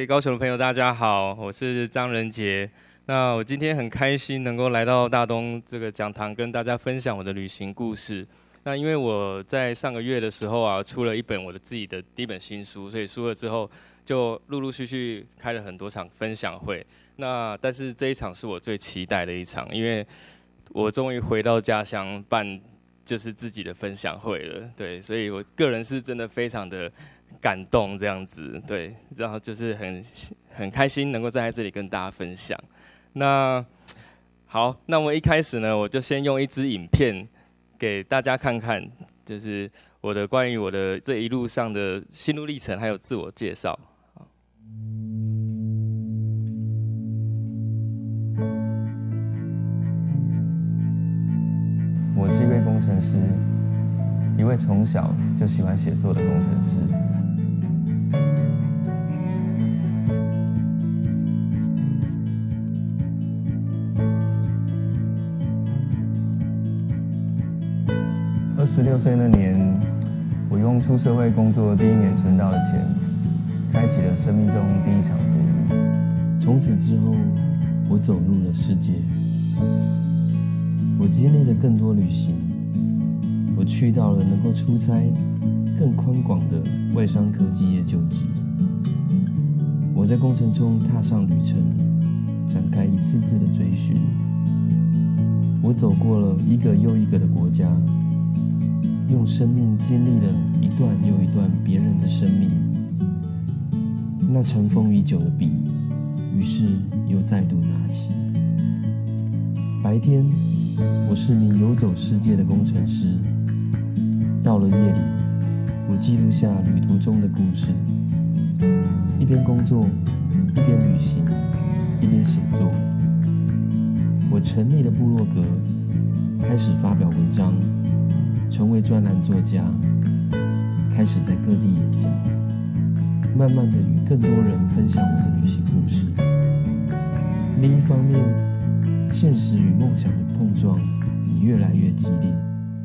高雄的朋友，大家好，我是张仁杰。那我今天很开心能够来到大东这个讲堂，跟大家分享我的旅行故事。那因为我在上个月的时候啊，出了一本我的自己的第一本新书，所以出了之后就陆陆续续开了很多场分享会。但是这一场是我最期待的一场，因为我终于回到家乡办就是自己的分享会了。对，所以我个人是真的非常的感动这样子，对，然后就是很开心能够站在这里跟大家分享。那好，那我一开始呢，我就先用一支影片给大家看看，就是关于我的这一路上的心路历程，还有自我介绍。我是一位工程师，一位从小就喜欢写作的工程师。26岁那年，我用出社会工作第一年存到的钱，开启了生命中第一场独旅。 从此之后，我走入了世界，我经历了更多旅行，我去到了能够出差更宽广的外商科技业就职。我在工程中踏上旅程，展开一次次的追寻。我走过了一个又一个的国家，用生命经历了一段又一段别人的生命。那尘封已久的笔，于是又再度拿起。白天，我是名游走世界的工程师。到了夜里，我记录下旅途中的故事，一边工作，一边旅行，一边写作。我成立了部落格，开始发表文章，成为专栏作家，开始在各地演讲，慢慢的与更多人分享我的旅行故事。另一方面，现实与梦想的碰撞也越来越激烈。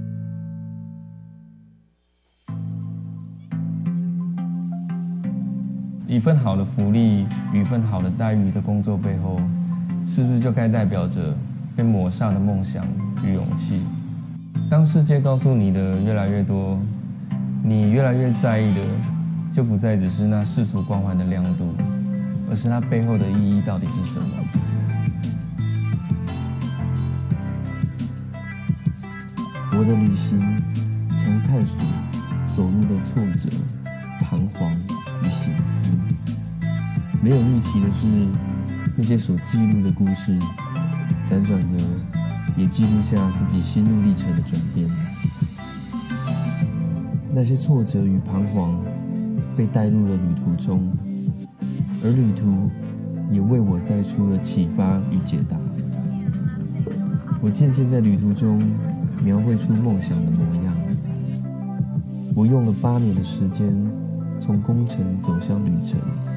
一份好的福利与一份好的待遇的工作背后，是不是就该代表着被抹煞的梦想与勇气？当世界告诉你的越来越多，你越来越在意的，就不再只是那世俗光环的亮度，而是它背后的意义到底是什么？ 我的旅行从探索走入了挫折、彷徨与省思。没有预期的是，那些所记录的故事，辗转的也记录下自己心路历程的转变。那些挫折与彷徨被带入了旅途中，而旅途也为我带出了启发与解答。我渐渐在旅途中描绘出梦想的模样。我用了8年的时间，从工程走向旅程。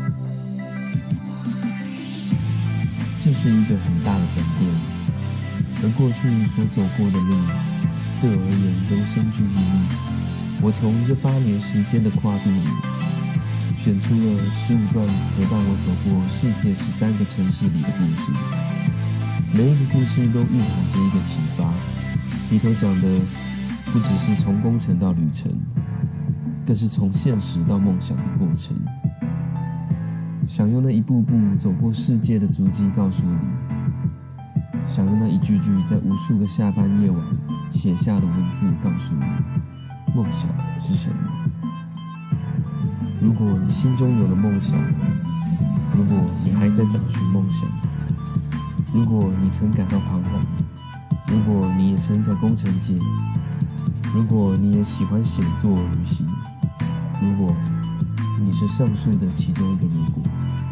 这是一个很大的转变，而过去所走过的路，对我而言都深具意义。我从这8年时间的跨度里，选出了15段陪伴我走过世界13个城市里的故事。每一个故事都蕴含着一个启发，里头讲的不只是从工程到旅程，更是从现实到梦想的过程。想用那一步步走过世界的足迹告诉你，想用那一句句在无数个下班夜晚写下的文字告诉你，梦想是什么。如果你心中有了梦想，如果你还在找寻梦想，如果你曾感到彷徨，如果你也身在工程界，如果你也喜欢写作旅行，如果你是上述的其中一个如果，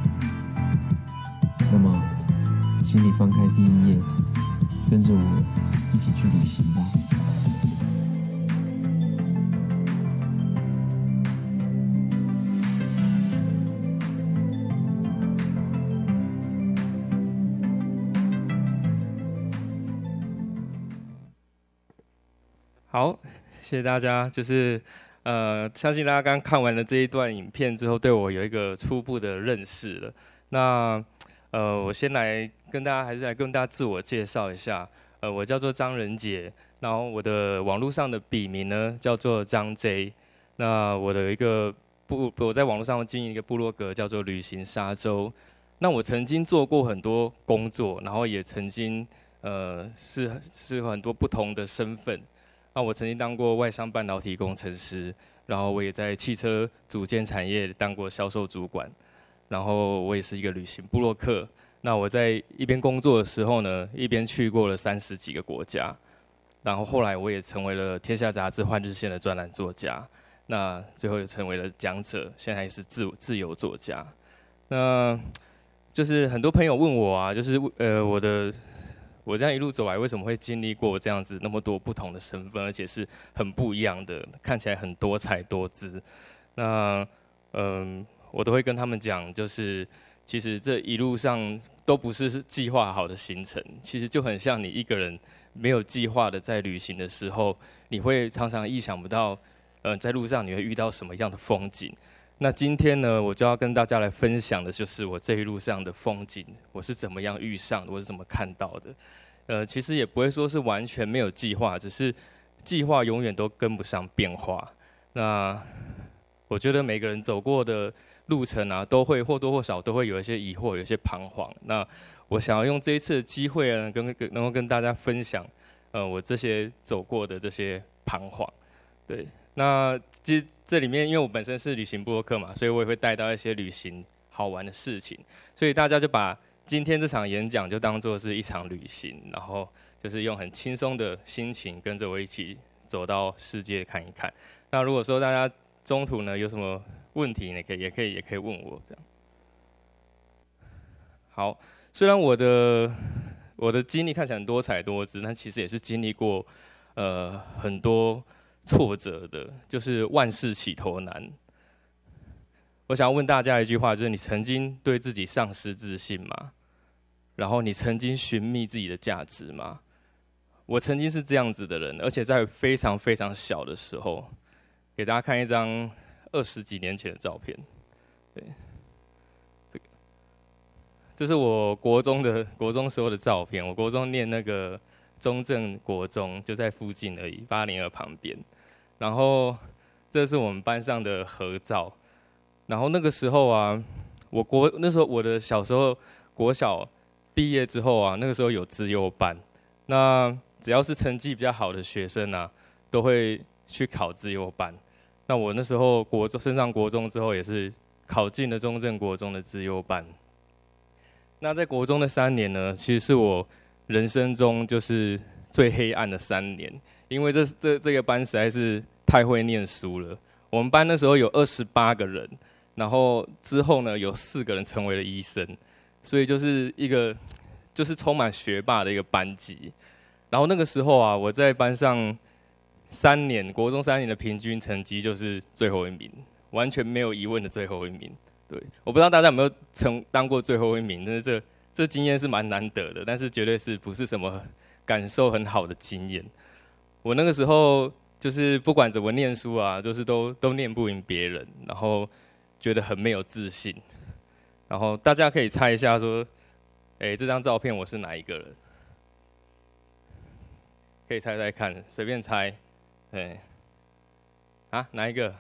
那么请你翻开第1页，跟着我一起去旅行吧。 好，谢谢大家。就是相信大家刚看完了这一段影片之后，对我有一个初步的认识了。那我先来跟大家，还是来跟大家自我介绍一下。我叫做张仁杰，然后我的网络上的笔名呢叫做张 J。那我的我在网络上经营一个部落格，叫做旅行沙洲。那我曾经做过很多工作，然后也曾经是很多不同的身份。那我曾经当过外商半导体工程师，然后我也在汽车组件产业当过销售主管，然后我也是一个旅行部落客。那我在一边工作的时候呢，一边去过了30几个国家，然后后来我也成为了《天下杂志》换日线的专栏作家，那最后也成为了讲者，现在也是自由作家。那就是很多朋友问我啊，就是我这样一路走来，为什么会经历过这样子那么多不同的身份，而且是很不一样的，看起来很多彩多姿。那我都会跟他们讲，就是其实这一路上都不是计划好的行程，其实就很像你一个人没有计划的在旅行的时候，你会常常意想不到，在路上你会遇到什么样的风景。那今天呢，我就要跟大家来分享的就是我这一路上的风景，我是怎么样遇上的，我是怎么看到的。其实也不会说是完全没有计划，只是计划永远都跟不上变化。那我觉得每个人走过的路程啊，都会或多或少都会有一些疑惑，有一些彷徨。那我想要用这一次的机会呢，能够跟大家分享，我这些走过的这些彷徨，对。那其实这里面，因为我本身是旅行部落客嘛，所以我也会带到一些旅行好玩的事情，所以大家就把今天这场演讲就当作是一场旅行，然后就是用很轻松的心情跟着我一起走到世界看一看。那如果说大家中途呢有什么问题呢，也可以问我这样。好，虽然我的经历看起来很多彩多姿，但其实也是经历过很多挫折的，就是万事起头难。我想要问大家一句话，就是你曾经对自己丧失自信吗？然后你曾经寻觅自己的价值吗？我曾经是这样子的人，而且在非常非常小的时候，给大家看一张20几年前的照片。对，这是我国中时候的照片。我国中念那个中正国中，就在附近而已，802旁边。然后这是我们班上的合照。然后那个时候啊，那时候我的小时候国小毕业之后啊，那个时候有资优班。那只要是成绩比较好的学生啊，都会去考资优班。那我那时候升上国中之后，也是考进了中正国中的资优班。那在国中的3年呢，其实是我人生中就是最黑暗的3年。因为这个班实在是太会念书了。我们班那时候有28个人，然后之后呢有4个人成为了医生，所以就是就是充满学霸的一个班级。然后那个时候啊，我在班上国中3年的平均成绩就是最后1名，完全没有疑问的最后1名。对，我不知道大家有没有当过最后1名，但是这经验是蛮难得的，但是绝对不是什么感受很好的经验。我那个时候就是不管怎么念书啊，就是都念不赢别人，然后觉得很没有自信。然后大家可以猜一下说，这张照片我是哪一个人？可以猜猜看，随便猜。哪一个？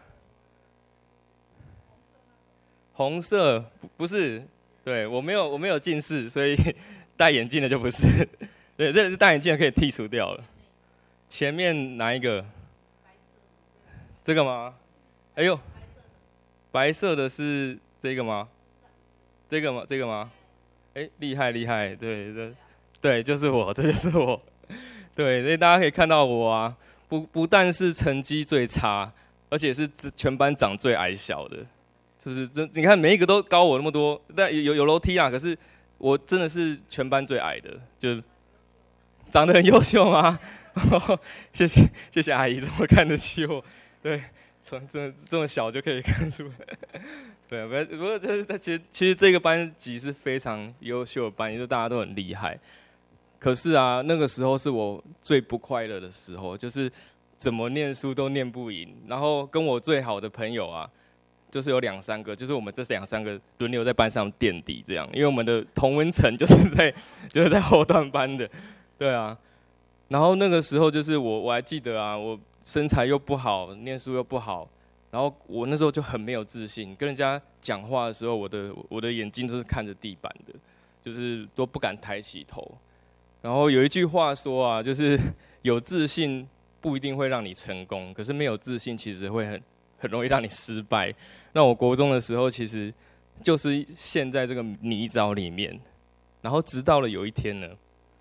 红色不是，对，我没有近视，所以戴眼镜的就不是。对，这里是戴眼镜的可以剔除掉了。前面哪一个？这个吗？哎呦，白色的是这个吗？这个吗？厉害，对，就是我，这就是我。对，所以大家可以看到我啊，不但是成绩最差，而且是全班长最矮小的。就是你看每一个都高我那么多，但有楼梯啊，可是我真的是全班最矮的，就长得很优秀吗？谢谢阿姨这么看得起我，对，从这么小就可以看出来，对，不过就是其实这个班级是非常优秀的班级，就大家都很厉害。可是啊，那个时候是我最不快乐的时候，就是怎么念书都念不赢，然后跟我最好的朋友啊，就是有2、3个，就是我们这2、3个轮流在班上垫底这样，因为我们的同温层就是在后段班的，对啊。然后那个时候就是我还记得啊，我身材又不好，念书又不好，然后我那时候就很没有自信，跟人家讲话的时候，我的眼睛都是看着地板的，就是都不敢抬起头。然后有一句话说啊，就是有自信不一定会让你成功，可是没有自信其实会很容易让你失败。那我国中的时候其实就是陷在这个泥沼里面，然后直到了有一天呢，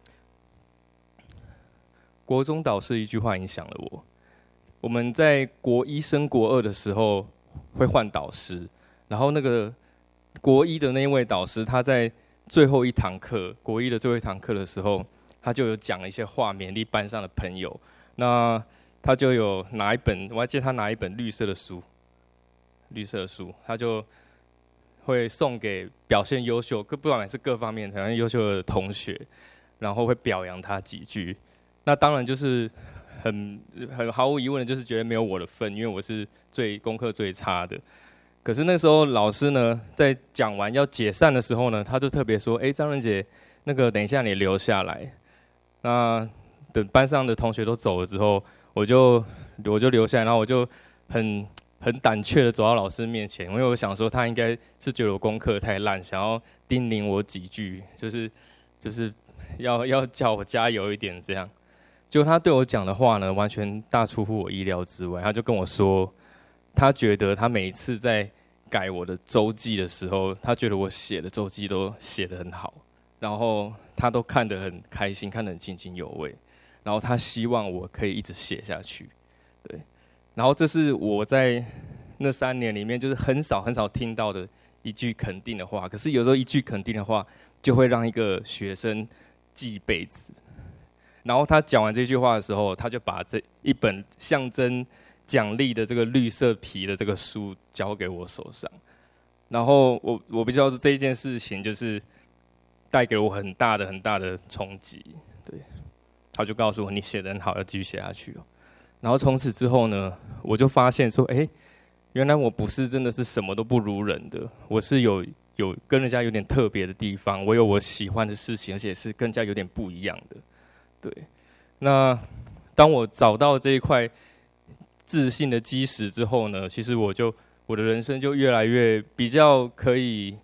国中导师一句话影响了我。我们在国1升国2的时候会换导师，然后那个国1的那一位导师，他在最后一堂课，国1的最后一堂课的时候，他就有讲一些话勉励班上的朋友。那他就有拿一本，我还记得他拿一本绿色的书，他就会送给表现优秀，不管是各方面表现优秀的同学，然后会表扬他几句。那当然就是很毫无疑问的，就是觉得没有我的份，因为我是功课最差的。可是那时候老师呢，在讲完要解散的时候呢，他就特别说：“张仁杰，那个等一下你留下来。”那等班上的同学都走了之后，我就留下来，然后我就很胆怯的走到老师面前，因为我想说他应该是觉得我功课太烂，想要叮咛我几句，就是要叫我加油一点这样。结果他对我讲的话呢，完全大出乎我意料之外。他就跟我说，他觉得他每一次在改我的周记的时候，他觉得我写的周记都写得很好，然后他都看得很开心，看得很津津有味，然后他希望我可以一直写下去，对。然后这是我在那3年里面就是很少听到的一句肯定的话，可是有时候一句肯定的话就会让一个学生记一辈子。然后他讲完这句话的时候，他就把这一本象征奖励的这个绿色皮的这个书交给我手上。然后我比较这一件事情就是带给了我很大的冲击，对。他就告诉我你写得很好，要继续写下去哦。然后从此之后呢，我就发现说，原来我不是真的是什么都不如人的，我是有跟人家有点特别的地方，我有我喜欢的事情，而且是跟人家有点不一样的。对，那当我找到这一块自信的基石之后呢，其实我的人生就越来越比较可以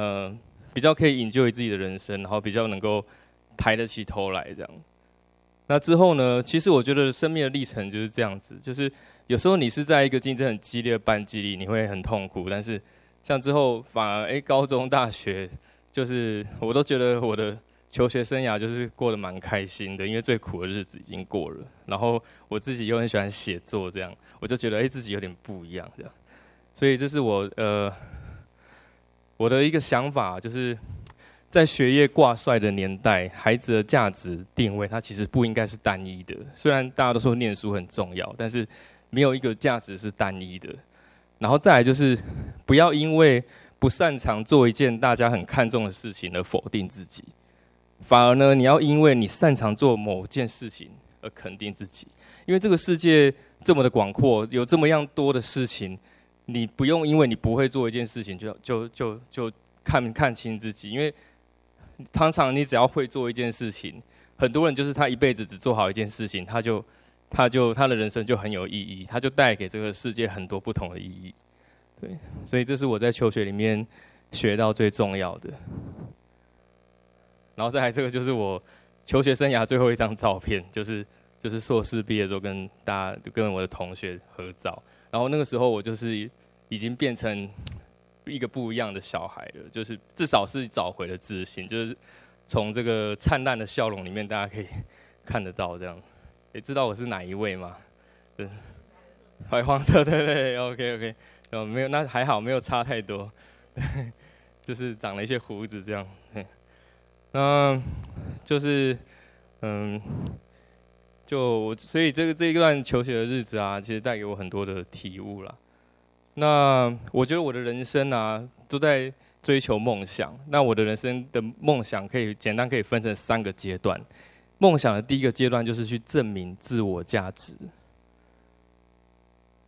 enjoy自己的人生，然后比较能够抬得起头来这样。那之后呢，其实我觉得生命的历程就是这样子，就是有时候你是在一个竞争很激烈的班级里，你会很痛苦，但是像之后反而高中大学，就是我都觉得我的求学生涯就是过得蛮开心的，因为最苦的日子已经过了。然后我自己又很喜欢写作，这样我就觉得自己有点不一样这样。所以这是我的一个想法，就是在学业挂帅的年代，孩子的价值定位它其实不应该是单一的。虽然大家都说念书很重要，但是没有一个价值是单一的。然后再来就是不要因为不擅长做一件大家很看重的事情而否定自己。反而呢，你要因为你擅长做某件事情而肯定自己，因为这个世界这么的广阔，有这么样多的事情，你不用因为你不会做一件事情就看清自己，因为常常你只要会做一件事情，很多人就是他一辈子只做好一件事情，他的人生就很有意义，他就带给这个世界很多不同的意义。对，所以这是我在求学里面学到最重要的。然后再来这个就是我求学生涯最后一张照片，就是硕士毕业的时候跟我的同学合照。然后那个时候我就是已经变成一个不一样的小孩了，就是至少是找回了自信，就是从这个灿烂的笑容里面，大家可以看得到这样。知道我是哪一位吗？对，白黄色，对 ，OK， 没有，那还好，没有差太多，就是长了一些胡子这样。就是所以这一段求学的日子啊，其实带给我很多的体悟啦。那我觉得我的人生啊，都在追求梦想。那我的人生的梦想简单可以分成3个阶段。梦想的第一个阶段就是去证明自我价值。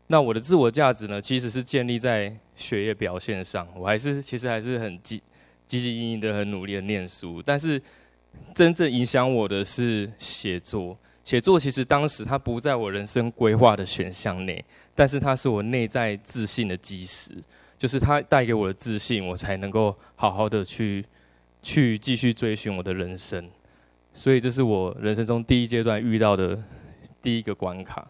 那我的自我价值呢，其实是建立在学业表现上，我其实还是很积极营营的，很努力的念书。但是真正影响我的是写作。写作其实当时它不在我人生规划的选项内，但是它是我内在自信的基石，就是它带给我的自信，我才能够好好的去继续追寻我的人生。所以这是我人生中第一阶段遇到的第一个关卡。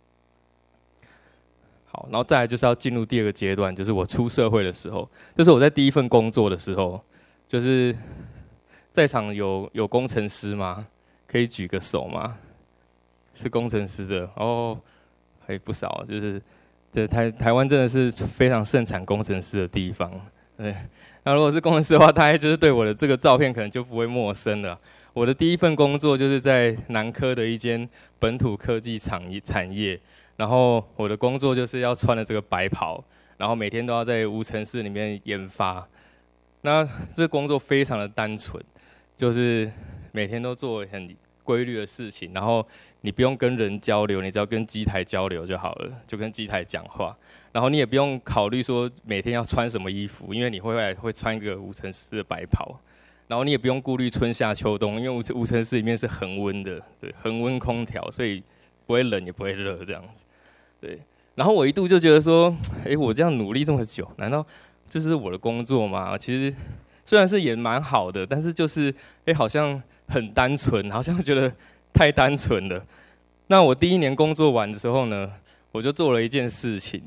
好，然后再来就是要进入第二个阶段，就是我出社会的时候，这是我在第一份工作的时候。就是在场有工程师吗？可以举个手吗？是工程师的哦，还不少。就是台湾真的是非常盛产工程师的地方。对，那如果是工程师的话，大概就是对我的这个照片可能就不会陌生了。我的第一份工作就是在南科的一间本土科技产业，然后我的工作就是要穿的这个白袍，然后每天都要在无尘室里面研发。那这个工作非常的单纯，就是每天都做很规律的事情，然后你不用跟人交流，你只要跟机台交流就好了，就跟机台讲话。然后你也不用考虑说每天要穿什么衣服，因为你会穿一个无尘室的白袍。然后你也不用顾虑春夏秋冬，因为无尘室里面是恒温的，对，恒温空调，所以不会冷也不会热这样子。对，然后我一度就觉得说，我这样努力这么久，难道这是我的工作吗？其实虽然是也蛮好的，但是就是好像很单纯，好像觉得太单纯了。那我第一年工作完的时候呢，我就做了一件事情。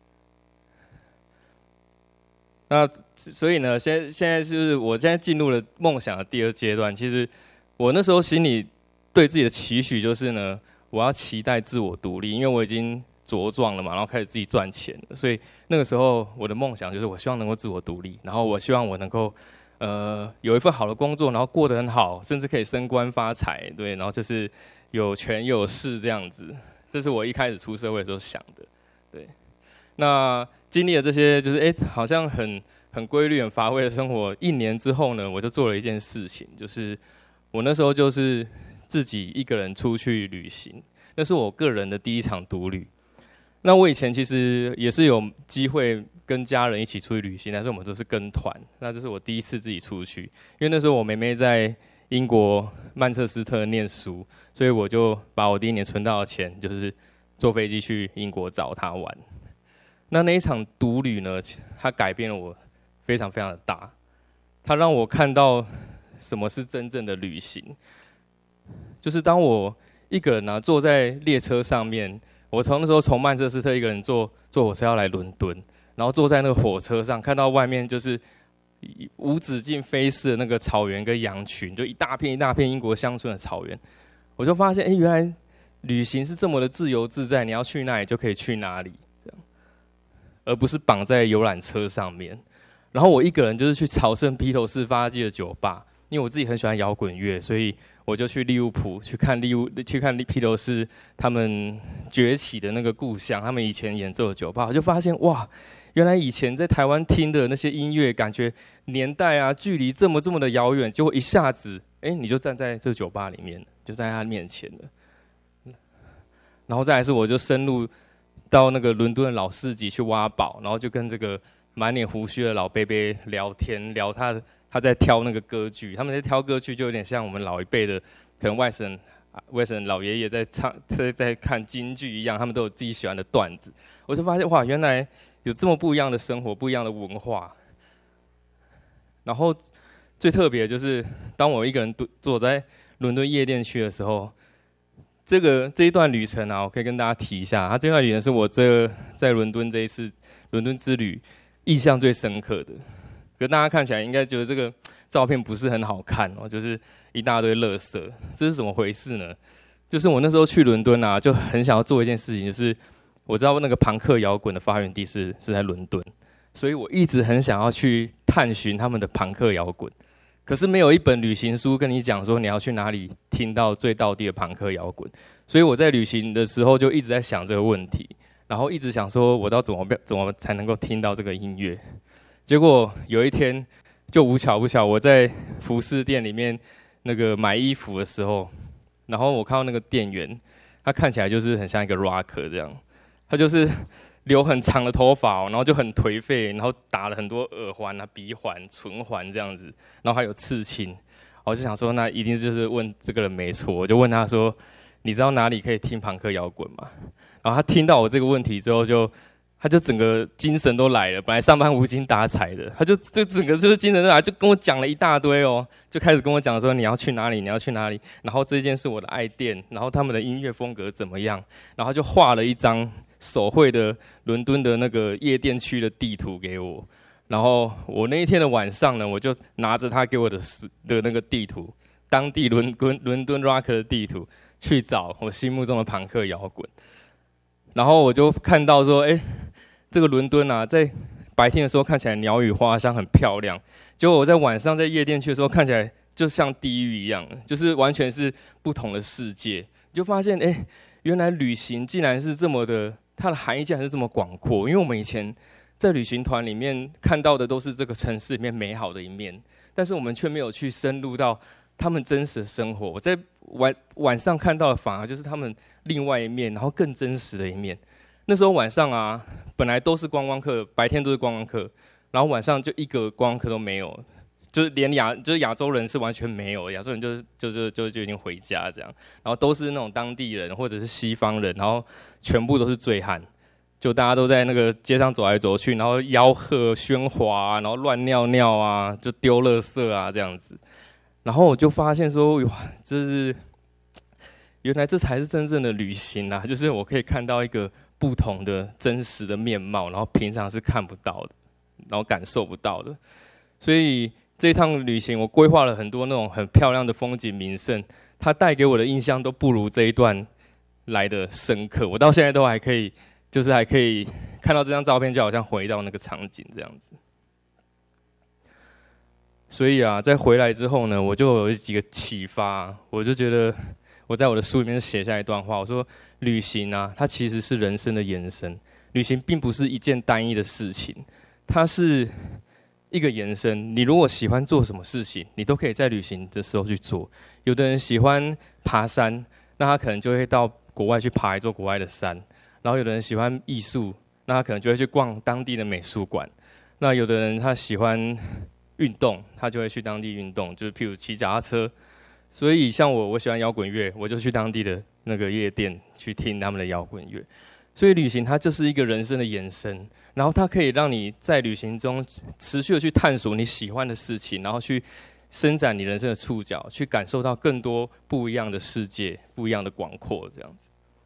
那所以呢，现在就是我现在进入了梦想的第二阶段。其实我那时候心里对自己的期许就是呢，我要期待自我独立，因为我已经茁壮了嘛，然后开始自己赚钱了，所以那个时候我的梦想就是我希望能够自我独立，然后我希望我能够有一份好的工作，然后过得很好，甚至可以升官发财，对，然后就是有权有势这样子，这是我一开始出社会的时候想的，对。那经历了这些，就是好像很规律、很乏味的生活。1年之后呢，我就做了一件事情，就是我那时候就是自己一个人出去旅行，那是我个人的第一场独旅。那我以前其实也是有机会跟家人一起出去旅行，但是我们都是跟团。那这是我第一次自己出去，因为那时候我妹妹在英国曼彻斯特念书，所以我就把我第1年存到的钱，就是坐飞机去英国找她玩。那一场独旅呢，它改变了我非常非常的大，它让我看到什么是真正的旅行。就是当我一个人坐在列车上面，我那时候从曼彻斯特一个人坐火车要来伦敦，然后坐在那个火车上，看到外面就是无止境飞逝的那个草原跟羊群，就一大片一大片英国乡村的草原，我就发现，原来旅行是这么的自由自在，你要去哪里就可以去哪里。而不是绑在游览车上面。然后我一个人就是去朝圣披头士发迹的酒吧，因为我自己很喜欢摇滚乐，所以我就去利物浦去看披头士他们崛起的那个故乡，他们以前演奏的酒吧，我就发现哇，原来以前在台湾听的那些音乐，感觉年代啊距离这么的遥远，结果一下子你就站在这个酒吧里面，就在他面前了。然后再来是我就深入到那个伦敦的老市集去挖宝，然后就跟这个满脸胡须的老伯伯聊天，聊他在挑那个歌剧，他们在挑歌剧就有点像我们老一辈的，可能外省老爷爷在看京剧一样，他们都有自己喜欢的段子。我就发现哇，原来有这么不一样的生活，不一样的文化。然后最特别的就是，当我一个人坐在伦敦夜店区的时候。这一段旅程啊，我可以跟大家提一下。这段旅程是我在伦敦这一次伦敦之旅印象最深刻的。可大家看起来应该觉得这个照片不是很好看哦，就是一大堆垃圾。这是怎么回事呢？就是我那时候去伦敦啊，就很想要做一件事情，就是我知道那个朋克摇滚的发源地是在伦敦，所以我一直很想要去探寻他们的朋克摇滚。可是没有一本旅行书跟你讲说你要去哪里听到最道地的朋克摇滚，所以我在旅行的时候就一直在想这个问题，然后一直想说我到怎么才能够听到这个音乐。结果有一天就无巧不巧，我在服饰店里面那个买衣服的时候，然后我看到那个店员，他看起来就是很像一个 rocker 这样，他就是留很长的头发然后就很颓废，然后打了很多耳环啊、鼻环、唇环这样子，然后还有刺青。我就想说，那一定就是问这个人没错，我就问他说：“你知道哪里可以听朋克摇滚吗？”然后他听到我这个问题之后他就整个精神都来了，本来上班无精打采的，他就整个就是精神都来，就跟我讲了一大堆就开始跟我讲说你要去哪里，你要去哪里，然后这件是我的爱店，然后他们的音乐风格怎么样，然后就画了一张手绘的伦敦的那个夜店区的地图给我，然后我那一天的晚上呢，我就拿着他给我的那个地图，当地伦敦 rock 的地图，去找我心目中的朋克摇滚，然后我就看到说，这个伦敦啊，在白天的时候看起来鸟语花香很漂亮，结果我在晚上在夜店去的时候看起来就像地狱一样，就是完全是不同的世界。你就发现，原来旅行竟然是这么的，它的含义竟然是这么广阔。因为我们以前在旅行团里面看到的都是这个城市里面美好的一面，但是我们却没有去深入到他们真实的生活。我在晚上看到的反而就是他们另外一面，然后更真实的一面。那时候晚上啊，本来都是观光客，白天都是观光客，然后晚上就一个观光客都没有，就是连亚洲人是完全没有，亚洲人就已经回家这样，然后都是那种当地人或者是西方人，然后全部都是醉汉，就大家都在那个街上走来走去，然后吆喝喧哗，然后乱尿尿啊，就丢垃圾啊这样子，然后我就发现说，哇，原来这才是真正的旅行啊，就是我可以看到一个不同的真实的面貌，然后平常是看不到的，然后感受不到的。所以这一趟旅行，我规划了很多那种很漂亮的风景名胜，它带给我的印象都不如这一段来的深刻。我到现在都还可以，还可以看到这张照片，就好像回到那个场景这样子。所以啊，在回来之后呢，我就有几个启发，我就觉得我在我的书里面写下一段话，我说旅行啊，它其实是人生的延伸。旅行并不是一件单一的事情，它是一个延伸。你如果喜欢做什么事情，你都可以在旅行的时候去做。有的人喜欢爬山，那他可能就会到国外去爬一座国外的山。然后有的人喜欢艺术，那他可能就会去逛当地的美术馆。那有的人他喜欢运动，他就会去当地运动，就是譬如骑脚踏车。所以像我喜欢摇滚乐，我就去当地的那个夜店去听他们的摇滚乐。所以旅行它就是一个人生的延伸，然后它可以让你在旅行中持续的去探索你喜欢的事情，然后去伸展你人生的触角，去感受到更多不一样的世界、不一样的广阔这样子。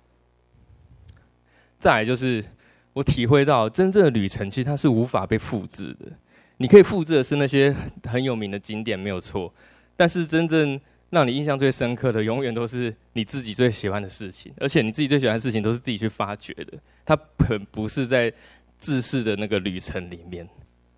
再来就是我体会到，真正的旅程其实它是无法被复制的。你可以复制的是那些很有名的景点，没有错，但是真正让你印象最深刻的，永远都是你自己最喜欢的事情，而且你自己最喜欢的事情都是自己去发掘的，它不是在制式的那个旅程里面。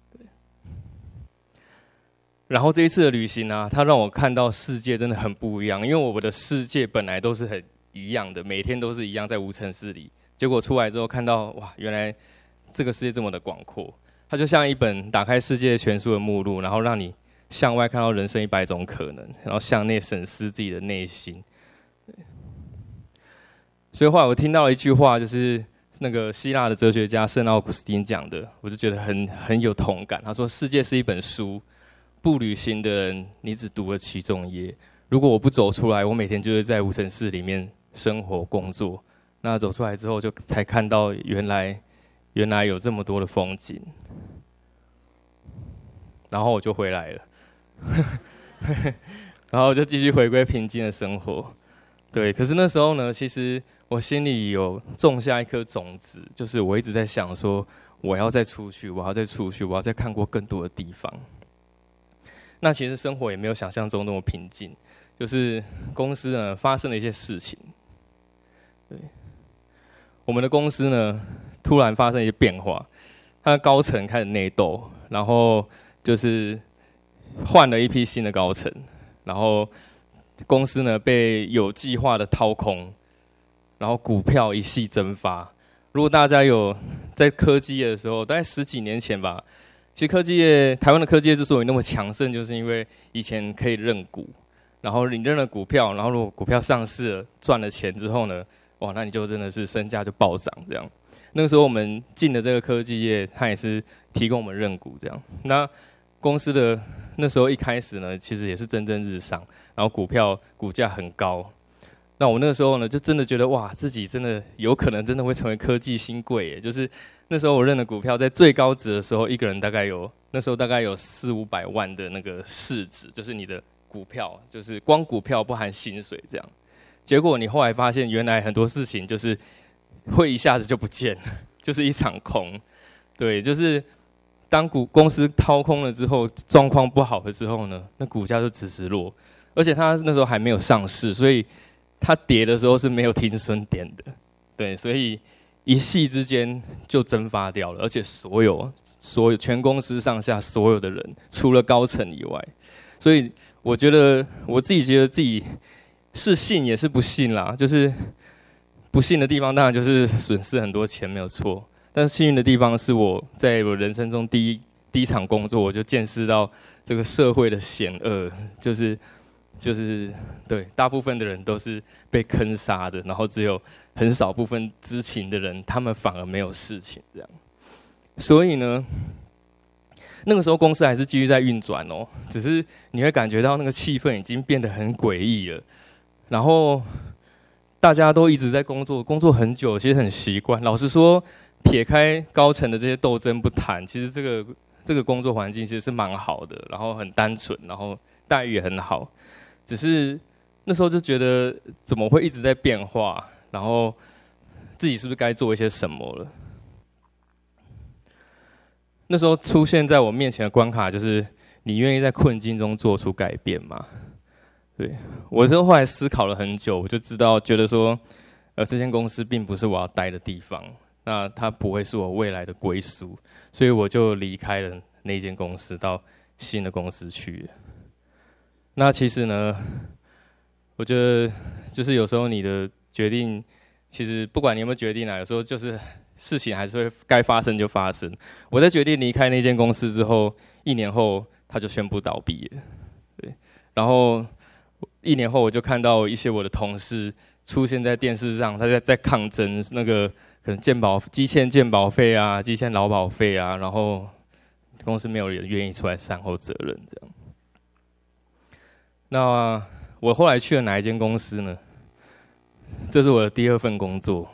然后这一次的旅行啊，它让我看到世界真的很不一样，因为我的世界本来都是很一样的，每天都是一样，在无尘室里，结果出来之后看到，哇，原来这个世界这么的广阔，它就像一本打开世界全书的目录，然后让你向外看到人生100种可能，然后向内审视自己的内心。所以后来我听到了一句话，就是那个希腊的哲学家圣奥古斯丁讲的，我就觉得很有同感。他说：“世界是一本书，不旅行的人，你只读了其中一页。如果我不走出来，我每天就是在无尘室里面生活工作。那走出来之后，就才看到原来有这么多的风景。然后我就回来了。”然后就继续回归平静的生活，对。可是那时候呢，其实我心里有种下一颗种子，就是我一直在想说，我要再出去，我要再看过更多的地方。那其实生活也没有想象中那么平静，就是公司呢发生了一些事情，对，我们的公司呢突然发生一些变化，它的高层开始内斗，然后就是换了一批新的高层，然后公司呢被有计划的掏空，然后股票一夕蒸发。如果大家有在科技业的时候，大概10几年前吧，其实台湾的科技业之所以那么强盛，就是因为以前可以认股，然后你认了股票，然后如果股票上市了赚了钱之后呢，哇，那你就真的是身价就暴涨这样。 那个时候我们进的这个科技业，它也是提供我们认股这样。那公司的那时候一开始呢，其实也是蒸蒸日上，然后股价很高。那我那个时候呢，就真的觉得哇，自己真的有可能真的会成为科技新贵耶。就是那时候我认的股票，在最高值的时候，一个人那时候大概有400-500万的那个市值，就是你的股票，就是光股票不含薪水这样。结果你后来发现，原来很多事情就是会一下子就不见了，就是一场空。对，就是当公司掏空了之后，状况不好了之后呢，那股价就直直落。而且它那时候还没有上市，所以它跌的时候是没有停损点的。对，所以一夕之间就蒸发掉了，而且所有全公司上下所有的人，除了高层以外，所以我自己觉得自己是信也是不信啦。就是不信的地方，当然就是损失很多钱，没有错。但是幸运的地方是我在我人生中第一场工作，我就见识到这个社会的险恶，就是对，大部分的人都是被坑杀的，然后只有很少部分知情的人，他们反而没有事情这样。所以呢，那个时候公司还是继续在运转哦，只是你会感觉到那个气氛已经变得很诡异了，然后大家都一直在工作很久，其实很习惯。老实说，撇开高层的这些斗争不谈，其实这个工作环境其实是蛮好的，然后很单纯，然后待遇也很好。只是那时候就觉得怎么会一直在变化，然后自己是不是该做一些什么了？那时候出现在我面前的关卡就是：你愿意在困境中做出改变吗？对，我就后来思考了很久，我就觉得说，这间公司并不是我要待的地方，那它不会是我未来的归宿，所以我就离开了那间公司，到新的公司去了。那其实呢，我觉得就是有时候你的决定，其实不管你有没有决定啊，有时候就是事情还是会该发生就发生。我在决定离开那间公司之后，1年后他就宣布倒闭了。对，然后1年后我就看到一些我的同事出现在电视上，他在抗争那个可能积欠健保费啊、积欠劳保费啊，然后公司没有人愿意出来善后责任这样。那我后来去了哪一间公司呢？这是我的第2份工作。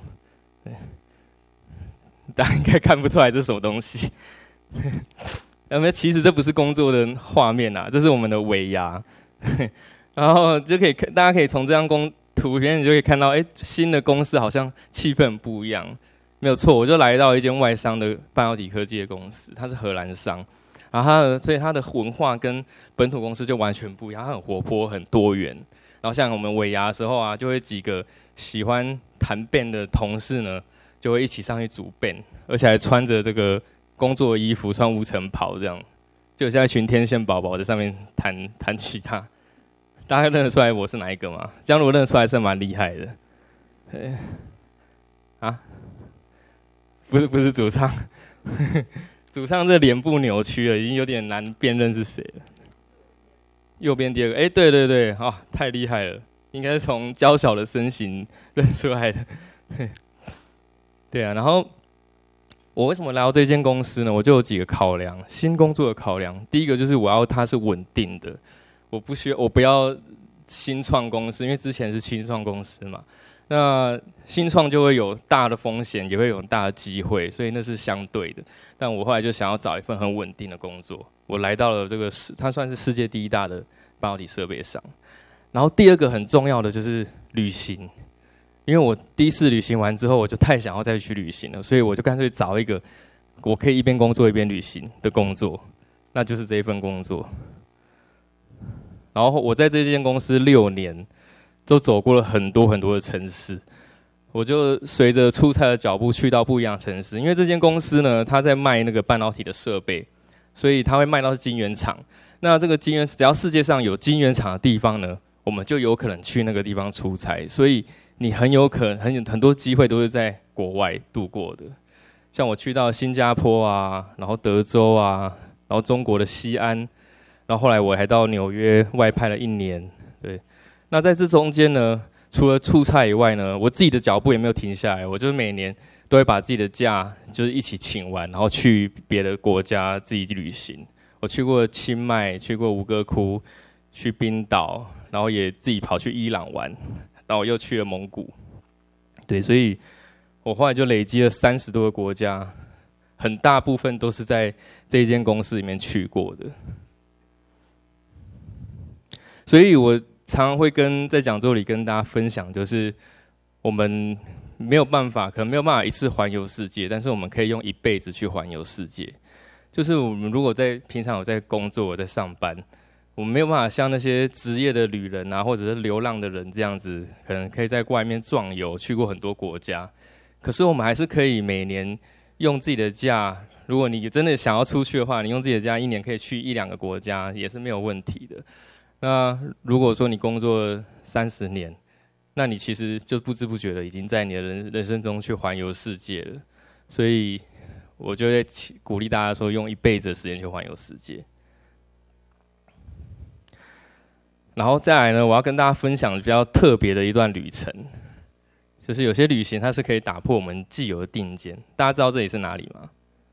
大家应该看不出来这是什么东西。其实这不是工作的画面啊，这是我们的尾牙。然后大家可以从这张图片，你就可以看到，新的公司好像气氛不一样。没有错，我就来到一间外商的半导体科技的公司，它是荷兰商。然后所以它的文化跟本土公司就完全不一样，它很活泼、很多元。然后像我们尾牙的时候啊，就会几个喜欢弹 band 的同事呢，就会一起上去组 band， 而且还穿着这个工作衣服，穿无尘袍这样，就像一群天线宝宝在上面弹吉他。大家认得出来我是哪一个吗？这样如果认得出来是蛮厉害的。啊，不是主唱。主唱这脸部扭曲了，已经有点难辨认是谁了。右边第2个，对，太厉害了，应该是从娇小的身形认出来的。对啊，然后我为什么来到这间公司呢？我就有几个考量，新工作的考量。第一个就是我要它是稳定的，我不要新创公司，因为之前是新创公司嘛。那新创就会有大的风险，也会有大的机会，所以那是相对的。但我后来就想要找一份很稳定的工作，我来到了它算是世界第1大的半导体设备商。然后第2个很重要的就是旅行，因为我第1次旅行完之后，我就太想要再去旅行了，所以我就干脆找一个我可以一边工作一边旅行的工作，那就是这一份工作。然后我在这间公司6年。都走过了很多很多的城市，我就随着出差的脚步去到不一样的城市。因为这间公司呢，它在卖那个半导体的设备，所以它会卖到晶圆厂。那这个晶圆，只要世界上有晶圆厂的地方呢，我们就有可能去那个地方出差。所以你很有可能很多机会都是在国外度过的。像我去到新加坡啊，然后德州啊，然后中国的西安，然后后来我还到纽约外派了1年，对。那在这中间呢，除了出差以外呢，我自己的脚步也没有停下来，我就是每年都会把自己的假就是一起请完，然后去别的国家自己旅行。我去过清迈，去过吴哥窟，去冰岛，然后也自己跑去伊朗玩，然后又去了蒙古。对，所以我后来就累积了30多个国家，很大部分都是在这一间公司里面去过的。所以我常常会在讲座里跟大家分享，就是我们没有办法，可能没有办法一次环游世界，但是我们可以用一辈子去环游世界。就是我们如果平常有在工作、有在上班，我们没有办法像那些职业的旅人啊，或者是流浪的人这样子，可能可以在外面壮游，去过很多国家。可是我们还是可以每年用自己的假，如果你真的想要出去的话，你用自己的假1年可以去1、2个国家，也是没有问题的。那如果说你工作30年，那你其实就不知不觉的已经在你的人生中去环游世界了。所以我就会鼓励大家说，用一辈子的时间去环游世界。然后再来呢，我要跟大家分享比较特别的一段旅程，就是有些旅行它是可以打破我们既有的定见。大家知道这里是哪里吗？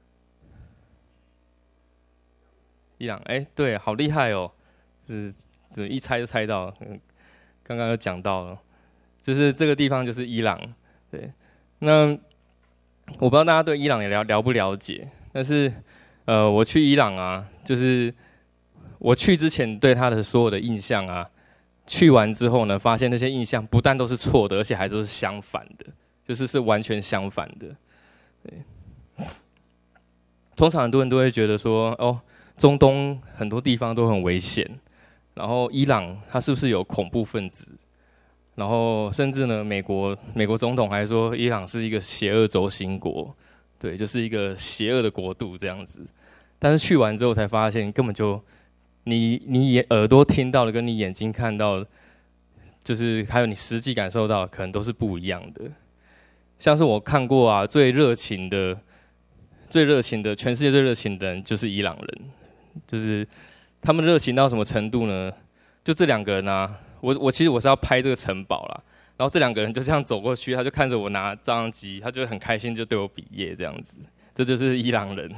伊朗，对，好厉害哦，只一猜就猜到，刚刚有讲到了，就是这个地方就是伊朗。对，那我不知道大家对伊朗也了不了解，但是我去伊朗啊，就是我去之前对他的所有的印象啊，去完之后呢，发现那些印象不但都是错的，而且还都是相反的，就是完全相反的。对，通常很多人都会觉得说，中东很多地方都很危险。然后伊朗它是不是有恐怖分子？然后甚至呢，美国总统还说伊朗是一个邪恶轴心国，对，就是一个邪恶的国度这样子。但是去完之后才发现，根本就你耳朵听到的跟你眼睛看到的，就是还有你实际感受到的，可能都是不一样的。像是我看过啊，最热情的，全世界最热情的人就是伊朗人，就是他们热情到什么程度呢？就这2个人啊，我其实我是要拍这个城堡啦，然后这2个人就这样走过去，他就看着我拿照相机，他就很开心，就对我比耶这样子。这就是伊朗人。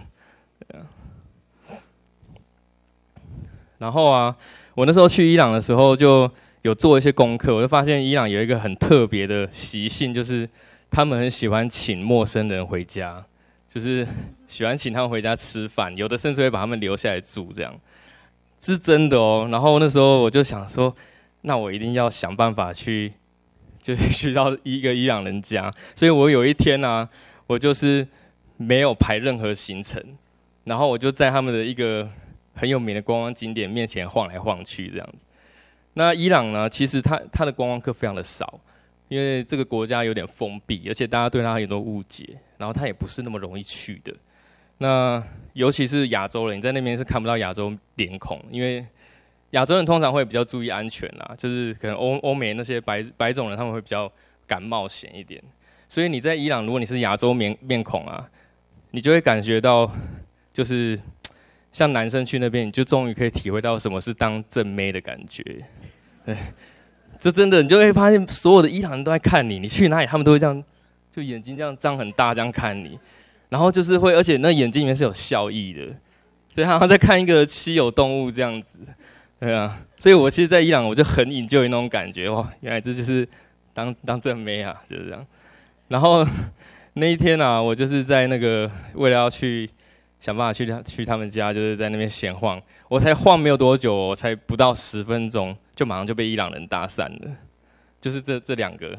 然后啊，我那时候去伊朗的时候就有做一些功课，我就发现伊朗有一个很特别的习性，就是他们很喜欢请陌生人回家，就是喜欢请他们回家吃饭，有的甚至会把他们留下来住这样。是真的哦，然后那时候我就想说，那我一定要想办法就是去到一个伊朗人家。所以我有一天啊，我就是没有排任何行程，然后我就在他们的一个很有名的观光景点面前晃来晃去这样子。那伊朗呢，其实它的观光客非常的少，因为这个国家有点封闭，而且大家对它有很多误解，然后它也不是那么容易去的。那尤其是亚洲人，你在那边是看不到亚洲脸孔，因为亚洲人通常会比较注意安全啦，就是可能欧美那些白种人他们会比较敢冒险一点，所以你在伊朗，如果你是亚洲面孔啊，你就会感觉到，就是像男生去那边，你就终于可以体会到什么是当正妹的感觉。对，这真的你就会发现，所有的伊朗人都在看你，你去哪里他们都会这样，就眼睛这样张很大这样看你。然后就是会，而且那眼睛里面是有笑意的，所以好像在看一个稀有动物这样子，对啊。所以我其实，在伊朗我就很enjoy那种感觉，哇，原来这就是当正妹啊，就是这样。然后那一天啊，我就是在那个为了要去想办法去他们家，就是在那边闲晃，我才晃没有多久，我才不到10分钟，就马上就被伊朗人搭讪了，就是这两个。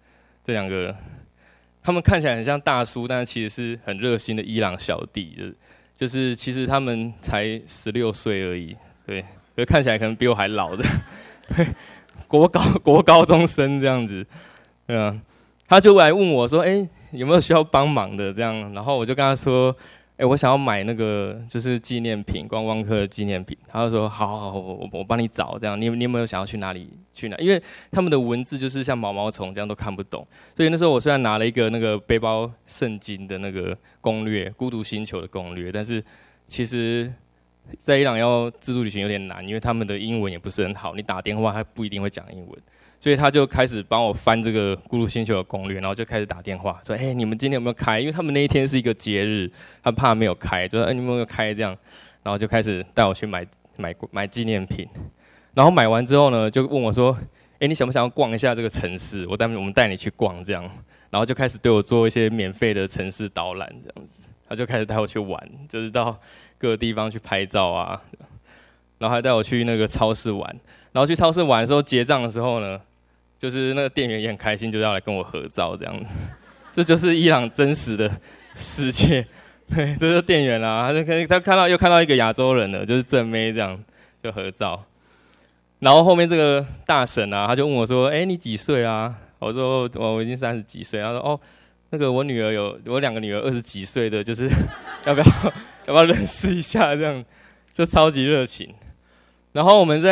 他们看起来很像大叔，但是其实是很热心的伊朗小弟，就是其实他们才16岁而已，对，可是看起来可能比我还老的，对，国高中生这样子，对啊，他就来问我说，有没有需要帮忙的这样，然后我就跟他说，我想要买那个就是纪念品，观光客的纪念品，他就说好，我帮你找这样，你有没有想要去哪里？因为他们的文字就是像毛毛虫这样都看不懂，所以那时候我虽然拿了一个那个背包圣经的那个攻略，孤独星球的攻略，但是其实在伊朗要自助旅行有点难，因为他们的英文也不是很好，你打电话还不一定会讲英文， 所以他就开始帮我翻这个咕噜星球的攻略，然后就开始打电话说：“你们今天有没有开？因为他们那一天是一个节日，他怕没有开，就说：你们有没有开这样？然后就开始带我去买纪念品。然后买完之后呢，就问我说：你想不想要逛一下这个城市？我们带你去逛这样。然后就开始对我做一些免费的城市导览这样子。他就开始带我去玩，就是到各个地方去拍照啊，然后还带我去那个超市玩。然后去超市玩的时候结账的时候呢。”就是那个店员也很开心，就要来跟我合照这样子，这就是伊朗真实的世界。对，这是店员啊，他又看到一个亚洲人了，就是正妹这样就合照。然后后面这个大婶啊，他就问我说：“你几岁啊？”我说：“我已经30几岁。”他说：“哦，那个我2个女儿20几岁的，就是要不要认识一下？”这样就超级热情。然后我们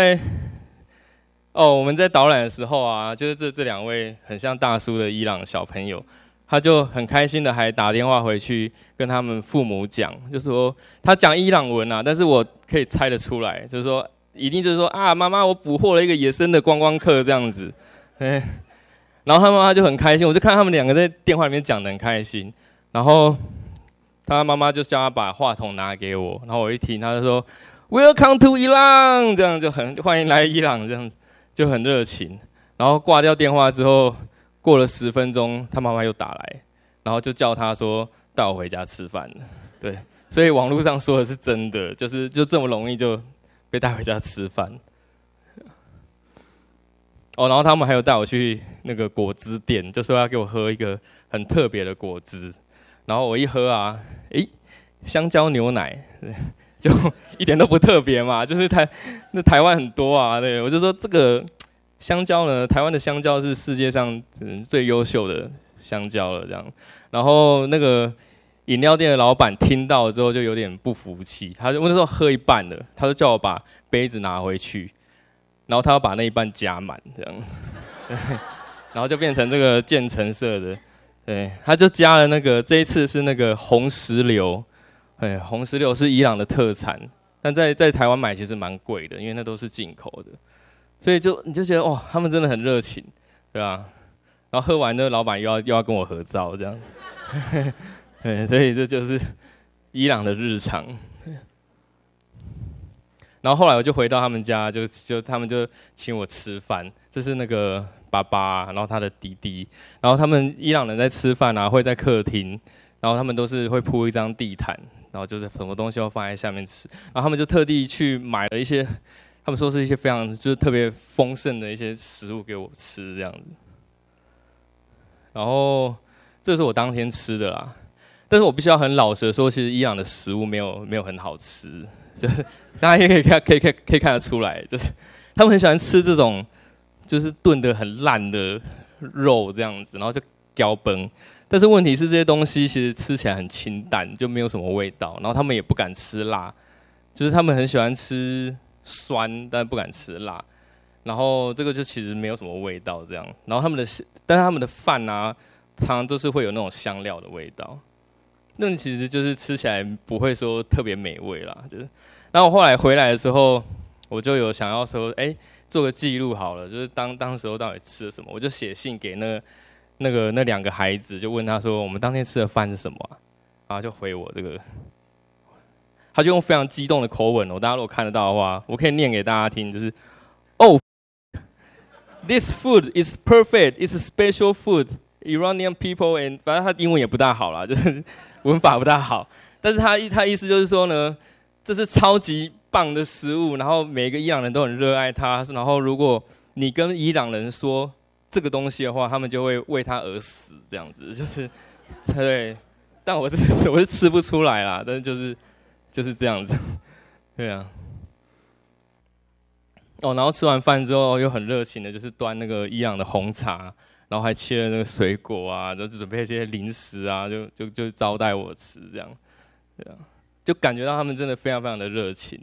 在导览的时候啊，就是这2位很像大叔的伊朗小朋友，他就很开心的还打电话回去跟他们父母讲，就说他讲伊朗文啊，但是我可以猜得出来，就是说一定就是说啊，妈妈我捕获了一个野生的观光客这样子，然后他妈妈就很开心，我就看他们2个在电话里面讲得很开心，然后他妈妈就叫他把话筒拿给我，然后我一听他就说 Welcome to Iran， 这样就很欢迎来伊朗这样子。就很热情，然后挂掉电话之后，过了10分钟，他妈妈又打来，然后就叫他说带我回家吃饭了。对，所以网络上说的是真的，就这么容易就被带回家吃饭。然后他们还有带我去那个果汁店，就说要给我喝一个很特别的果汁，然后我一喝啊，香蕉牛奶。就一点都不特别嘛，就是台湾很多啊，对，我就说这个香蕉呢，台湾的香蕉是世界上最优秀的香蕉了这样。然后那个饮料店的老板听到之后就有点不服气，我那时候喝一半了，他就叫我把杯子拿回去，然后他要把那一半加满这样，然后就变成这个渐层色的，对，他就加了这一次是那个红石榴。红石榴是伊朗的特产，但在台湾买其实蛮贵的，因为那都是进口的，所以你就觉得哇，他们真的很热情，对吧？然后喝完呢，老板又要跟我合照，这样，对，所以这就是伊朗的日常。然后后来我就回到他们家，他们就请我吃饭，这是那个爸爸，然后他的弟弟，然后他们伊朗人在吃饭啊，会在客厅，然后他们都是会铺一张地毯。然后就是什么东西要放在下面吃，然后他们就特地去买了一些，他们说是一些非常就是特别丰盛的一些食物给我吃这样子。然后这是我当天吃的啦，但是我必须要很老实的说，其实伊朗的食物没有很好吃，就是大家也可以看得出来，就是他们很喜欢吃这种就是炖得很烂的肉这样子，然后就搅崩。但是问题是这些东西其实吃起来很清淡，就没有什么味道。然后他们也不敢吃辣，就是他们很喜欢吃酸，但不敢吃辣。然后这个就其实没有什么味道这样。然后但是他们的饭啊，常常都是会有那种香料的味道。那其实就是吃起来不会说特别美味啦。就是，然后我后来回来的时候，我就有想要说，做个记录好了，就是当时候到底吃了什么，我就写信给那2个孩子，就问他说：“我们当天吃的饭是什么啊？”然后就回我这个，他就用非常激动的口吻，大家如果看得到的话，我可以念给大家听，就是：“Oh, this food is perfect. It's a special food. Iranian people and…… 反正他英文也不大好啦，就是文法不大好。但是他意思就是说呢，这是超级棒的食物，然后每个伊朗人都很热爱它。然后如果你跟伊朗人说这个东西的话，他们就会为它而死，这样子就是对。但我是吃不出来啦，但是就是这样子，对啊。然后吃完饭之后又很热情的，就是端那个伊朗的红茶，然后还切了那个水果啊，就准备一些零食啊，就招待我吃这样，对啊，就感觉到他们真的非常非常的热情。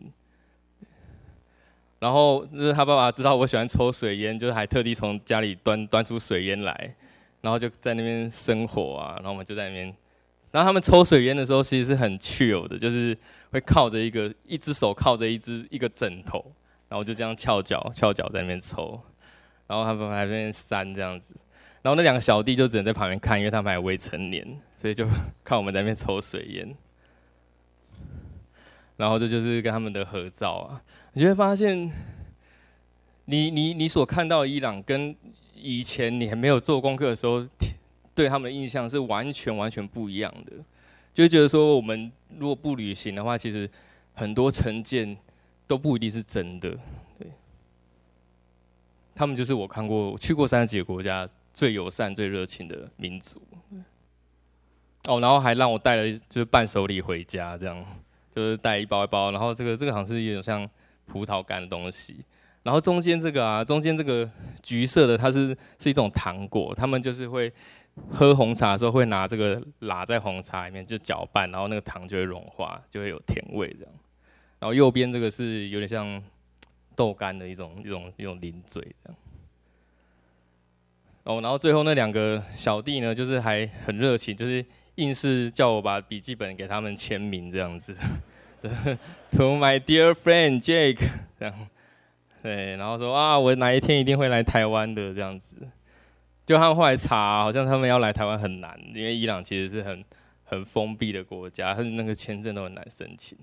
然后就是他爸爸知道我喜欢抽水烟，就是还特地从家里端出水烟来，然后就在那边生火啊，然后我们就在那边，然后他们抽水烟的时候其实是很 chill 的，就是会靠着一只手靠着一个枕头，然后就这样翘脚在那边抽， 然后他们还在那边扇这样子，然后那2个小弟就只能在旁边看，因为他们还未成年，所以就看我们在那边抽水烟。然后这就是跟他们的合照啊，你就会发现你所看到的伊朗跟以前你还没有做功课的时候对他们的印象是完全不一样的，就会觉得说我们如果不旅行的话，其实很多成见都不一定是真的。对，他们就是我去过30几个国家最友善、最热情的民族。哦，然后还让我带了就是伴手礼回家，这样就是带一包一包，然后这个好像是有点像葡萄干的东西。然后中间这个橘色的，它是一种糖果，他们就是会喝红茶的时候会拿这个拉在红茶里面就搅拌，然后那个糖就会融化，就会有甜味这样。然后右边这个是有点像豆干的一种零嘴这样。哦，然后最后那2个小弟呢，就是还很热情，就是硬是叫我把笔记本给他们签名这样子，To my dear friend Jake 这样。对，然后说啊，我哪一天一定会来台湾的这样子。就他们后来查，好像他们要来台湾很难，因为伊朗其实是很封闭的国家，他们那个签证都很难申请。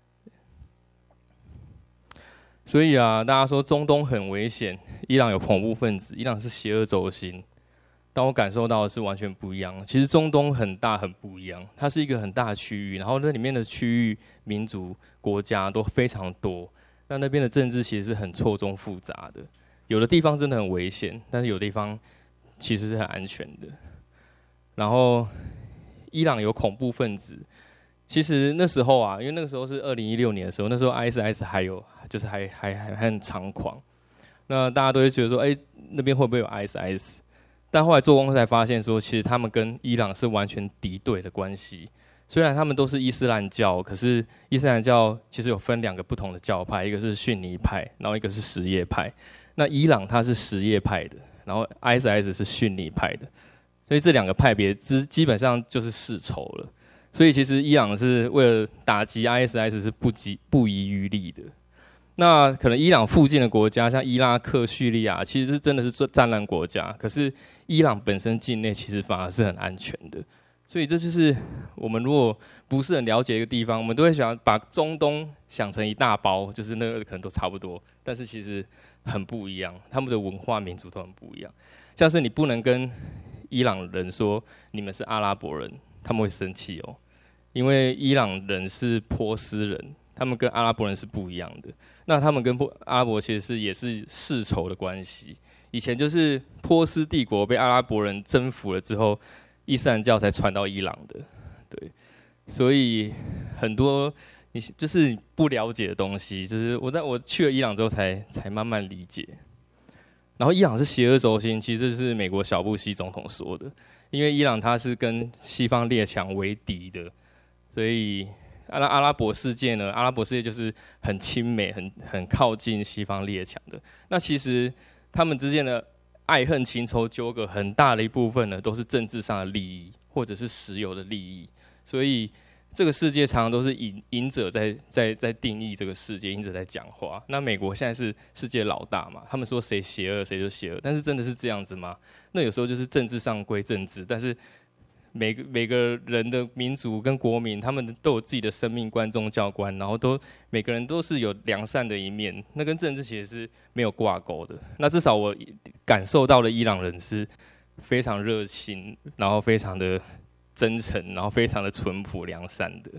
所以啊，大家说中东很危险，伊朗有恐怖分子，伊朗是邪恶轴心。但我感受到的是完全不一样。其实中东很大很不一样，它是一个很大的区域，然后那里面的区域、民族、国家都非常多。那边的政治其实是很错综复杂的，有的地方真的很危险，但是有的地方其实是很安全的。然后伊朗有恐怖分子，其实那时候啊，因为那个时候是2016年的时候，那时候 ISIS 还有就是还很猖狂，那大家都会觉得说，那边会不会有 ISIS？ 但后来做功课才发现说，其实他们跟伊朗是完全敌对的关系。虽然他们都是伊斯兰教，可是伊斯兰教其实有分2个不同的教派，一个是逊尼派，然后一个是什叶派。那伊朗它是什叶派的，然后 ISIS 是逊尼派的，所以这2个派别基本上就是世仇了。所以其实伊朗是为了打击 ISIS 是不遗余力的。那可能伊朗附近的国家，像伊拉克、叙利亚，其实是真的是战乱国家，可是伊朗本身境内其实反而是很安全的。所以这就是我们如果不是很了解一个地方，我们都会想把中东想成一大包，就是那个可能都差不多，但是其实很不一样，他们的文化民族都很不一样。像是你不能跟伊朗人说你们是阿拉伯人，他们会生气哦，因为伊朗人是波斯人，他们跟阿拉伯人是不一样的。那他们跟阿拉伯其实也是世仇的关系。以前就是波斯帝国被阿拉伯人征服了之后，伊斯兰教才传到伊朗的，对，所以很多你就是你不了解的东西，就是我去了伊朗之后才慢慢理解。然后伊朗是邪恶轴心，其实这是美国小布希总统说的，因为伊朗它是跟西方列强为敌的，所以阿拉伯世界呢，阿拉伯世界就是很亲美、很靠近西方列强的。那其实他们之间的爱恨情仇纠葛很大的一部分呢，都是政治上的利益，或者是石油的利益。所以这个世界常常都是赢者在定义这个世界，赢者在讲话。那美国现在是世界老大嘛，他们说谁邪恶谁就邪恶，但是真的是这样子吗？那有时候就是政治上归政治，但是每个人的民族跟国民，他们都有自己的生命观、宗教观，然后每个人都是有良善的一面，那跟政治其实是没有挂钩的。那至少我感受到的伊朗人是非常热情，然后非常的真诚，然后非常的淳朴良善的。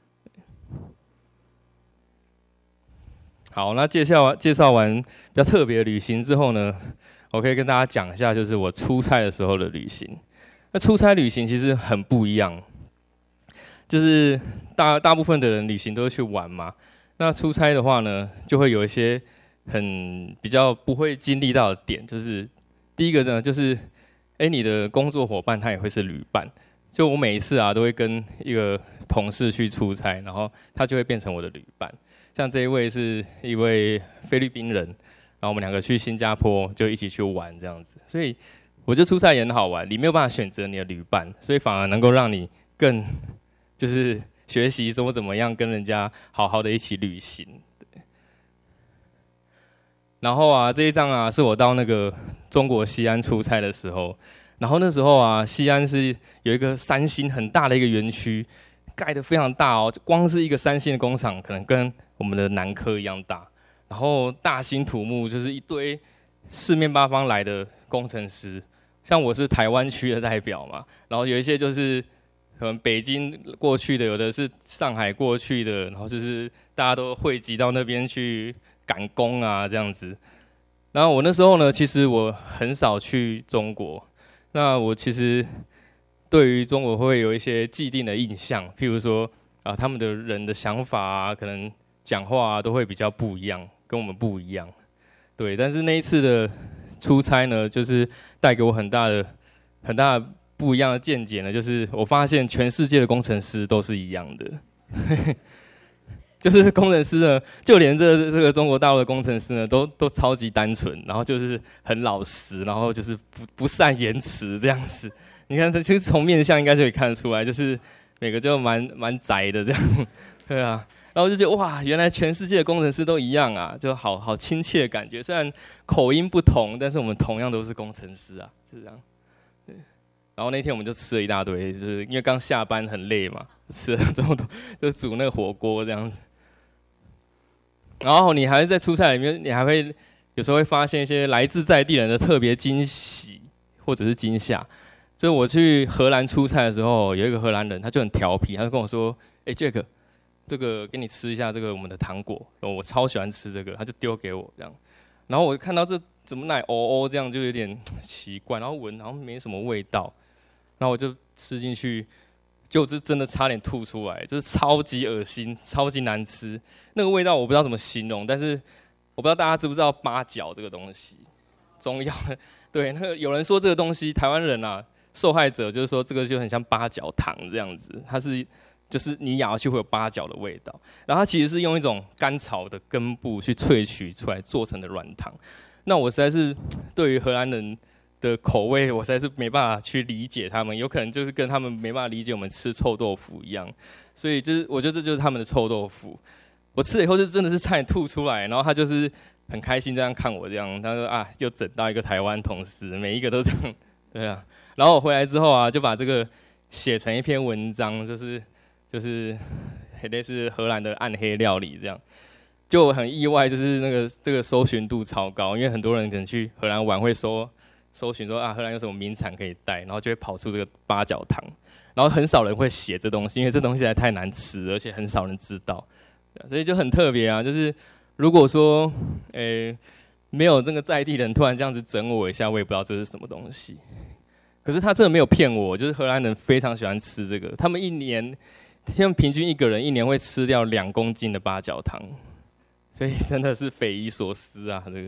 好，那介绍完比较特别的旅行之后呢，我可以跟大家讲一下，就是我出差的时候的旅行。那出差旅行其实很不一样，就是大部分的人旅行都会去玩嘛。那出差的话呢，就会有一些比较不会经历到的点，就是第一个呢，就是你的工作伙伴他也会是旅伴。就我每一次啊，都会跟一个同事去出差，然后他就会变成我的旅伴。像这一位是一位菲律宾人，然后我们2个去新加坡就一起去玩这样子，所以我觉得出差也很好玩，你没有办法选择你的旅伴，所以反而能够让你更就是学习说怎么样跟人家好好的一起旅行。然后啊，这一张啊是我到那个中国西安出差的时候，然后那时候啊，西安是有一个3星很大的一个园区，盖得非常大哦，光是一个3星的工厂，可能跟我们的南科一样大。然后大兴土木，就是一堆四面八方来的工程师，像我是台湾区的代表嘛，然后有一些就是可能北京过去的，有的是上海过去的，然后就是大家都汇集到那边去赶工啊这样子。然后我那时候呢，其实我很少去中国，那我其实对于中国会有一些既定的印象，譬如说啊，他们的人的想法啊，可能讲话啊都会比较不一样，跟我们不一样。对，但是那一次的出差呢，就是带给我很大的不一样的见解呢，就是我发现全世界的工程师都是一样的，就是工程师呢，就连这个中国大陆的工程师呢，都超级单纯，然后就是很老实，然后就是不善言辞这样子。你看，其实从面相应该就可以看得出来，就是每个就蛮宅的这样，对啊。然后就觉得哇，原来全世界的工程师都一样啊，就好亲切的感觉。虽然口音不同，但是我们同样都是工程师啊，是这样。然后那天我们就吃了一大堆，就是因为刚下班很累嘛，吃了这么多，就煮那个火锅这样子。然后你还在出差里面，你还会有时候会发现一些来自在地人的特别惊喜或者是惊吓。就是我去荷兰出差的时候，有一个荷兰人，他就很调皮，他就跟我说：“哎，Jack， 这个给你吃一下这个我们的糖果，我超喜欢吃这个。”他就丢给我这样。然后我看到这怎么奶哦这样，就有点奇怪，然后闻好像没什么味道。然后我就吃进去，就是真的差点吐出来，就是超级恶心，超级难吃。那个味道我不知道怎么形容，但是我不知道大家知不知道八角这个东西，中药的。对，那个有人说这个东西，台湾人啊，受害者就是说这个就很像八角糖这样子，它是就是你咬下去会有八角的味道。然后它其实是用一种甘草的根部去萃取出来做成的软糖。那我实在是对于荷兰人的口味，我实在是没办法去理解他们，有可能就是跟他们没办法理解我们吃臭豆腐一样，所以就是我觉得这就是他们的臭豆腐。我吃了以后就真的是差点吐出来，然后他就是很开心这样看我这样，他说啊，又整到一个台湾同事，每一个都这样，对啊。然后我回来之后啊，就把这个写成一篇文章，就是类似荷兰的暗黑料理这样。就我很意外，就是这个搜寻度超高，因为很多人可能去荷兰玩会搜寻说啊，荷兰有什么名产可以带，然后就会跑出这个八角糖，然后很少人会写这东西，因为这东西实在太难吃，而且很少人知道，所以就很特别啊。就是如果说没有这个在地人突然这样子整我一下，我也不知道这是什么东西。可是他真的没有骗我，就是荷兰人非常喜欢吃这个，他们平均一个人一年会吃掉2公斤的八角糖，所以真的是匪夷所思啊，这个。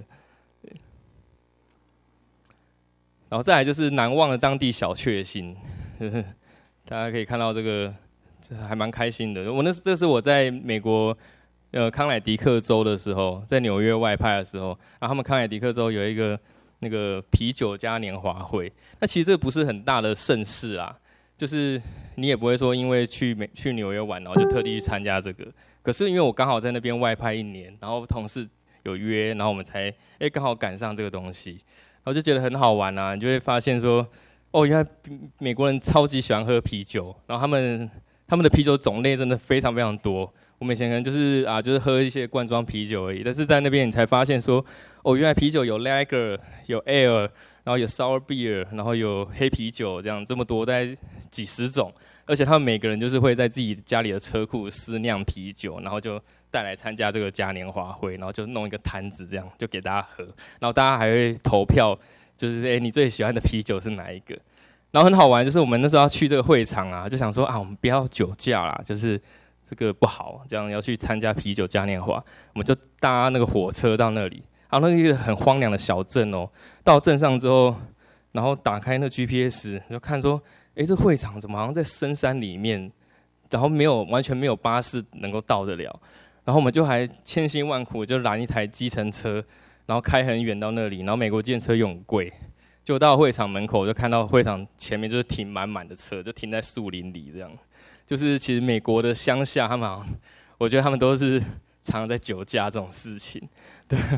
然后再来就是难忘的当地小确幸，大家可以看到这个还蛮开心的。这是我在美国康乃狄克州的时候，在纽约外派的时候，然后他们康乃狄克州有一个那个啤酒嘉年华会。那其实这不是很大的盛事啊，就是你也不会说因为去纽约玩，然后就特地去参加这个。可是因为我刚好在那边外派1年，然后同事有约，然后我们才刚好赶上这个东西。然后就觉得很好玩啊，你就会发现说，哦，原来美国人超级喜欢喝啤酒，然后他们的啤酒种类真的非常非常多。我们以前可能就是喝一些罐装啤酒而已，但是在那边你才发现说，哦，原来啤酒有 Lager， 有 Ale， 然后有 Sour Beer， 然后有黑啤酒这么多，大概几十种，而且他们每个人就是会在自己家里的车库私酿啤酒，然后就带来参加这个嘉年华会，然后就弄一个摊子这样，就给大家喝，然后大家还会投票，就是你最喜欢的啤酒是哪一个？然后很好玩，就是我们那时候要去这个会场啊，就想说啊，我们不要酒驾啦，就是这个不好，这样要去参加啤酒嘉年华，我们就搭那个火车到那里，然后那个很荒凉的小镇哦，到镇上之后，然后打开那 GPS， 就看说，这会场怎么好像在深山里面，然后完全没有巴士能够到得了。然后我们就还千辛万苦就拦一台计程车，然后开很远到那里，然后美国计程车又很贵，就到会场门口就看到会场前面就是停满满的车，就停在树林里这样。就是其实美国的乡下，他们好像我觉得他们都是常常在酒驾这种事情，对。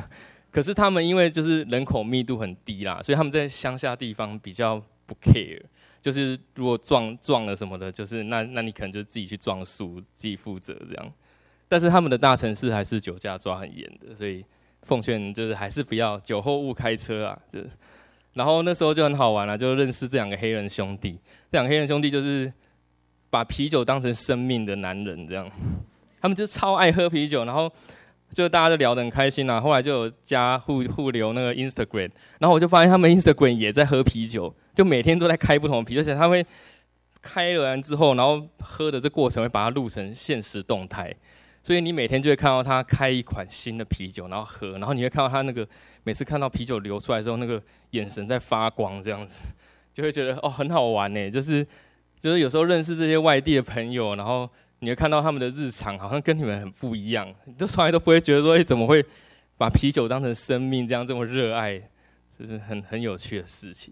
可是他们因为就是人口密度很低啦，所以他们在乡下地方比较不 care， 就是如果撞了什么的，就是那你可能就自己去撞树，自己负责这样。但是他们的大城市还是酒驾抓很严的，所以奉劝就是还是不要酒后误开车啊。就是，然后那时候就很好玩啦，就认识这两个黑人兄弟。这两个黑人兄弟就是把啤酒当成生命的男人这样，他们就超爱喝啤酒，然后就大家就聊得很开心啦。后来就有加互留那个 Instagram， 然后我就发现他们 Instagram 也在喝啤酒，就每天都在开不同的啤酒，而且他会开了完之后，然后喝的这过程会把它录成限时动态。所以你每天就会看到他开一款新的啤酒，然后喝，然后你会看到他那个每次看到啤酒流出来之后，那个眼神在发光，这样子，就会觉得哦很好玩呢。就是有时候认识这些外地的朋友，然后你会看到他们的日常好像跟你们很不一样，你都从来都不会觉得说，怎么会把啤酒当成生命这样这么热爱，这是很有趣的事情。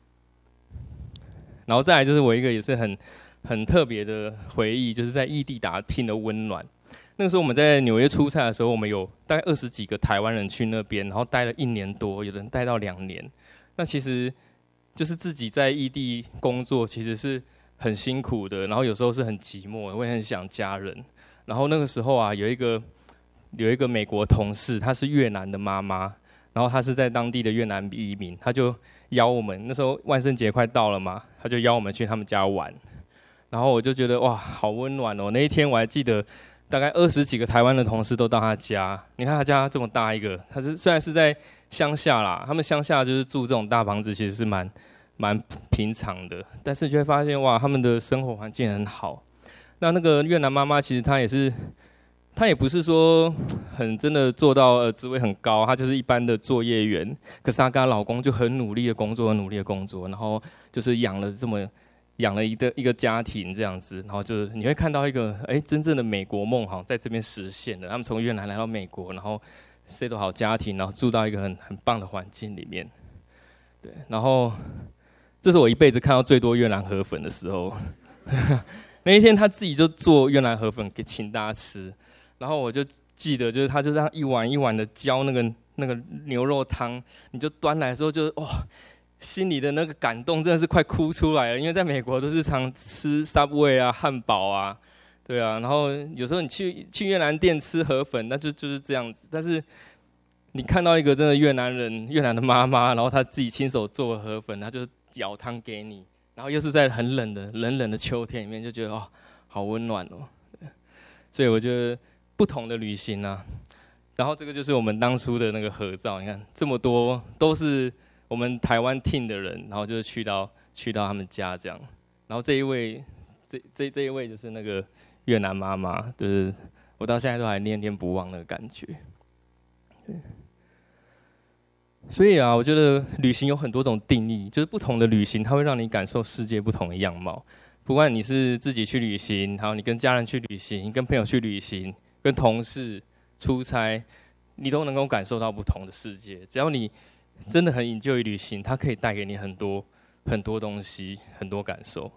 然后再来就是我一个也是很特别的回忆，就是在异地打拼的温暖。那个时候我们在纽约出差的时候，我们有大概20几个台湾人去那边，然后待了1年多，有的人待到2年。那其实就是自己在异地工作，其实是很辛苦的，然后有时候是很寂寞，会很想家人。然后那个时候啊，有一个美国同事，她是越南的妈妈，然后她是在当地的越南移民，她就邀我们，那时候万圣节快到了嘛，她就邀我们去他们家玩。然后我就觉得哇，好温暖哦！那一天我还记得。大概20几个台湾的同事都到他家，你看他家这么大一个，他虽然是在乡下啦，他们乡下就是住这种大房子，其实是蛮平常的，但是你就会发现哇，他们的生活环境很好。那个越南妈妈其实她也不是说很真的做到职位很高，她就是一般的作业员，可是她跟她老公就很努力的工作，然后就是养了一个家庭这样子，然后就是你会看到一个真正的美国梦好像在这边实现了。他们从越南来到美国，然后 settle 好家庭，然后住到一个很棒的环境里面。对，然后这是我一辈子看到最多越南河粉的时候。那一天他自己就做越南河粉给请大家吃，然后我就记得就是他就这样一碗一碗的浇那个牛肉汤，你就端来的时候就哇。心里的那个感动真的是快哭出来了，因为在美国都是常吃 Subway 啊、汉堡啊，对啊，然后有时候你去越南店吃河粉，那就是这样子。但是你看到一个真的越南的妈妈，然后她自己亲手做的河粉，她就舀汤给你，然后又是在很冷的秋天里面，就觉得哦，好温暖哦。所以我觉得不同的旅行啊，然后这个就是我们当初的那个合照，你看这么多都是。我们台湾 team 的人，然后就是去到他们家这样，然后这一位就是那个越南妈妈，就是我到现在都还念念不忘那个感觉。对，所以啊，我觉得旅行有很多种定义，就是不同的旅行，它会让你感受世界不同的样貌。不管你是自己去旅行，然后你跟家人去旅行，跟朋友去旅行，跟同事出差，你都能够感受到不同的世界。只要你真的很enjoy旅行，它可以带给你很多东西，很多感受。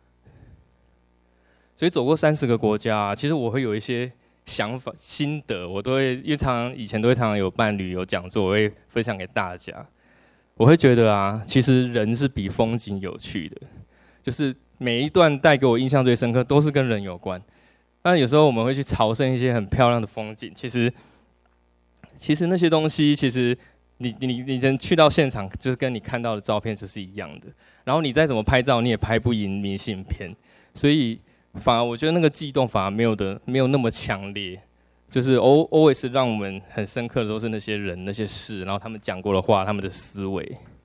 所以走过30个国家，其实我会有一些想法、心得，我都会以前都会常常有办旅游讲座，我会分享给大家。我会觉得啊，其实人是比风景有趣的，就是每一段带给我印象最深刻，都是跟人有关。那有时候我们会去朝圣一些很漂亮的风景，其实那些东西其实。你真去到现场，就是跟你看到的照片就是一样的。然后你再怎么拍照，你也拍不赢明信片。所以反而我觉得那个悸动反而没有那么强烈。就是 always 让我们很深刻的都是那些人、那些事，然后他们讲过的话、他们的思维。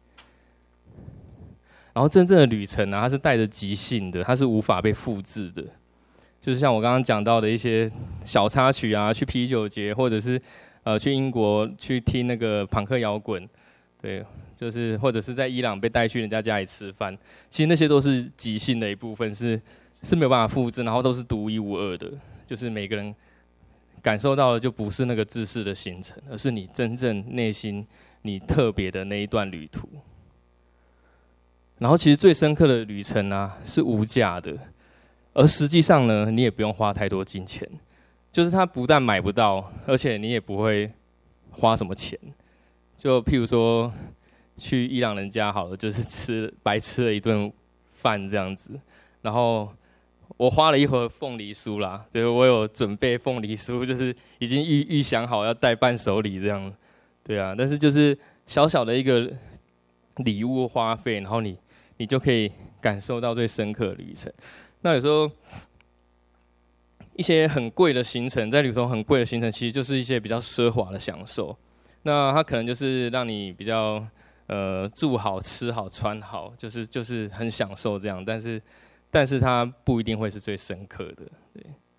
然后真正的旅程啊，它是带着即兴的，它是无法被复制的。就是像我刚刚讲到的一些小插曲啊，去啤酒节或者是。去英国去听那个朋克摇滚，对，就是或者是在伊朗被带去人家家里吃饭，其实那些都是即兴的一部分，是没有办法复制，然后都是独一无二的，就是每个人感受到的就不是那个制式的行程，而是你真正内心你特别的那一段旅途。然后其实最深刻的旅程啊是无价的，而实际上呢，你也不用花太多金钱。就是它不但买不到，而且你也不会花什么钱。 就譬如说去伊朗人家好了，就是白吃了一顿饭这样子，然后我花了一盒凤梨酥啦，就是我有准备凤梨酥，就是已经预想好要带伴手礼这样，对啊，但是就是小小的一个礼物花费，然后你就可以感受到最深刻的旅程。那有时候一些很贵的行程，在旅途很贵的行程，其实就是一些比较奢华的享受。那它可能就是让你比较住好、吃好、穿好，就是很享受这样，但是它不一定会是最深刻的，对。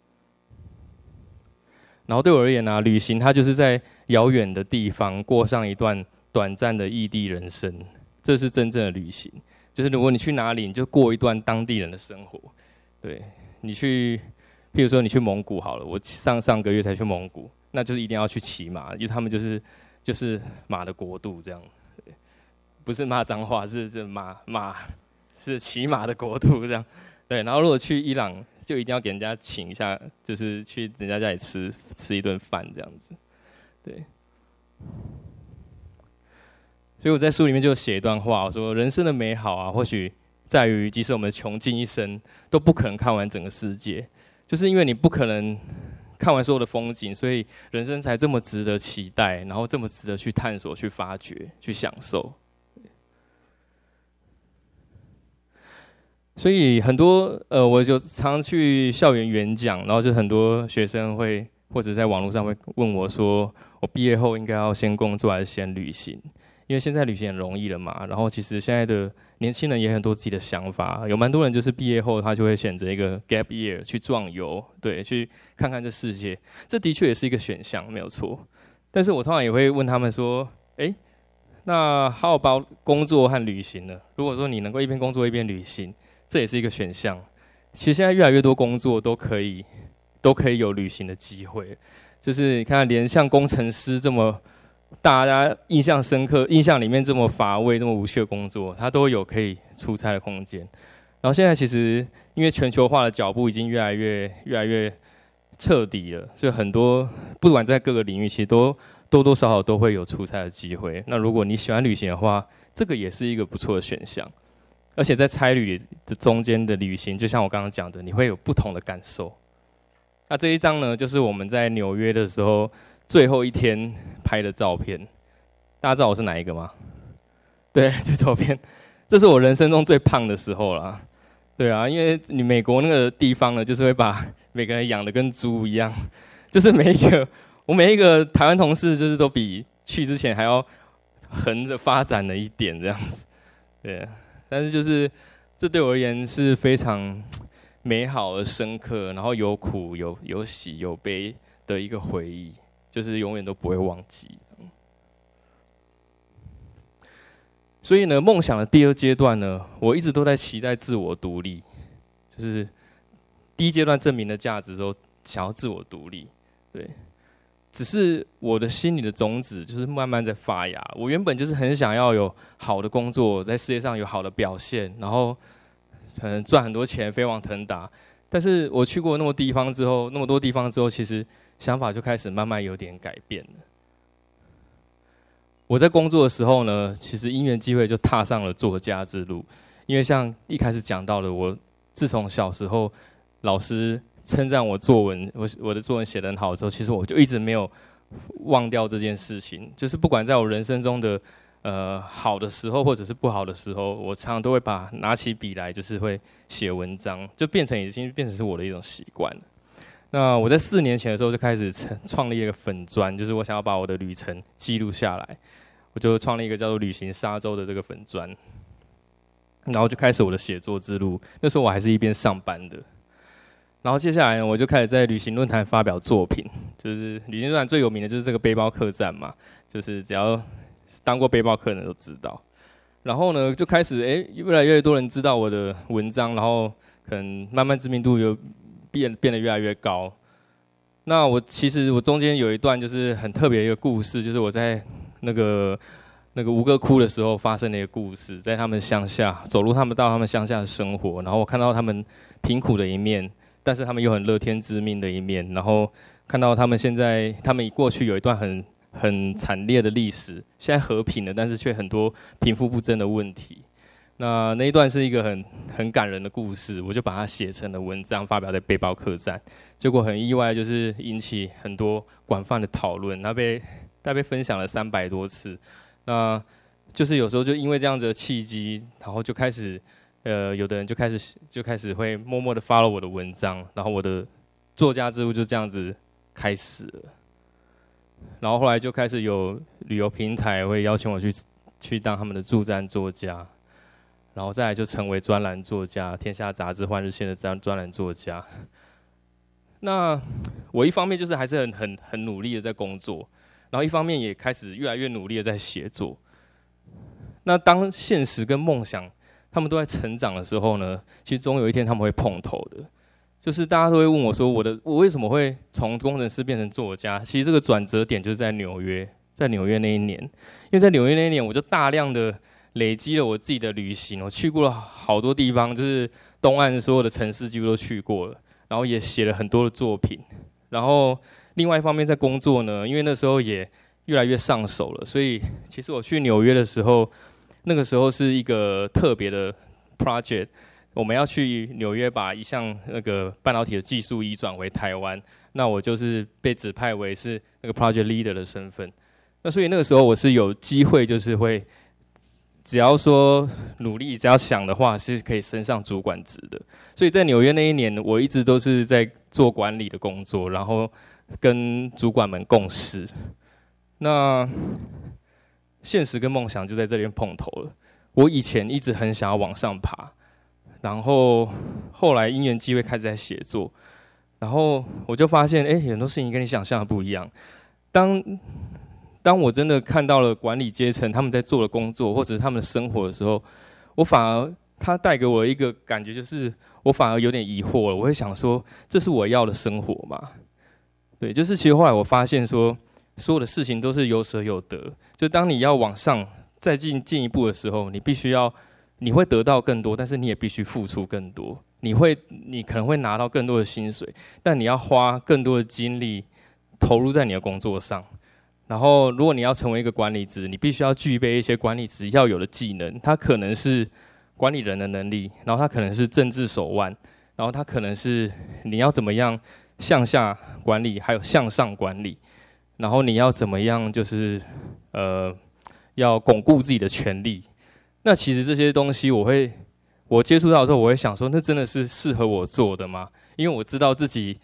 然后对我而言呢，旅行它就是在遥远的地方过上一段短暂的异地人生，这是真正的旅行。就是如果你去哪里，你就过一段当地人的生活。对，你去，譬如说你去蒙古好了，我上个月才去蒙古，那就是一定要去骑马，因为他们就是马的国度这样。对，不是骂脏话，是马是骑马的国度这样。对，然后如果去伊朗，就一定要给人家请一下，就是去人家家里吃一顿饭这样子。对，所以我在书里面就写一段话，我说人生的美好啊，或许在于即使我们穷尽一生，都不可能看完整个世界，就是因为你不可能看完所有的风景，所以人生才这么值得期待，然后这么值得去探索、去发掘、去享受。所以很多我就常去校园演讲，然后就很多学生会或者在网络上会问我说，我毕业后应该要先工作还是先旅行？因为现在旅行很容易了嘛，然后其实现在的年轻人也很多自己的想法，有蛮多人就是毕业后他就会选择一个 gap year 去壮游，对，去看看这世界，这的确也是一个选项，没有错。但是我通常也会问他们说，那 how about 工作和旅行呢？如果说你能够一边工作一边旅行，这也是一个选项。其实现在越来越多工作都可以有旅行的机会，就是你看，连像工程师这么大家印象深刻、印象里面这么乏味、这么无趣的工作，它都有可以出差的空间。然后现在其实因为全球化的脚步已经越来越彻底了，所以很多不管在各个领域，其实都多多少少都会有出差的机会。那如果你喜欢旅行的话，这个也是一个不错的选项。而且在差旅的中间的旅行，就像我刚刚讲的，你会有不同的感受。那这一张呢，就是我们在纽约的时候最后一天拍的照片。大家知道我是哪一个吗？对，这照片，这是我人生中最胖的时候啦。对啊，因为你美国那个地方呢，就是会把每个人养得跟猪一样，就是我每一个台湾同事，就是都比去之前还要横着发展了一点这样子。对。但是就是这对我而言是非常美好而深刻，然后有苦有喜有悲的一个回忆，就是永远都不会忘记。所以呢，梦想的第二阶段呢，我一直都在期待自我独立，就是第一阶段证明了价值之后，想要自我独立，对。只是我的心里的种子就是慢慢在发芽。我原本就是很想要有好的工作，在世界上有好的表现，然后可能赚很多钱，飞黄腾达。但是我去过那么多地方之后，其实想法就开始慢慢有点改变了。我在工作的时候呢，其实因缘机会就踏上了作家之路。因为像一开始讲到的，我自从小时候老师称赞我作文，我的作文写得很好的时候，其实我就一直没有忘掉这件事情。就是不管在我人生中的好的时候，或者是不好的时候，我常常都会拿起笔来，就是会写文章，就已经变成是我的一种习惯了。那我在4年前的时候就开始创立一个粉专，就是我想要把我的旅程记录下来，我就创立一个叫做旅行沙洲的这个粉专，然后就开始我的写作之路。那时候我还是一边上班的。然后接下来呢，我就开始在旅行论坛发表作品。就是旅行论坛最有名的就是这个背包客栈嘛，就是只要当过背包客的人都知道。然后呢，就开始越来越多人知道我的文章，然后可能慢慢知名度就变得越来越高。那其实我中间有一段就是很特别的一个故事，就是我在那个吴哥窟的时候发生的一个故事，在他们乡下走路，到他们乡下的生活，然后我看到他们贫苦的一面。但是他们又很乐天知命的一面，然后看到他们过去有一段很很惨烈的历史，现在和平了，但是却很多贫富不争的问题。那一段是一个很感人的故事，我就把它写成了文章，发表在背包客栈。结果很意外，就是引起很多广泛的讨论，大概被分享了300多次。那就是有时候就因为这样子的契机，然后就开始，有的人就开始会默默的 follow 我的文章，然后我的作家之路就这样子开始了。然后后来就开始有旅游平台会邀请我去当他们的驻站作家。然后再来就成为专栏作家，天下杂志、换日线的专栏作家。那我一方面就是还是很努力的在工作，然后一方面也开始越来越努力的在写作。那当现实跟梦想他们都在成长的时候呢，其实总有一天他们会碰头的。就是大家都会问我说，我为什么会从工程师变成作家？其实这个转折点就是在纽约那一年，因为在纽约那一年，我就大量的累积了我自己的旅行，我去过了好多地方，就是东岸所有的城市几乎都去过了，然后也写了很多的作品。然后另外一方面在工作呢，因为那时候也越来越上手了，所以其实我去纽约的时候，那个时候是一个特别的 project， 我们要去纽约把一项那个半导体的技术移转回台湾，那我就是被指派为是那个 project leader 的身份。那所以那个时候我是有机会，就是会只要说努力，只要想的话，是可以升上主管职的。所以在纽约那一年，我一直都是在做管理的工作，然后跟主管们共事。那现实跟梦想就在这边碰头了。我以前一直很想要往上爬，然后后来因缘际会开始在写作，然后我就发现，很多事情跟你想象的不一样。当我真的看到了管理阶层他们在做的工作，或者是他们的生活的时候，我反而他带给我一个感觉，就是我反而有点疑惑了。我会想说，这是我要的生活吗？对，就是其实后来我发现说，所有的事情都是有舍有得。就当你要往上再进一步的时候，你会得到更多，但是你也必须付出更多。你可能会拿到更多的薪水，但你要花更多的精力投入在你的工作上。然后，如果你要成为一个管理职，你必须要具备一些管理职要有的技能。它可能是管理人的能力，然后它可能是政治手腕，然后它可能是你要怎么样向下管理，还有向上管理。然后你要怎么样，就是要巩固自己的权利。那其实这些东西，我接触到的时候，我会想说，那真的是适合我做的吗？因为我知道自己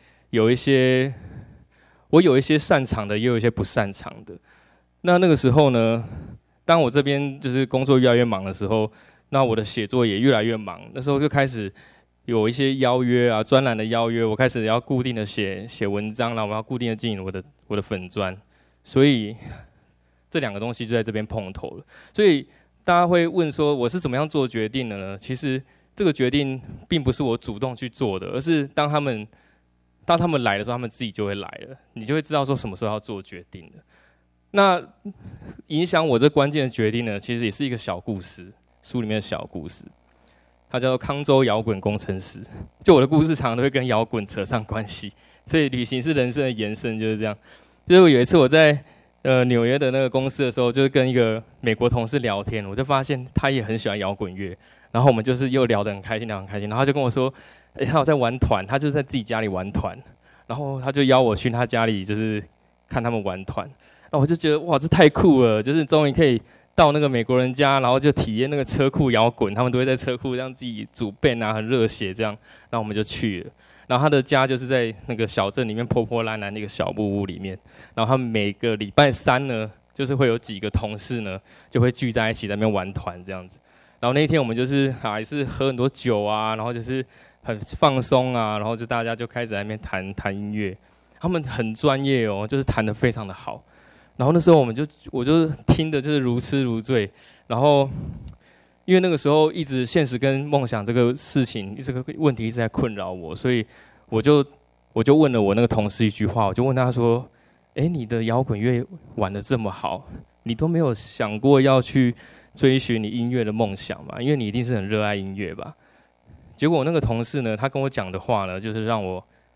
我有一些擅长的，也有一些不擅长的。那个时候呢，当我这边就是工作越来越忙的时候，那我的写作也越来越忙。那时候就开始有一些邀约啊，专栏的邀约，我开始要固定的写文章，然后我要固定的经营我的粉专，所以这两个东西就在这边碰头了。所以大家会问说，我是怎么样做决定的呢？其实这个决定并不是我主动去做的，而是当他们来的时候，他们自己就会来了，你就会知道说什么时候要做决定了。那影响我这关键的决定呢，其实也是一个小故事，书里面的小故事，它叫做康州摇滚工程师。就我的故事常常都会跟摇滚扯上关系，所以旅行是人生的延伸，就是这样。就是有一次我在纽约的那个公司的时候，就是跟一个美国同事聊天，我就发现他也很喜欢摇滚乐，然后我们就是又聊得很开心，然后他就跟我说，他有在玩团，他就是在自己家里玩团，然后他就邀我去他家里，就是看他们玩团，然后我就觉得哇，这太酷了，就是终于可以到那个美国人家，然后就体验那个车库摇滚，他们都会在车库让自己组 band 啊，很热血这样，然后我们就去了。然后他的家就是在那个小镇里面破破烂烂的一个小木屋里面，然后他们每个礼拜三呢，就是会有几个同事呢，就会聚在一起在那边玩团这样子。然后那一天我们就是也是喝很多酒啊，然后就是很放松啊，然后就大家就开始在那边弹音乐，他们很专业哦，就是弹得非常的好。然后那时候我就听的就是如痴如醉，然后因为那个时候一直现实跟梦想这个事情这个问题一直在困扰我，所以我就问了我那个同事一句话，我就问他说：“你的摇滚乐玩得这么好，你都没有想过要去追寻你音乐的梦想嘛？因为你一定是很热爱音乐吧？”结果我那个同事呢，他跟我讲的话呢，就是让我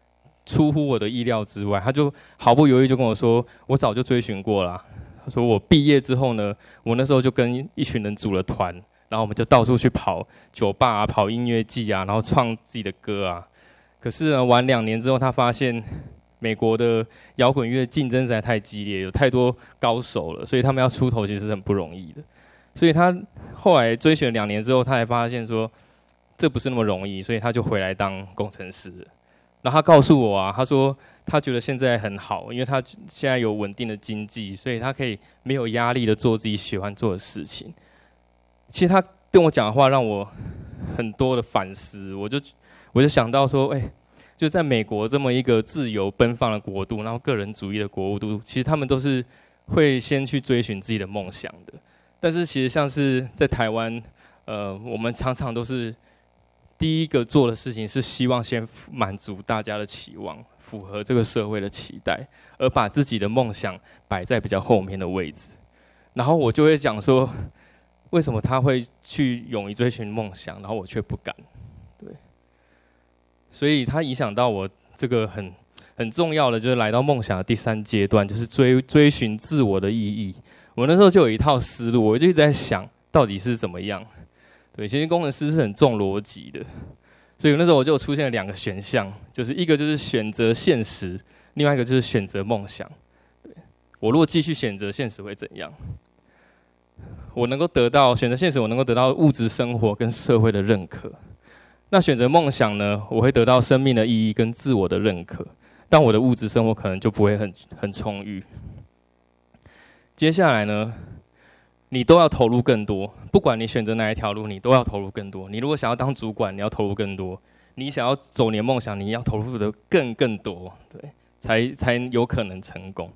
出乎我的意料之外，他就毫不犹豫就跟我说，我早就追寻过了。他说我毕业之后呢，我那时候就跟一群人组了团，然后我们就到处去跑酒吧啊，跑音乐季啊，然后创自己的歌啊。可是呢，玩2年之后，他发现美国的摇滚乐竞争实在太激烈，有太多高手了，所以他们要出头其实是很不容易的。所以他后来追寻了2年之后，他才发现说这不是那么容易，所以他就回来当工程师了。然后他告诉我啊，他说他觉得现在很好，因为他现在有稳定的经济，所以他可以没有压力的做自己喜欢做的事情。其实他跟我讲的话让我很多的反思，我就想到说，就在美国这么一个自由奔放的国度，然后个人主义的国度，其实他们都是会先去追寻自己的梦想的。但是其实像是在台湾，我们常常都是第一个做的事情是希望先满足大家的期望，符合这个社会的期待，而把自己的梦想摆在比较后面的位置。然后我就会讲说，为什么他会去勇于追寻梦想，然后我却不敢？对，所以他影响到我这个很重要的，就是来到梦想的第3阶段，就是追寻自我的意义。我那时候就有一套思路，我就一直在想到底是怎么样。对，其实工程师是很重逻辑的，所以那时候我就出现了2个选项，就是一个就是选择现实，另外一个就是选择梦想。对，我如果继续选择现实会怎样？我能够得到选择现实，我能够得到物质生活跟社会的认可。那选择梦想呢？我会得到生命的意义跟自我的认可，但我的物质生活可能就不会很充裕。接下来呢，你都要投入更多，不管你选择哪一条路，你都要投入更多。你如果想要当主管，你要投入更多；你想要走你的梦想，你要投入的更多，对，才有可能成功。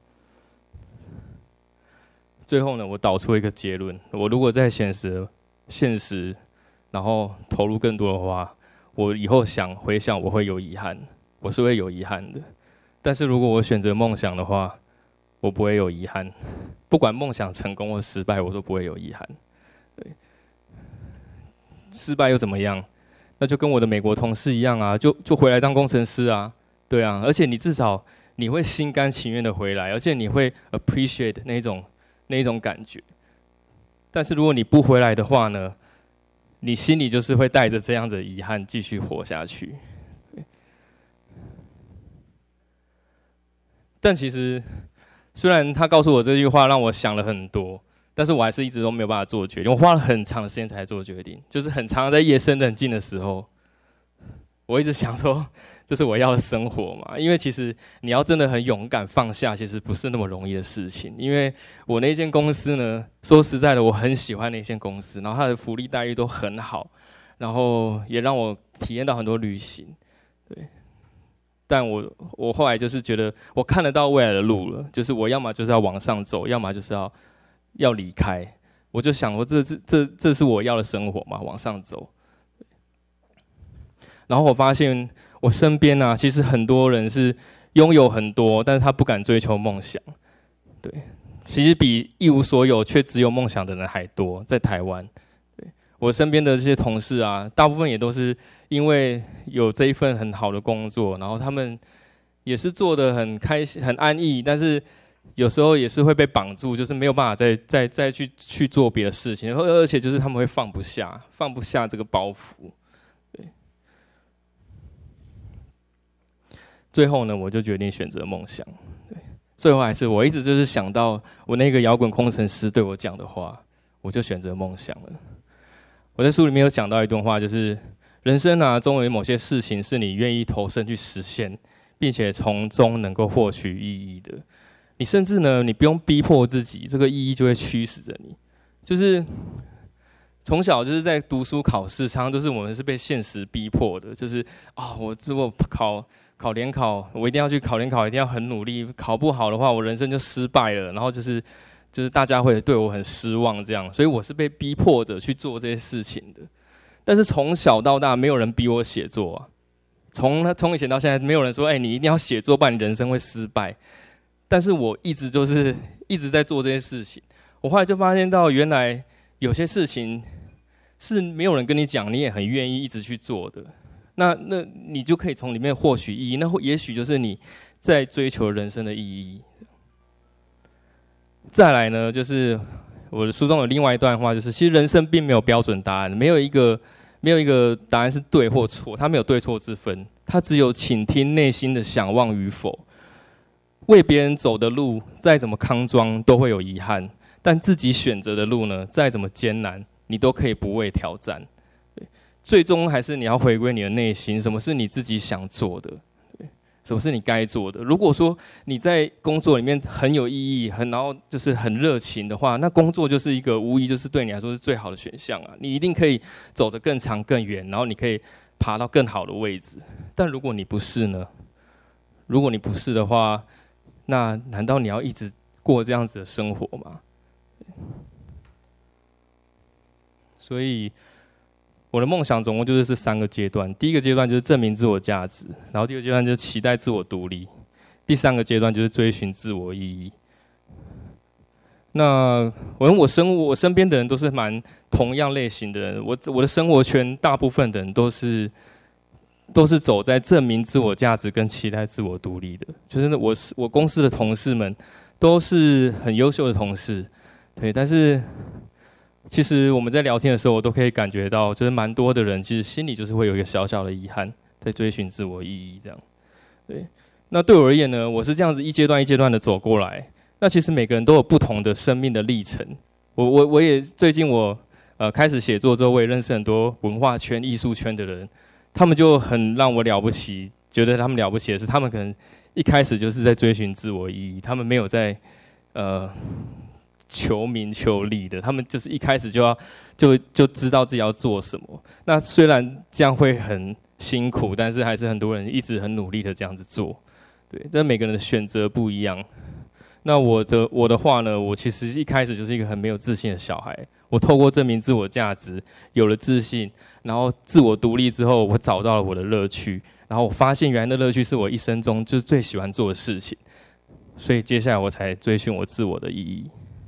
最后呢，我导出一个结论：我如果在现实，然后投入更多的话，我以后回想，我会有遗憾，我是会有遗憾的。但是如果我选择梦想的话，我不会有遗憾。不管梦想成功或失败，我都不会有遗憾。对，失败又怎么样？那就跟我的美国同事一样啊，就回来当工程师啊，对啊。而且你至少你会心甘情愿的回来，而且你会 appreciate 那一种感觉。但是如果你不回来的话呢，你心里就是会带着这样的遗憾继续活下去。但其实，虽然他告诉我这句话让我想了很多，但是我还是一直都没有办法做决定。我花了很长的时间才做决定，就是很长在夜深人静的时候，我一直想说，这是我要的生活嘛？因为其实你要真的很勇敢放下，其实不是那么容易的事情。因为我那间公司呢，说实在的，我很喜欢那间公司，然后它的福利待遇都很好，然后也让我体验到很多旅行，对。但我后来就是觉得，我看得到未来的路了，就是我要么就是要往上走，要么就是要离开。我就想说，这是我要的生活嘛，往上走。然后我发现我身边啊，其实很多人是拥有很多，但是他不敢追求梦想。对，其实比一无所有却只有梦想的人还多，在台湾。对，我身边的这些同事啊，大部分也都是因为有这一份很好的工作，然后他们也是做得很开心、很安逸，但是有时候也是会被绑住，就是没有办法再去做别的事情，而且就是他们会放不下这个包袱。对，最后呢，我就决定选择梦想。对，最后还是我一直就是想到我那个摇滚工程师对我讲的话，我就选择梦想了。我在书里面有讲到一段话，就是人生啊，终有某些事情是你愿意投身去实现，并且从中能够获取意义的。你甚至呢，你不用逼迫自己，这个意义就会驱使着你。就是从小就是在读书考试，常常都是我们是被现实逼迫的，就是我如果考联考，我一定要去考联考，一定要很努力，考不好的话，我人生就失败了。然后就是大家会对我很失望，这样，所以我是被逼迫着去做这些事情的。但是从小到大，没有人逼我写作啊。从以前到现在，没有人说，你一定要写作，不然你人生会失败。但是我一直在做这些事情。我后来就发现到，原来有些事情是没有人跟你讲，你也很愿意一直去做的。 那你就可以从里面获取意义，那也许就是你在追求人生的意义。再来呢，就是我的书中有另外一段话，就是其实人生并没有标准答案，没有一个答案是对或错，它没有对错之分，它只有倾听内心的想望与否。为别人走的路再怎么康庄都会有遗憾，但自己选择的路呢，再怎么艰难，你都可以不畏挑战。最终还是你要回归你的内心，什么是你自己想做的，什么是你该做的。如果说你在工作里面很有意义，然后就是很热情的话，那工作就是一个无疑就是对你来说是最好的选项啊！你一定可以走得更长更远，然后你可以爬到更好的位置。但如果你不是呢？如果你不是的话，那难道你要一直过这样子的生活吗？所以我的梦想总共就是这3个阶段。第一个阶段就是证明自我价值，然后第二个阶段就是期待自我独立，第3个阶段就是追寻自我意义。那我身边的人都是蛮同样类型的人，我的生活圈大部分的人都是走在证明自我价值跟期待自我独立的。就是我公司的同事们都是很优秀的同事，对，但是其实我们在聊天的时候，我都可以感觉到，就是蛮多的人其实心里就是会有一个小小的遗憾，在追寻自我意义这样。对，那对我而言呢，我是这样子一阶段一阶段的走过来。那其实每个人都有不同的生命的历程。我也最近开始写作之后，我也认识很多文化圈、艺术圈的人，他们就很让我了不起，觉得他们了不起的是，他们可能一开始就是在追寻自我意义，他们没有在求名求利的，他们就是一开始就知道自己要做什么。那虽然这样会很辛苦，但是还是很多人一直很努力的这样子做。对，但每个人的选择不一样。那我的话呢，我其实一开始就是一个很没有自信的小孩。我透过证明自我价值，有了自信，然后自我独立之后，我找到了我的乐趣，然后我发现原来的乐趣是我一生中就是最喜欢做的事情，所以接下来我才追寻我自我的意义。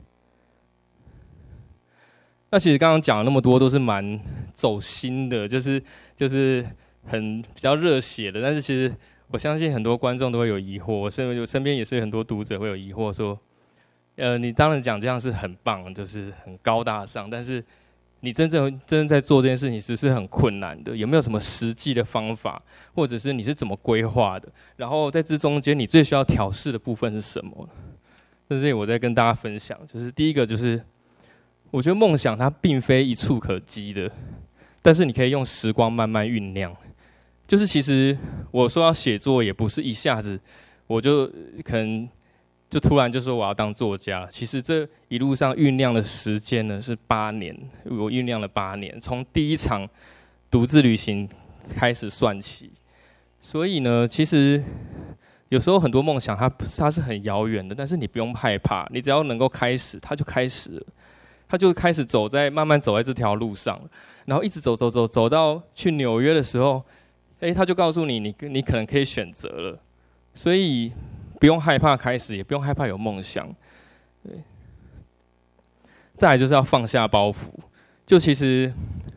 那其实刚刚讲了那么多，都是蛮走心的，就是很比较热血的，但是其实我相信很多观众都会有疑惑，我身边也是很多读者会有疑惑说，你当然讲这样是很棒，就是很高大上，但是你真正在做这件事情，其实是很困难的。有没有什么实际的方法，或者是你是怎么规划的？然后在这中间，你最需要调试的部分是什么？在这里我在跟大家分享，就是第一个就是，我觉得梦想它并非一触可及的，但是你可以用时光慢慢酝酿。就是其实我说要写作，也不是一下子我就可能就突然就说我要当作家。其实这一路上酝酿的时间呢是8年，我酝酿了8年，从第一场独自旅行开始算起。所以呢，其实有时候很多梦想它是很遥远的，但是你不用害怕，你只要能够开始，它就开始了，它就开始慢慢走在这条路上，然后一直走到去纽约的时候。他就告诉你，你可能可以选择了，所以不用害怕开始，也不用害怕有梦想。对，再来就是要放下包袱。就其实，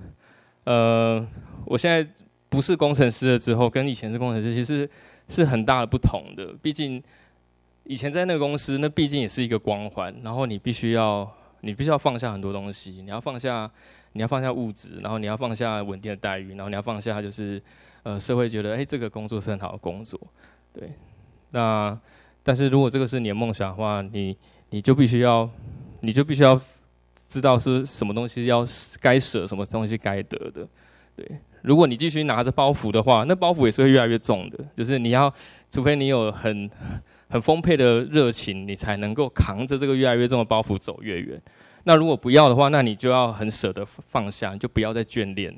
我现在不是工程师了之后，跟以前是工程师，其实是很大的不同的。毕竟以前在那个公司，那毕竟也是一个光环，然后你必须要放下很多东西，你要放下物质，然后你要放下稳定的待遇，然后你要放下就是社会觉得这个工作是很好的工作，对。那但是如果这个是你的梦想的话，你就必须要知道是什么东西该舍，什么东西该得的，对。如果你继续拿着包袱的话，那包袱也是会越来越重的，就是除非你有很丰沛的热情，你才能够扛着这个越来越重的包袱走越远。那如果不要的话，那你就要很舍得放下，你就不要再眷恋。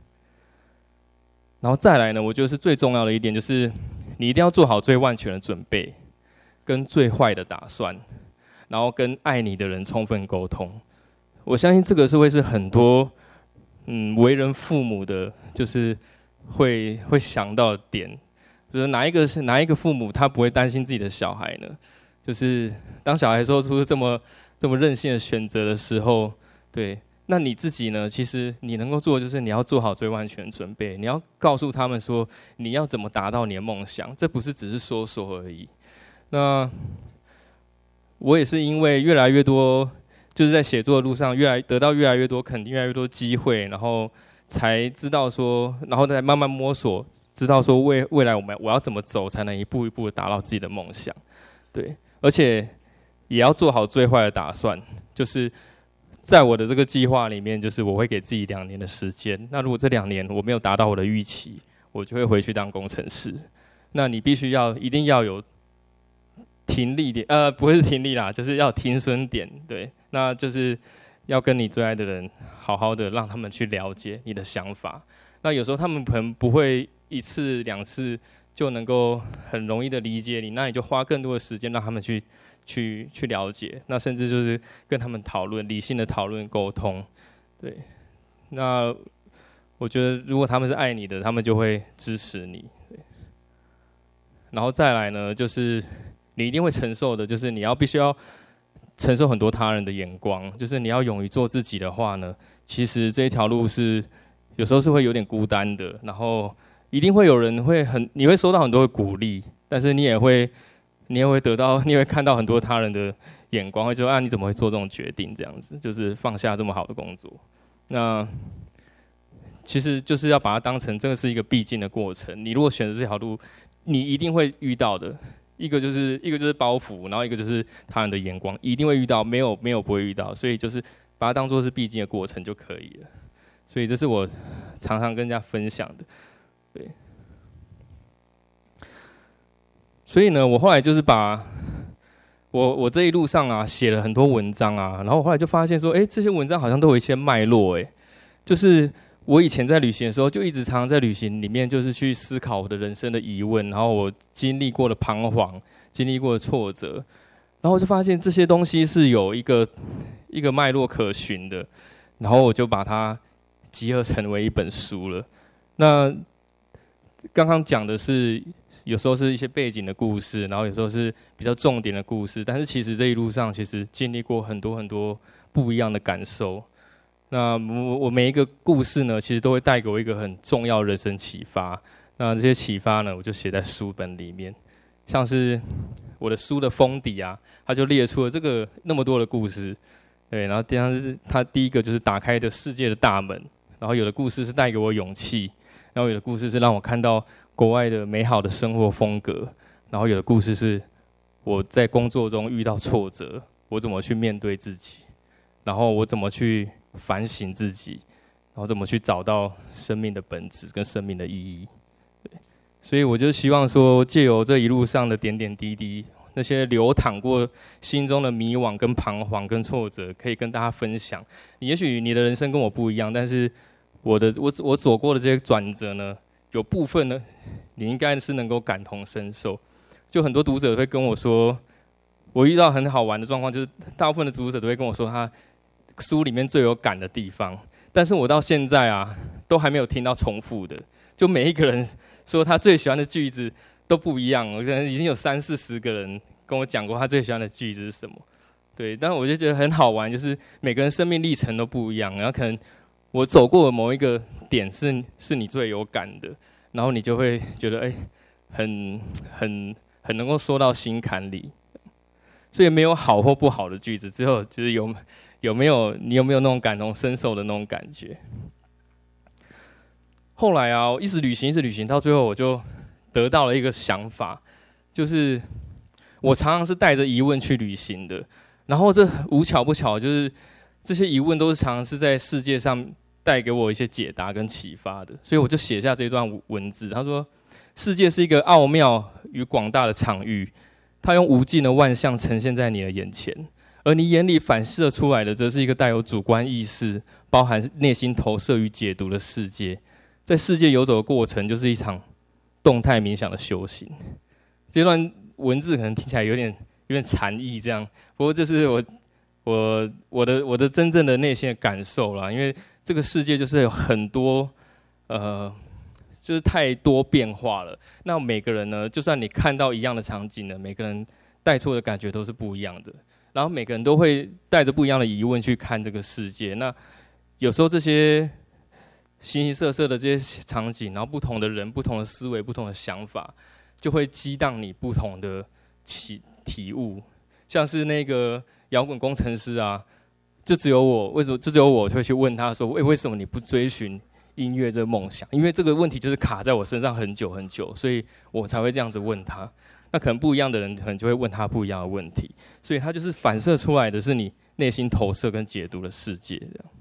然后再来呢，我觉得是最重要的一点，就是你一定要做好最万全的准备，跟最坏的打算，然后跟爱你的人充分沟通。我相信这个会是很多为人父母的，就是会想到的点。就是哪一个父母他不会担心自己的小孩呢？就是当小孩做出这么任性的选择的时候，对， 那你自己呢？其实你能够做的就是你要做好最万全的准备，你要告诉他们说你要怎么达到你的梦想，这不是只是说说而已。那我也是因为越来越多，就是在写作的路上得到越来越多肯定，越来越多机会，然后才知道说，然后再慢慢摸索，知道说未来我要怎么走才能一步一步的达到自己的梦想。对，而且也要做好最坏的打算，就是在我的这个计划里面，就是我会给自己2年的时间。那如果这2年我没有达到我的预期，我就会回去当工程师。那你一定要有停利点，不会是停利啦，就是要有停损点。对，那就是要跟你最爱的人好好的让他们去了解你的想法。那有时候他们可能不会1次2次就能够很容易的理解你，那你就花更多的时间让他们去了解，那甚至就是跟他们讨论，理性的讨论沟通。对，那我觉得如果他们是爱你的，他们就会支持你。对，然后再来呢，就是你一定会承受的，就是你必须要承受很多他人的眼光，就是你要勇于做自己的话呢，其实这一条路是有时候是会有点孤单的，然后一定会有人你会收到很多的鼓励，但是你也会看到很多他人的眼光，会说你怎么会做这种决定？这样子就是放下这么好的工作。那其实就是要把它当成这个是一个必经的过程。你如果选择这条路，你一定会遇到的。一个就是包袱，然后一个就是他人的眼光，一定会遇到，没有不会遇到。所以就是把它当作是必经的过程就可以了。所以这是我常常跟人家分享的。对。所以呢，我后来就是把我这一路上写了很多文章然后我后来就发现说，这些文章好像都有一些脉络，就是我以前在旅行的时候，就一直常常在旅行里面，就是去思考我的人生的疑问，然后我经历过的彷徨，经历过的挫折，然后我就发现这些东西是有一个脉络可循的，然后我就把它集合成为一本书了。那刚刚讲的是有时候是一些背景的故事，然后有时候是比较重点的故事，但是其实这一路上其实经历过很多很多不一样的感受。那我每一个故事呢，其实都会带给我一个很重要的人生启发。那这些启发呢，我就写在书本里面。像是我的书的封底它就列出了那么多的故事。对，然后它第一个就是打开的世界的大门，然后有的故事是带给我勇气，然后有的故事是让我看到国外的美好的生活风格，然后有的故事是我在工作中遇到挫折，我怎么去面对自己，然后我怎么去反省自己，然后怎么去找到生命的本质跟生命的意义。对，所以我就希望说，借由这一路上的点点滴滴，那些流淌过心中的迷惘跟彷徨跟挫折，可以跟大家分享。也许你的人生跟我不一样，但是我走过的这些转折呢，有部分呢，你应该是能够感同身受。就很多读者会跟我说，我遇到很好玩的状况，就是大部分的读者都会跟我说他书里面最有感的地方，但是我到现在都还没有听到重复的。就每一个人说他最喜欢的句子都不一样，我可能已经有30-40个人跟我讲过他最喜欢的句子是什么。对，但我就觉得很好玩，就是每个人生命历程都不一样，然后可能我走过的某一个点是你最有感的，然后你就会觉得很能够说到心坎里。所以没有好或不好的句子，只有就是你有没有那种感同身受的那种感觉。后来我一直旅行，到最后我就得到了一个想法，就是我常常是带着疑问去旅行的，然后这无巧不巧，就是这些疑问都是常常是在世界上带给我一些解答跟启发的，所以我就写下这段文字。他说：世界是一个奥妙与广大的场域，它用无尽的万象呈现在你的眼前，而你眼里反射出来的，则是一个带有主观意识、包含内心投射与解读的世界。在世界游走的过程，就是一场动态冥想的修行。这段文字可能听起来有点禅意，这样，不过这是我的真正的内心的感受啦。因为这个世界就是有很多就是太多变化了。那每个人呢，就算你看到一样的场景呢，每个人带出的感觉都是不一样的。然后每个人都会带着不一样的疑问去看这个世界。那有时候这些形形色色的这些场景，然后不同的人、不同的思维、不同的想法，就会激荡你不同的体悟。像是那个摇滚工程师啊，就只有我会去问他说：“为什么你不追寻音乐这个梦想？”因为这个问题就是卡在我身上很久很久，所以我才会这样子问他。那可能不一样的人，可能就会问他不一样的问题，所以他就是反射出来的是你内心投射跟解读的世界这样。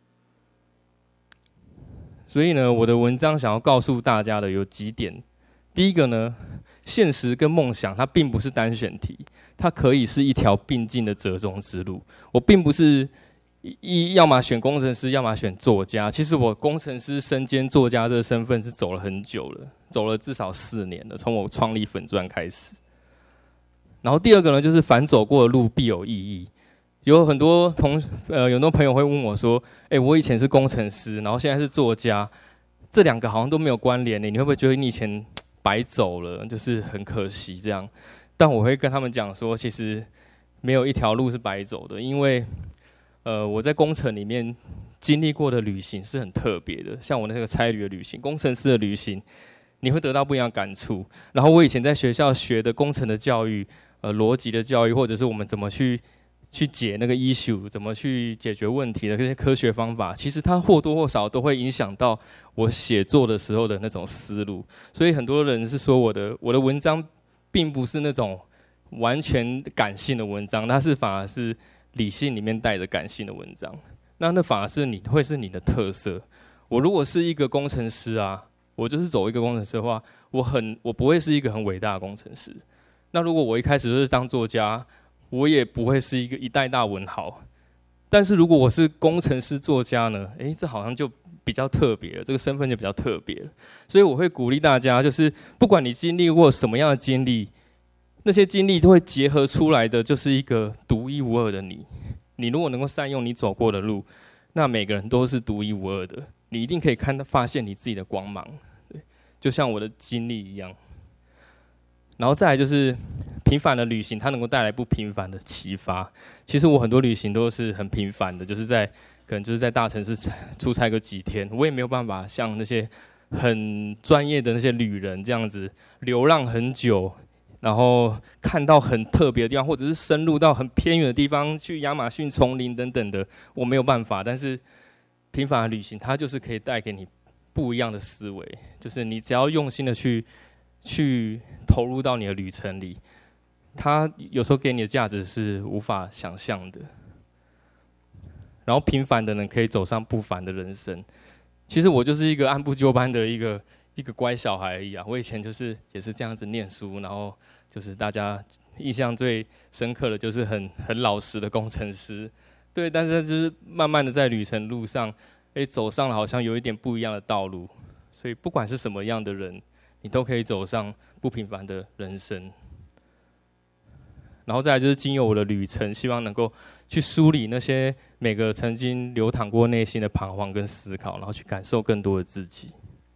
所以呢，我的文章想要告诉大家的有几点。第一个呢，现实跟梦想它并不是单选题，它可以是一条并进的折中之路。我并不是要么选工程师，要么选作家。其实我工程师身兼作家这个身份是走了很久了，走了至少4年了，从我创立粉专开始。然后第二个呢，就是凡走过的路必有意义。有很多朋友会问我说：“我以前是工程师，然后现在是作家，这2个好像都没有关联，你会不会觉得你以前白走了，就是很可惜这样？”但我会跟他们讲说，其实没有一条路是白走的，因为我在工程里面经历过的旅行是很特别的，像我那个差旅的旅行、工程师的旅行，你会得到不一样的感触。然后我以前在学校学的工程的教育、逻辑的教育，或者是我们怎么去解那个 issue， 怎么去解决问题的这些科学方法，其实它或多或少都会影响到我写作的时候的那种思路。所以很多人是说我的文章并不是那种完全感性的文章，它反而是理性里面带着感性的文章。那反而是会是你的特色。我如果是一个工程师啊，我就是走一个工程师的话，我不会是一个很伟大的工程师。那如果我一开始就是当作家，我也不会是一代大文豪。但是如果我是工程师作家呢？这好像就比较特别了，这个身份就比较特别了。所以我会鼓励大家，就是不管你经历过什么样的经历，那些经历都会结合出来的，就是一个独一无二的你。你如果能够善用你走过的路，那每个人都是独一无二的，你一定可以发现你自己的光芒。对，就像我的经历一样。然后再来就是平凡的旅行，它能够带来不平凡的启发。其实我很多旅行都是很平凡的，就是可能就是在大城市出差个几天，我也没有办法像那些很专业的那些旅人这样子流浪很久，然后看到很特别的地方，或者是深入到很偏远的地方，去亚马逊丛林等等的，我没有办法。但是平凡的旅行，它就是可以带给你不一样的思维，就是你只要用心的去投入到你的旅程里，它有时候给你的价值是无法想象的。然后平凡的人可以走上不凡的人生。其实我就是一个按部就班的一个乖小孩而已啊。我以前也是这样子念书，然后就是大家印象最深刻的就是很老实的工程师，对。但是就是慢慢的在旅程路上，走上了好像有一点不一样的道路。所以不管是什么样的人，你都可以走上不平凡的人生。然后再来就是经由我的旅程，希望能够去梳理那些每个曾经流淌过内心的彷徨跟思考，然后去感受更多的自己。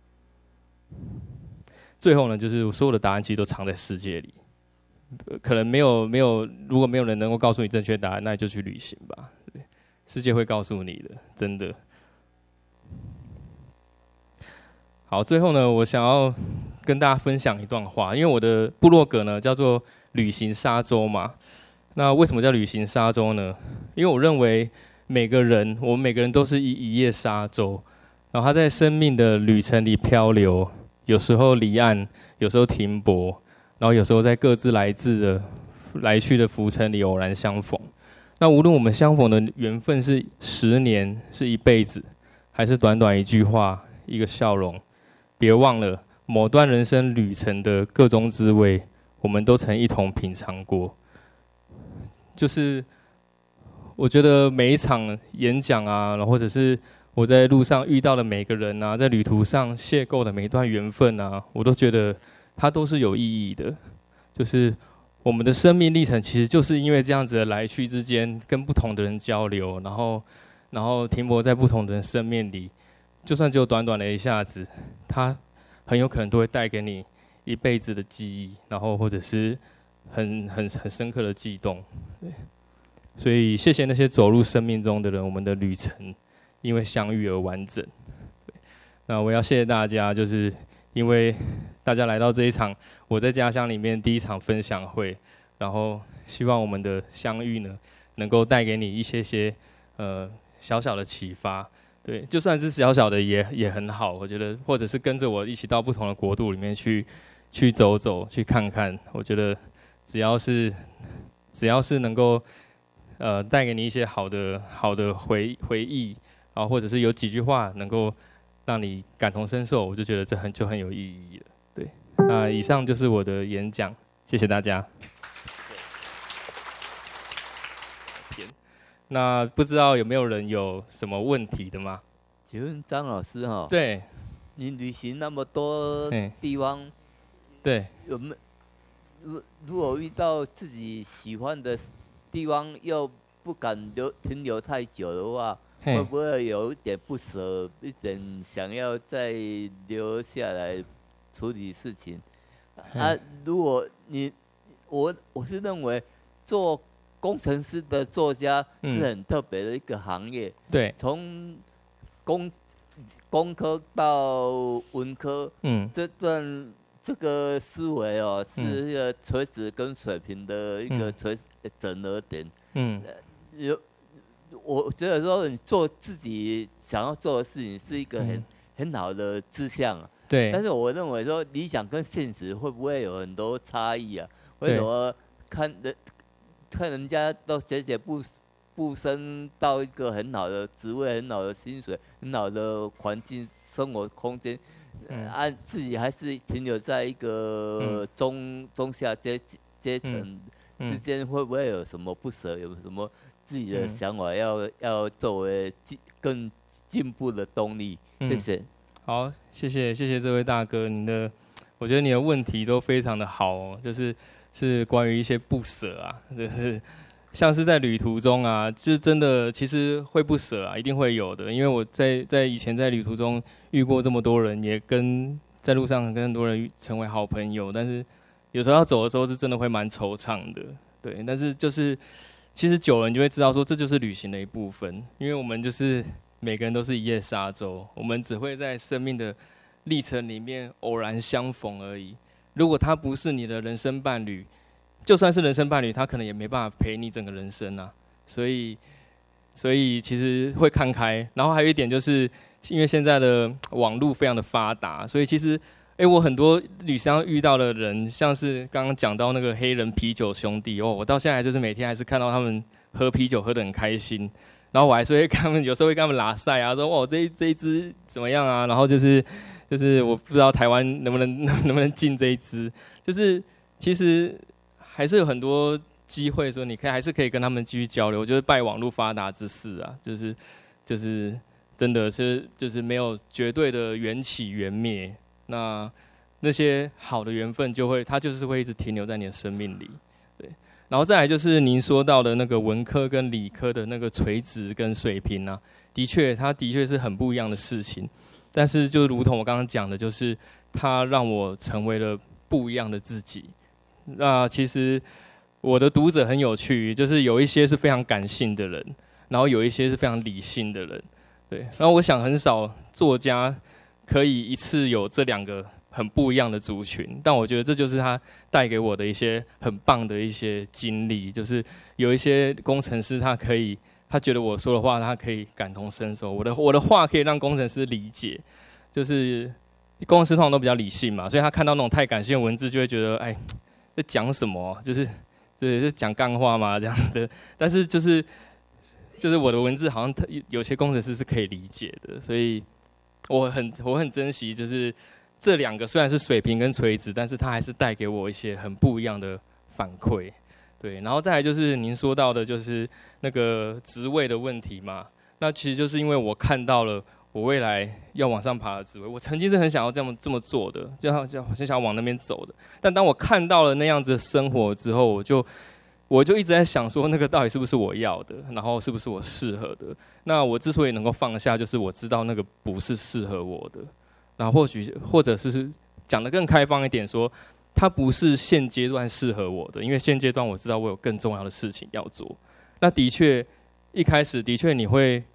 最后呢，就是所有的答案其实都藏在世界里，可能如果没有人能够告诉你正确答案，那你就去旅行吧，对，世界会告诉你的，真的。好，最后呢，我想要跟大家分享一段话，因为我的部落格呢叫做旅行沙洲嘛。那为什么叫旅行沙洲呢？因为我认为我们每个人都是一叶沙洲，然后他在生命的旅程里漂流，有时候离岸，有时候停泊，然后有时候在各自来去的浮沉里偶然相逢。那无论我们相逢的缘分是10年，是一辈子，还是短短一句话、一个笑容，别忘了某段人生旅程的各种滋味，我们都曾一同品尝过。就是我觉得每一场演讲啊，然后或者是我在路上遇到的每个人啊，在旅途上邂逅的每一段缘分啊，我都觉得它都是有意义的。就是我们的生命历程，其实就是因为这样子的来去之间，跟不同的人交流，然后停泊在不同的人生命里，就算只有短短的一下子，它很有可能都会带给你一辈子的记忆，然后或者是很深刻的悸动。对，所以谢谢那些走入生命中的人，我们的旅程因为相遇而完整。那我要谢谢大家，就是因为大家来到这一场我在家乡里面第一场分享会，然后希望我们的相遇呢，能够带给你一些小小的启发。对，就算是小小的也很好，我觉得，或者是跟着我一起到不同的国度里面去走走，去看看。我觉得只要是能够带给你一些好的回忆，然后或者是有几句话能够让你感同身受，我就觉得这就很有意义了。对，那以上就是我的演讲，谢谢大家。那不知道有没有人有什么问题的吗？ 请问张老师哈？ 对， 你旅行那么多地方， 对， 有没有如果遇到自己喜欢的地方又不敢停留太久的话，会不会有一点不舍，一点想要再留下来处理事情？啊，如果我是认为做工程师的作家是很特别的一个行业， 对， 从工科到文科，这个思维哦，是一个垂直跟水平的一个整合点。我觉得说你做自己想要做的事情是一个很好的志向啊。 对。但是我认为说理想跟现实会不会有很多差异啊？为什么看人家都节不升到一个很好的职位、很好的薪水、很好的环境、生活空间，自己还是停留在一个中下阶层之间，会不会有什么不舍？有什么自己的想法要作为更进步的动力？谢谢。 好，谢谢这位大哥，我觉得你的问题都非常的好哦，是关于一些不舍啊，就是像是在旅途中啊，是真的其实会不舍啊，一定会有的。因为我在以前在旅途中遇过这么多人，也在路上跟很多人成为好朋友，但是有时候要走的时候是真的会蛮惆怅的，对。但是就是其实久了你就会知道说，这就是旅行的一部分，因为我们就是每个人都是一叶沙洲，我们只会在生命的历程里面偶然相逢而已。如果他不是你的人生伴侣，就算是人生伴侣，他可能也没办法陪你整个人生啊。所以其实会看开。然后还有一点就是，因为现在的网络非常的发达，所以其实，我很多旅上遇到的人，像是刚刚讲到那个黑人啤酒兄弟哦，我到现在就是每天还是看到他们喝啤酒喝得很开心，然后我还是会跟他们，有时候会跟他们拉赛啊，说哦这一支怎么样啊，然后就是我不知道台湾能不能进这一支，就是其实还是有很多机会说你还是可以跟他们继续交流。我觉得拜网络发达之赐啊，就是真的就是没有绝对的缘起缘灭，那些好的缘分它就是会一直停留在你的生命里，对。然后再来就是您说到的那个文科跟理科的那个垂直跟水平啊，它的确是很不一样的事情。但是就如同我刚刚讲的，就是它让我成为了不一样的自己。那其实我的读者很有趣，就是有一些是非常感性的人，然后有一些是非常理性的人，对。然后我想很少作家可以一次有这两个很不一样的族群，但我觉得这就是他带给我的一些很棒的一些经历，就是有一些工程师他觉得我说的话他可以感同身受，我的话可以让工程师理解，就是工程师通常都比较理性嘛，所以他看到那种太感性的文字就会觉得在讲什么，就是讲干话嘛这样的。但是就是我的文字好像有些工程师是可以理解的，所以我很珍惜，就是这两个虽然是水平跟垂直，但是它还是带给我一些很不一样的反馈。对，然后再来就是您说到的，就是那个职位的问题嘛。那其实就是因为我看到了我未来要往上爬的职位，我曾经是很想要这么做的，很想往那边走的。但当我看到了那样子的生活之后，我就一直在想说，那个到底是不是我要的，然后是不是我适合的？那我之所以能够放下，就是我知道那个不是适合我的。然后或者是讲得更开放一点说，它不是现阶段适合我的，因为现阶段我知道我有更重要的事情要做。那的确，一开始的确你会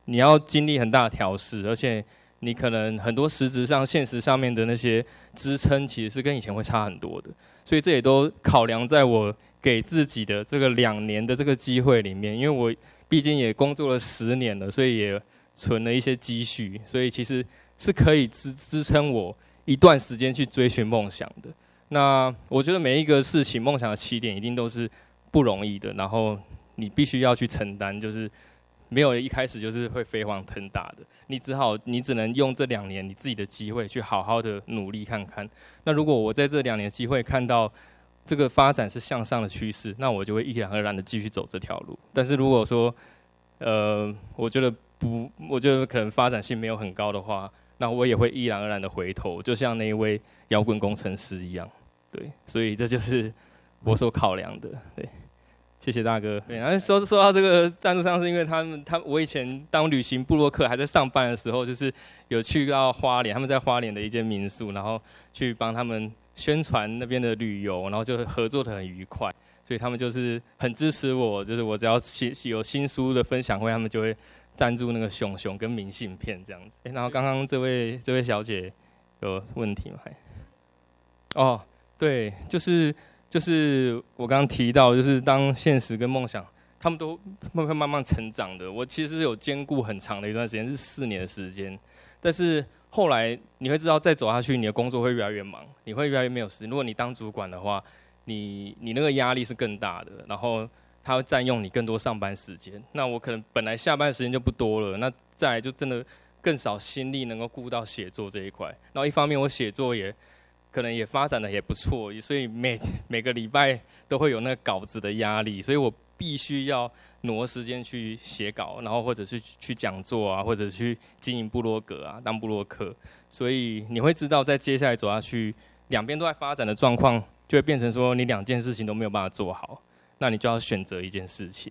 你要经历很大的调试，而且你可能很多实质上、现实上面的那些支撑，其实是跟以前会差很多的。所以这也都考量在我给自己的这个2年的这个机会里面，因为我毕竟也工作了10年了，所以也存了一些积蓄，所以其实是可以支撑我一段时间去追寻梦想的。那我觉得每一个事情梦想的起点一定都是不容易的，然后你必须要去承担，就是没有一开始就是会飞黄腾达的，你只能用这2年你自己的机会去好好的努力看看。那如果我在这2年机会看到这个发展是向上的趋势，那我就会毅然而然的继续走这条路。但是如果说我觉得可能发展性没有很高的话，那我也会毅然而然的回头，就像那一位摇滚工程师一样。对，所以这就是我所考量的。对，谢谢大哥。对，然后说到这个赞助商，是因为我以前当旅行部落客还在上班的时候，就是有去到花莲，他们在花莲的一间民宿，然后去帮他们宣传那边的旅游，然后就合作得很愉快，所以他们就是很支持我，就是我只要有新书的分享会，他们就会赞助那个熊跟明信片这样子。然后刚刚这位小姐有问题吗？哦，对，就是我刚刚提到，就是当现实跟梦想，他们都会慢慢成长的。我其实有兼顾很长的一段时间，是4年的时间，但是后来你会知道，再走下去，你的工作会越来越忙，你会越来越没有时间。如果你当主管的话，你那个压力是更大的，然后它会占用你更多上班时间。那我可能本来下班时间就不多了，那再来就真的更少心力能够顾到写作这一块。然后一方面我写作也可能也发展的也不错，所以每个礼拜都会有那个稿子的压力，所以我必须要挪时间去写稿，然后或者是去讲座啊，或者去经营部落格啊，当部落客。所以你会知道，在接下来走下去，两边都在发展的状况，就会变成说你2件事情都没有办法做好，那你就要选择一件事情，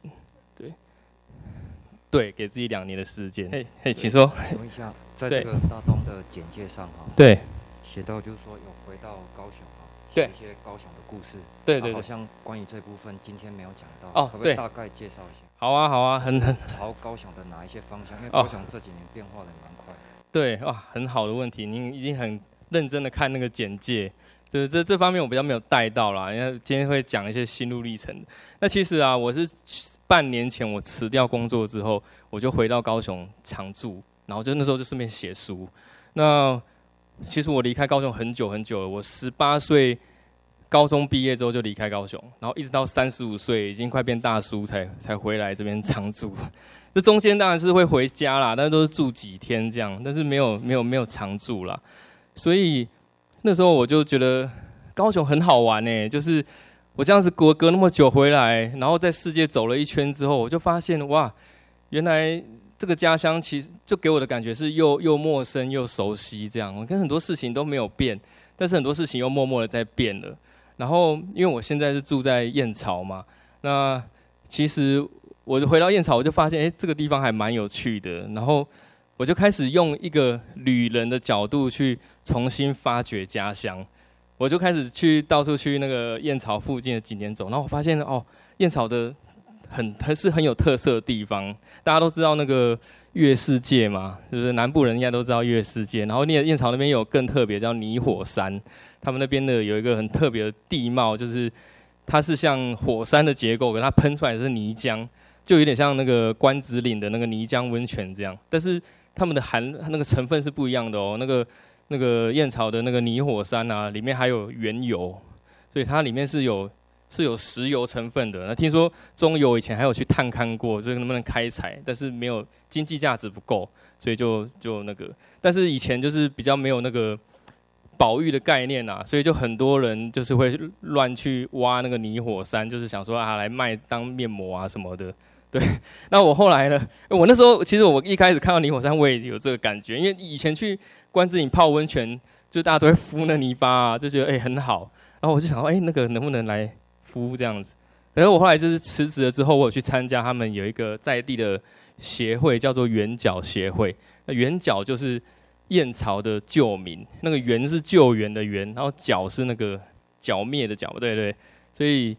对，给自己2年的时间。请说。 请问一下，在这个大东的简介上哈， 对， 写到就是说有回到高雄哈， 对， 写一些高雄的故事。 对， 好像关于这部分今天没有讲到， 哦， 可不可以大概介绍一下？ 好啊，很朝高雄的哪一些方向？因为高雄这几年变化的蛮快。 对啊，很好的问题，您已经很认真的看那个简介，就是这方面我比较没有带到啦，因为今天会讲一些心路历程。那其实啊，我是半年前我辞掉工作之后，我就回到高雄常住，然后就那时候就顺便写书。那其实我离开高雄很久了，我18岁高中毕业之后就离开高雄，然后一直到35岁已经快变大叔才回来这边常住。这中间当然是会回家啦，但是都是住几天这样，但是没有常住啦。所以那时候我就觉得高雄很好玩欸，就是我这样子隔那么久回来，然后在世界走了一圈之后，我就发现哇，原来这个家乡其实就给我的感觉是又陌生又熟悉这样。我跟很多事情都没有变，但是很多事情又默默的在变了。然后因为我现在是住在燕巢嘛，那其实我回到燕巢，我就发现这个地方还蛮有趣的。然后我就开始用一个旅人的角度去重新发掘家乡。我就开始到处去那个燕巢附近的景点走，然后我发现燕巢的是很有特色的地方。大家都知道那个月世界嘛，就是南部人应该都知道月世界。然后燕巢那边有更特别叫泥火山，他们那边的有一个很特别的地貌，就是它是像火山的结构，可它喷出来的是泥浆，就有点像那个关子岭的那个泥浆温泉这样。但是他们的那个成分是不一样的哦，那个燕巢的那个泥火山啊，里面还有原油，所以它里面是有石油成分的。那听说中油以前还有去探勘过，这个能不能开采，但是没有经济价值不够，所以就那个。但是以前就是比较没有那个保育的概念啊，所以就很多人就是会乱去挖那个泥火山，就是想说来卖当面膜啊什么的。对，那我后来呢？我那时候其实我一开始看到泥火山，我也有这个感觉，因为以前去关子岭泡温泉，就大家都会敷那泥巴啊，就觉得很好。然后我就想说，那个能不能来敷这样子？然后我后来就是辞职了之后，我有去参加他们有一个在地的协会，叫做圆角协会。那圆角就是燕巢的旧名，那个圆是救援的援，然后角是那个剿灭的剿，对。所以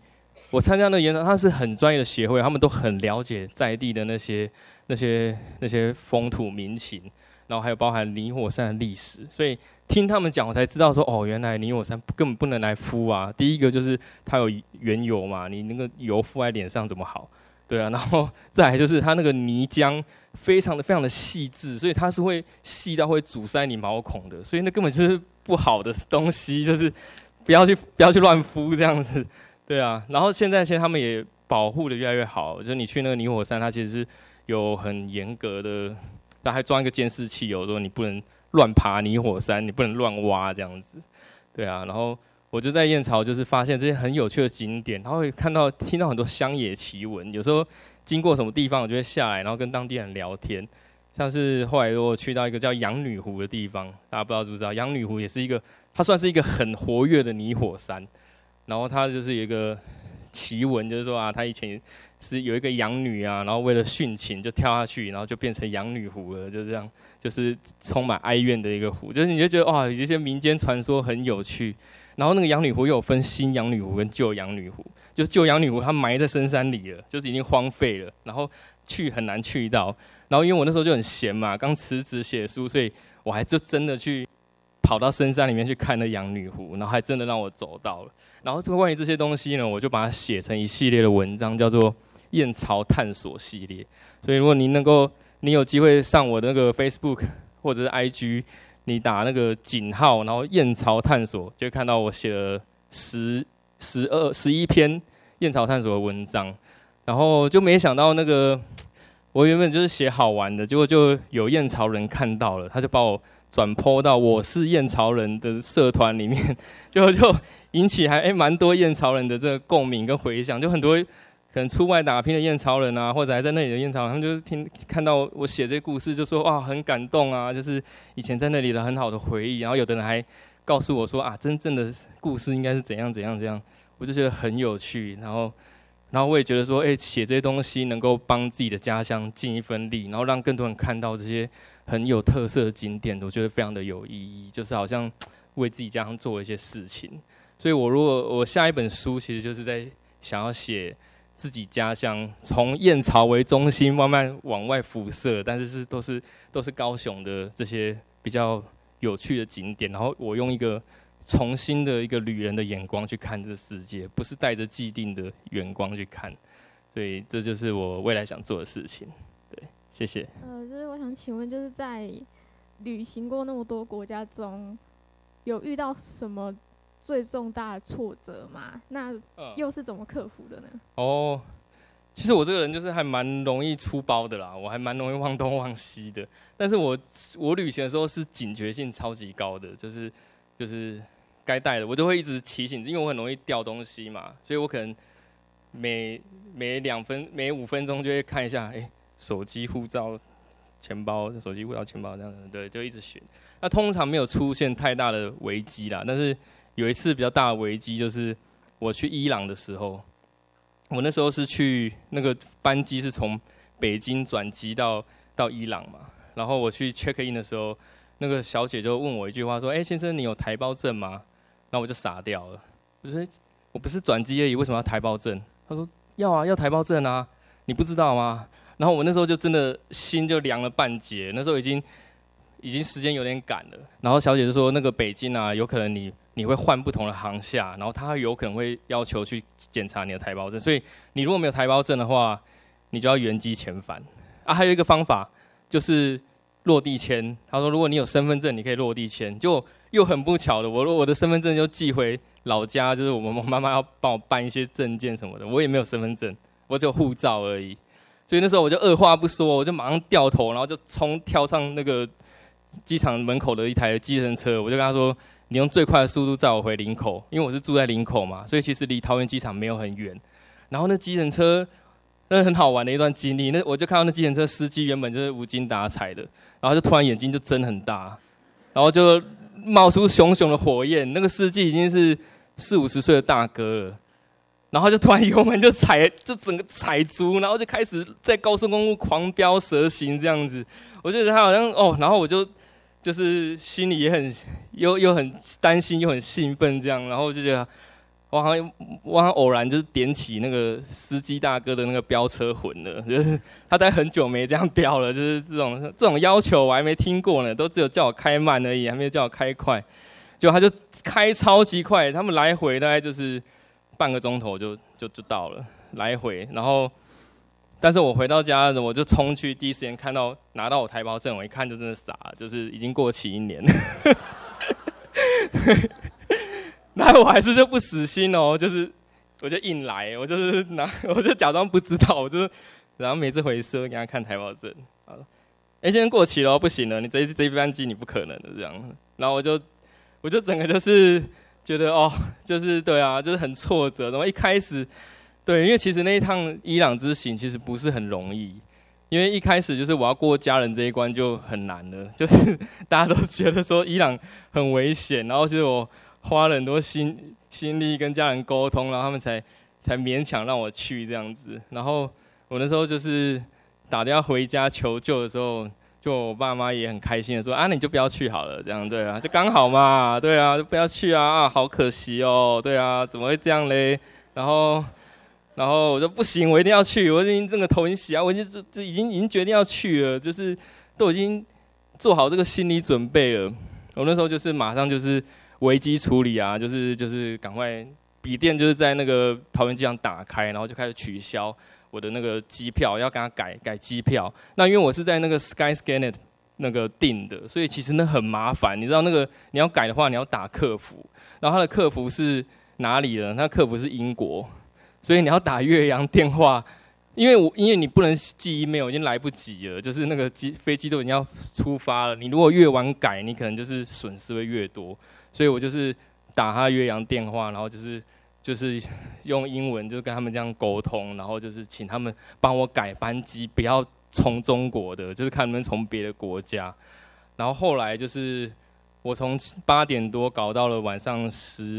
我参加那个研讨，它是很专业的协会，他们都很了解在地的那些风土民情，然后还有包含泥火山的历史，所以听他们讲，我才知道说，哦，原来泥火山根本不能来敷啊。第一个就是它有原油嘛，你那个油敷在脸上怎么好？对啊，然后再来就是它那个泥浆非常的细致，所以它是会细到会阻塞你毛孔的，所以那根本就是不好的东西，就是不要去乱敷这样子。对啊，然后现在他们也保护的越来越好，就是你去那个泥火山，它其实是有很严格的，它还装一个监视器，有说你不能乱爬泥火山，你不能乱挖这样子。对啊，然后我就在燕巢就是发现这些很有趣的景点，然后会听到很多乡野奇闻，有时候经过什么地方，我就会下来，然后跟当地人聊天。像是后来我去到一个叫羊女湖的地方，大家不知道知不知道？羊女湖也是它算是一个很活跃的泥火山。然后它就是有一个奇闻，就是说啊，它以前是有一个养女啊，然后为了殉情就跳下去，然后就变成羊女湖了，就这样，就是充满哀怨的一个湖。就是你就觉得哇，有些民间传说很有趣。然后那个羊女湖又有分新羊女湖跟旧羊女湖，就旧羊女湖它埋在深山里了，就是已经荒废了，然后很难去到。然后因为我那时候就很闲嘛，刚辞职写书，所以我还就真的去跑到深山里面去看那羊女湖，然后还真的让我走到了。然后关于这些东西呢，我就把它写成一系列的文章，叫做燕巢探索系列。所以如果你有机会上我的那个 Facebook 或者是 IG， 你打那个井号，然后燕巢探索，就会看到我写了11篇燕巢探索的文章。然后就没想到我原本就是写好玩的，结果就有燕巢人看到了，他就把我转 po 到我是燕巢人的社团里面，就引起还蛮多燕巢人的这个共鸣跟回响，就很多可能出外打拼的燕巢人啊，或者还在那里的燕巢人，他们就是看到我写这些故事，就说哇很感动啊，就是以前在那里的很好的回忆。然后有的人还告诉我说啊，真正的故事应该是怎样，我就觉得很有趣。然后我也觉得说，写这些东西能够帮自己的家乡尽一份力，然后让更多人看到这些很有特色的景点，我觉得非常的有意义，就是好像为自己家乡做一些事情。所以如果我下一本书，其实就是在想要写自己家乡，从燕巢为中心慢慢往外辐射，但是都是高雄的这些比较有趣的景点，然后我用一个重新的一个旅人的眼光去看这世界，不是带着既定的眼光去看。所以这就是我未来想做的事情。对，谢谢。 就是我想请问，就是在旅行过那么多国家中，有遇到什么最重大的挫折吗？那又是怎么克服的呢？ 其实我这个人就是还蛮容易出包的啦，我还蛮容易忘东忘西的。但是我旅行的时候是警觉性超级高的，就是该带的我就会一直提醒，因为我很容易掉东西嘛，所以我可能每5分钟就会看一下，手机、护照、钱包这样子，对，就一直选。那通常没有出现太大的危机啦，但是有一次比较大的危机，就是我去伊朗的时候，我那时候是去那个班机是从北京转机到伊朗嘛，然后我去 check in 的时候，那个小姐就问我一句话说：“先生，你有台胞证吗？”然后我就傻掉了，我说：“我不是转机而已，为什么要台胞证？”她说：“要啊，要台胞证啊，你不知道吗？”然后我那时候就真的心就凉了半截，那时候已经时间有点赶了。然后小姐就说：“那个北京啊，有可能你会换不同的航厦，然后他有可能会要求去检查你的台胞证，所以你如果没有台胞证的话，你就要原机遣返啊。还有一个方法就是落地签，他说如果你有身份证，你可以落地签。就又很不巧的，我的身份证就寄回老家，就是我妈妈要帮我办一些证件什么的，我也没有身份证，我只有护照而已。所以那时候我就二话不说，我就马上掉头，然后就跳上那个机场门口的一台计程车，我就跟他说：“你用最快的速度载我回林口，因为我是住在林口嘛，所以其实离桃园机场没有很远。”然后那计程车那很好玩的一段经历，我就看到那计程车司机原本就是无精打采的，然后就突然眼睛就睁很大，然后就冒出熊熊的火焰。那个司机已经是40-50岁的大哥了，然后就突然油门就整个踩足，然后就开始在高速公路狂飙蛇行这样子。我就觉得他好像然后我就是心里也很又很担心又很兴奋这样，然后我就觉得我好像偶然就是点起那个司机大哥的那个飙车魂了，就是他大概很久没这样飙了，就是这种要求我还没听过呢，都只有叫我开慢而已，还没有叫我开快。结果他就开超级快，他们来回大概就是半个钟头就到了来回，然后但是我回到家我就冲去，第一时间拿到我台胞证，我一看就真的傻了，就是已经过期1年。那我还是就不死心哦，就是我就硬来，我就假装不知道，我就然后每次回社给他看台胞证，现在过期了，不行了，你这一班机你不可能的这样，然后我就整个就是觉得就是对啊，就是很挫折，然后一开始对，因为其实那一趟伊朗之行其实不是很容易。因为一开始就是我要过家人这一关就很难了，就是大家都觉得说伊朗很危险，然后就是我花了很多心力跟家人沟通，然后他们才勉强让我去这样子。然后我那时候就是打电话回家求救的时候，就我爸妈也很开心的说啊，你就不要去好了，这样对啊，就刚好嘛，对啊，就不要去啊，好可惜哦，对啊，怎么会这样嘞？然后我说不行，我一定要去，我已经这个头已经洗啊，我已经决定要去了，就是都已经做好这个心理准备了。我那时候就是马上就是危机处理啊，就是赶快笔电就是在那个桃园机场打开，然后就开始取消我的那个机票，要跟他改机票。那因为我是在那个 Skyscanner 那个订的，所以其实那很麻烦。你知道那个你要改的话，你要打客服，然后他的客服是哪里呢？他客服是英国。所以你要打越洋电话，因为你不能寄 email， 已经来不及了，就是那个飞机都已经要出发了。你如果越晚改，你可能就是损失会越多。所以我就是打他越洋电话，然后就是用英文就跟他们这样沟通，然后就是请他们帮我改班机，不要从中国的，就是看能不能从别的国家。然后后来就是我从8点多搞到了晚上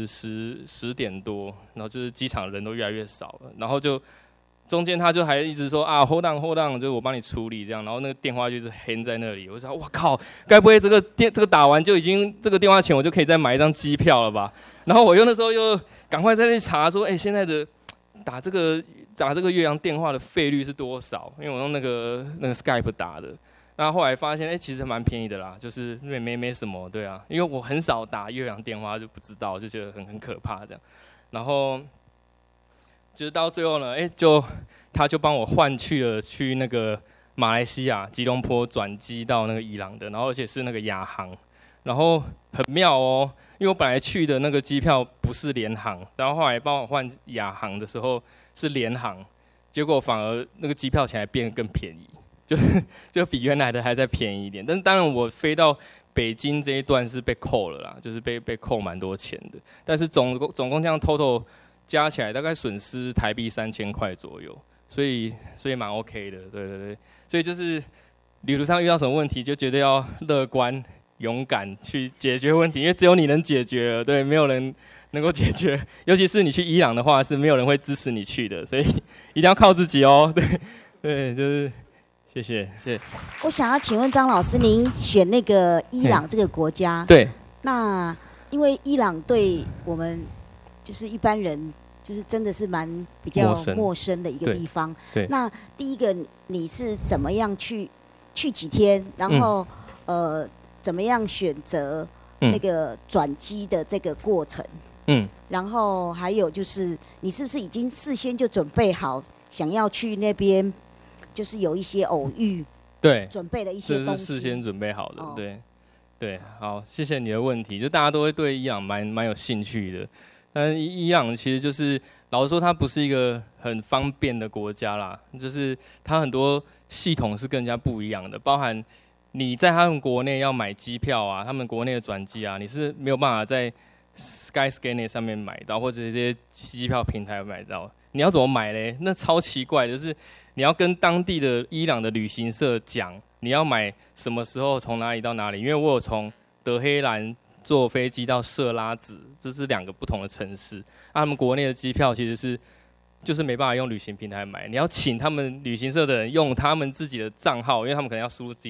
10点多，然后就是机场人都越来越少了，然后就中间他就还一直说啊 hold on， 就是我帮你处理这样，然后那个电话就一直 hang 在那里，我就说哇靠，该不会这个打完就已经这个电话钱我就可以再买一张机票了吧？然后我那时候又赶快再去查说，现在的打这个越洋电话的费率是多少？因为我用那个 Skype 打的。那后来发现，其实蛮便宜的啦，就是没什么，对啊，因为我很少打越洋电话，就不知道，就觉得很可怕这样。然后就是到最后呢，他就帮我换去那个马来西亚吉隆坡转机到那个伊朗的，然后而且是那个亚航，然后很妙哦，因为我本来去的那个机票不是联航，然后后来帮我换亚航的时候是联航，结果反而那个机票钱还变得更便宜。就比原来的还再便宜一点，但是当然我飞到北京这一段是被扣了啦，就是被扣蛮多钱的，但是总共这样 total 加起来大概损失台币3000块左右，所以蛮 OK 的，对，所以就是旅途上遇到什么问题就绝对要乐观勇敢去解决问题，因为只有你能解决了，对，没有人能够解决，尤其是你去伊朗的话是没有人会支持你去的，所以一定要靠自己哦，对，就是。谢谢。 我想要请问张老师，您选那个伊朗这个国家， 对， 那因为伊朗对我们就是一般人，就是真的是比较陌生的一个地方。 对。 那第一个，你是怎么样去几天，然后怎么样选择那个转机的这个过程？然后还有就是，你是不是已经事先就准备好想要去那边？就是有一些偶遇， 对， 准备了一些东西， 这是事先准备好的，对，好，谢谢你的问题。就大家都会对伊朗蛮有兴趣的，但伊朗其实就是老实说，它不是一个很方便的国家啦，就是它很多系统是跟人家不一样的，包含你在他们国内要买机票啊，他们国内的转机啊，你是没有办法在 Skyscanner 上面买到，或者这些机票平台买到。你要怎么买嘞？那超奇怪，就是你要跟当地的伊朗的旅行社讲，你要买什么时候从哪里到哪里。因为我有从德黑兰坐飞机到色拉子，这是2个不同的城市。他们国内的机票其实就是没办法用旅行平台买，你要请他们旅行社的人用他们自己的账号，因为他们可能要输入自己的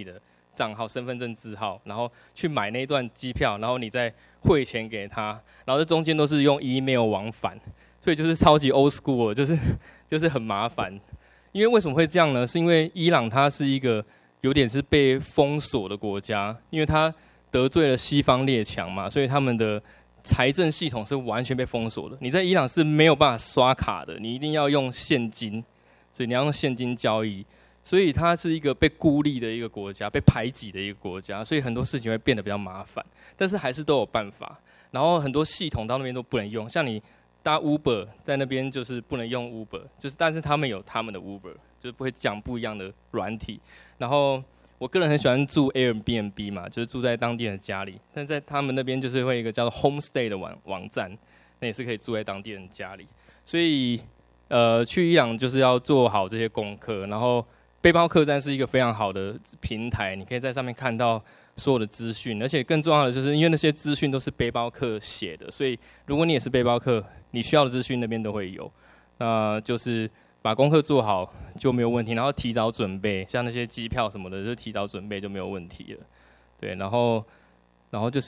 账号、身份证字号，然后去买那段机票，然后你再汇钱给他，然后这中间都是用 email 往返，所以就是超级 old school， 就是很麻烦。因为为什么会这样呢？是因为伊朗它是一个有点是被封锁的国家，因为它得罪了西方列强嘛，所以他们的财政系统是完全被封锁的。你在伊朗是没有办法刷卡的，你一定要用现金，所以你要用现金交易。所以它是一个被孤立的一个国家，被排挤的一个国家，所以很多事情会变得比较麻烦，但是还是都有办法。然后很多系统到那边都不能用，像你搭 Uber 在那边就是不能用 Uber， 就是但是他们有他们的 Uber， 就是不会讲不一样的软体。然后我个人很喜欢住 Airbnb 嘛，就是住在当地人的家里，但在他们那边就是会有一个叫做 Homestay 的网站，那也是可以住在当地人家里。所以去伊朗就是要做好这些功课，然后背包客栈是一个非常好的平台，你可以在上面看到所有的资讯，而且更重要的就是因为那些资讯都是背包客写的，所以如果你也是背包客，你需要的资讯那边都会有。那就是把功课做好就没有问题，然后提早准备，像那些机票什么的，就提早准备就没有问题了。对，然后就是，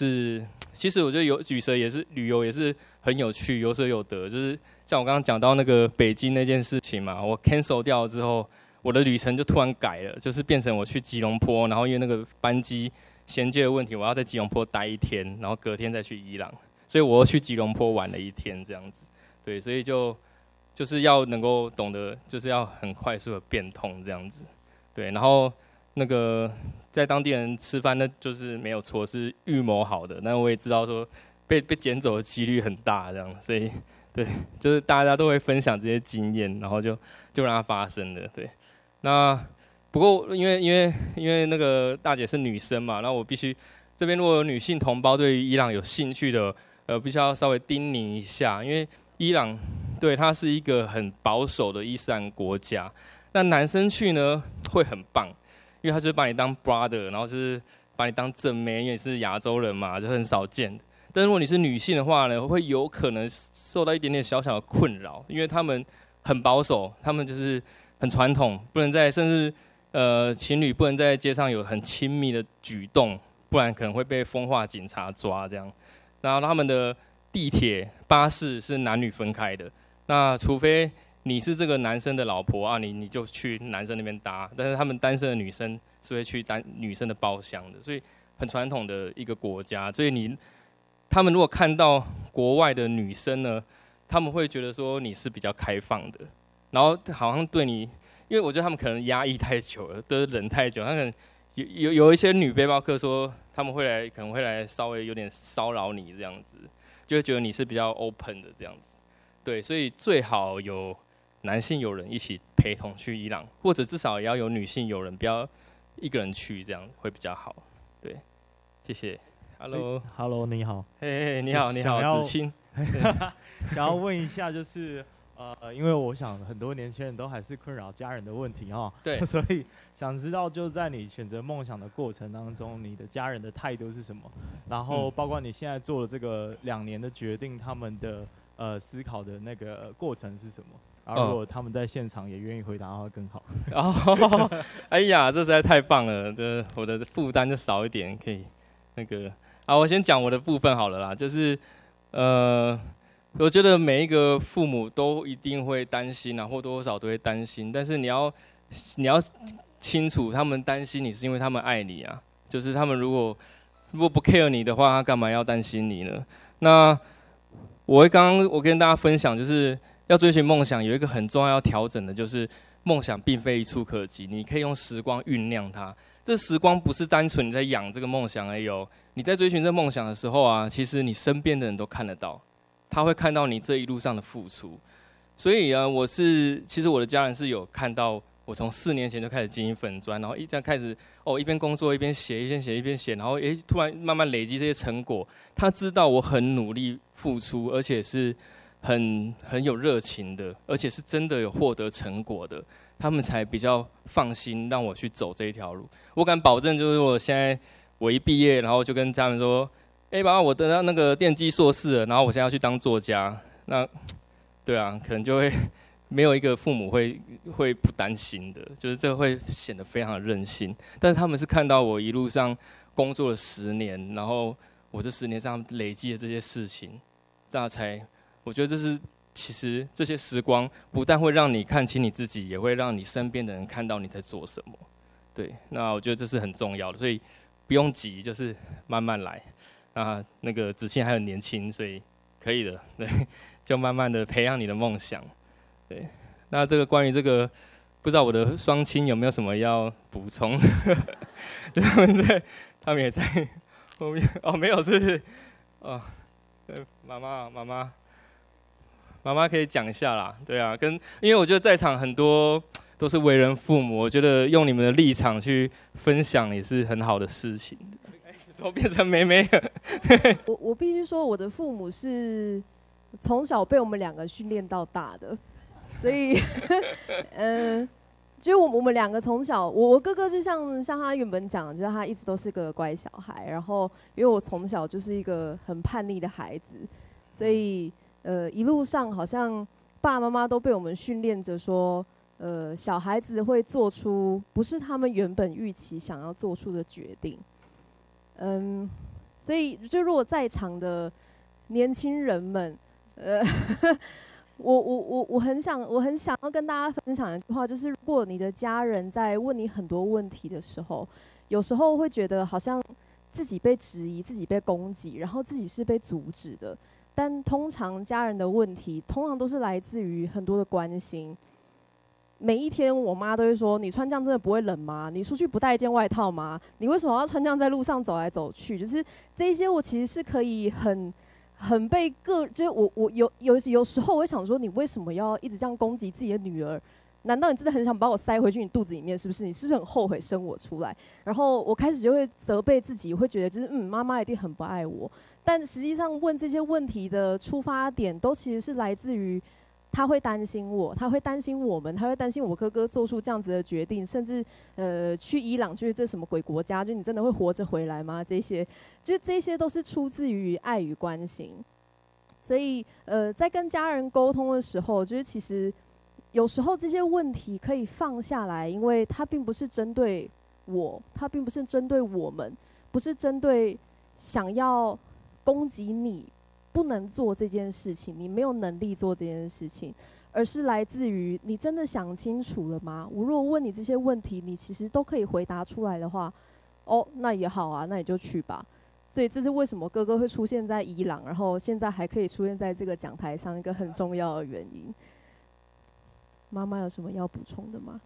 其实我觉得旅游也是很有趣，有舍有得。就是像我刚刚讲到那个北京那件事情嘛，我 cancel 掉了之后，我的旅程就突然改了，就是变成我去吉隆坡，然后因为那个班机衔接的问题，我要在吉隆坡待1天，然后隔天再去伊朗，所以我又去吉隆坡玩了1天这样子。对，所以就是要能够懂得，就是要很快速的变通这样子。对，然后那个在当地人吃饭，那就是没有错，是预谋好的。那我也知道说被捡走的几率很大，这样，所以对，就是大家都会分享这些经验，然后就让它发生了。对，那不过因为那个大姐是女生嘛，那我必须这边如果有女性同胞对于伊朗有兴趣的，必须要稍微叮咛一下，因为伊朗对它是一个很保守的伊斯兰国家，那男生去呢会很棒，因为他就是把你当 brother， 然后就是把你当正妹，因为你是亚洲人嘛，就很少见的。但如果你是女性的话呢，会有可能受到一点点小小的困扰，因为他们很保守，他们就是很传统，不能在甚至情侣不能在街上有很亲密的举动，不然可能会被风化警察抓这样。然后他们的地铁、巴士是男女分开的，那除非你是这个男生的老婆啊，你就去男生那边搭，但是他们单身的女生是会去女生的包厢的，所以很传统的一个国家，所以他们如果看到国外的女生呢，他们会觉得说你是比较开放的，然后好像对你，因为我觉得他们可能压抑太久了，都忍太久，他可能有一些女背包客说他们可能会来稍微有点骚扰你这样子，就会觉得你是比较 open 的这样子，对，所以最好有男性友人一起陪同去伊朗，或者至少也要有女性友人，不要一个人去，这样会比较好。对，谢谢。 Hello， 你好。 嘿，你好，子清。 想要问一下，就是因为我想很多年轻人都还是困扰家人的问题哈。 对。 所以想知道，就在你选择梦想的过程当中，你的家人的态度是什么？然后包括你现在做的这个2年的决定，他们的思考的那个过程是什么？然后如果他们在现场也愿意回答的话更好。 哦，哎呀，这实在太棒了，我的负担就少一点，可以那个我先讲我的部分好了啦，就是我觉得每一个父母都一定会担心啊，或多或少都会担心，但是你要清楚，他们担心你是因为他们爱你啊，就是他们如果不 care 你的话，他干嘛要担心你呢？那我跟大家分享，就是要追寻梦想，有一个很重要要调整的，就是梦想并非一触可及，你可以用时光酝酿它。这时光不是单纯你在养这个梦想而已哦，你在追寻这梦想的时候啊，其实你身边的人都看得到，他会看到你这一路上的付出。所以啊，其实我的家人是有看到我从4年前就开始经营粉专，然后这样开始一边工作一边写，然后突然慢慢累积这些成果。他知道我很努力付出，而且是很有热情的，而且是真的有获得成果的，他们才比较放心让我去走这一条路。我敢保证，就是我一毕业，然后就跟家人说，爸爸，我得到那个电机硕士了，然后我现在要去当作家，那对啊，可能就会没有一个父母会不担心的，就是这会显得非常的任性。但是他们是看到我一路上工作了10年，然后我这10年上累积的这些事情，那我觉得其实这些时光不但会让你看清你自己，也会让你身边的人看到你在做什么。对，那我觉得这是很重要的，所以不用急，就是慢慢来。那个子庆还很年轻，所以可以的，对，就慢慢的培养你的梦想。对，那这个关于这个，不知道我的双亲有没有什么要补充？他们也在后面哦，没有，是不是？哦，妈妈可以讲一下啦，对啊，因为我觉得在场很多都是为人父母，我觉得用你们的立场去分享也是很好的事情。怎么变成妹妹了？ 我必须说，我的父母是从小被我们2个训练到大的。所以，就是我们2个从小，我哥哥就像他原本讲的，就是他一直都是个乖小孩。然后，因为我从小就是一个很叛逆的孩子，所以一路上好像爸爸妈妈都被我们训练着说，小孩子会做出不是他们原本预期想要做出的决定。所以就如果在场的年轻人们，我很想要跟大家分享一句话，就是如果你的家人在问你很多问题的时候，有时候会觉得好像自己被质疑、自己被攻击，然后自己是被阻止的。但通常家人的问题，通常都是来自于很多的关心。每一天，我妈都会说：“你穿这样真的不会冷吗？你出去不带一件外套吗？你为什么要穿这样在路上走来走去？”就是这一些，我其实是可以很被就是我有时候我会想说，你为什么要一直这样攻击自己的女儿？难道你真的很想把我塞回去你肚子里面？是不是？你是不是很后悔生我出来？然后我开始就会责备自己，会觉得就是妈妈一定很不爱我。但实际上问这些问题的出发点，都其实是来自于他会担心我，他会担心我们，他会担心我哥哥做出这样子的决定，甚至去伊朗，就是这什么鬼国家？就你真的会活着回来吗？这些都是出自于爱与关心。所以在跟家人沟通的时候，就是其实有时候这些问题可以放下来，因为它并不是针对我，它并不是针对我们，不是针对想要攻击你不能做这件事情，你没有能力做这件事情，而是来自于你真的想清楚了吗？我如果问你这些问题，你其实都可以回答出来的话，哦，那也好啊，那你就去吧。所以这是为什么哥哥会出现在伊朗，然后现在还可以出现在这个讲台上一个很重要的原因。妈妈有什么要补充的吗？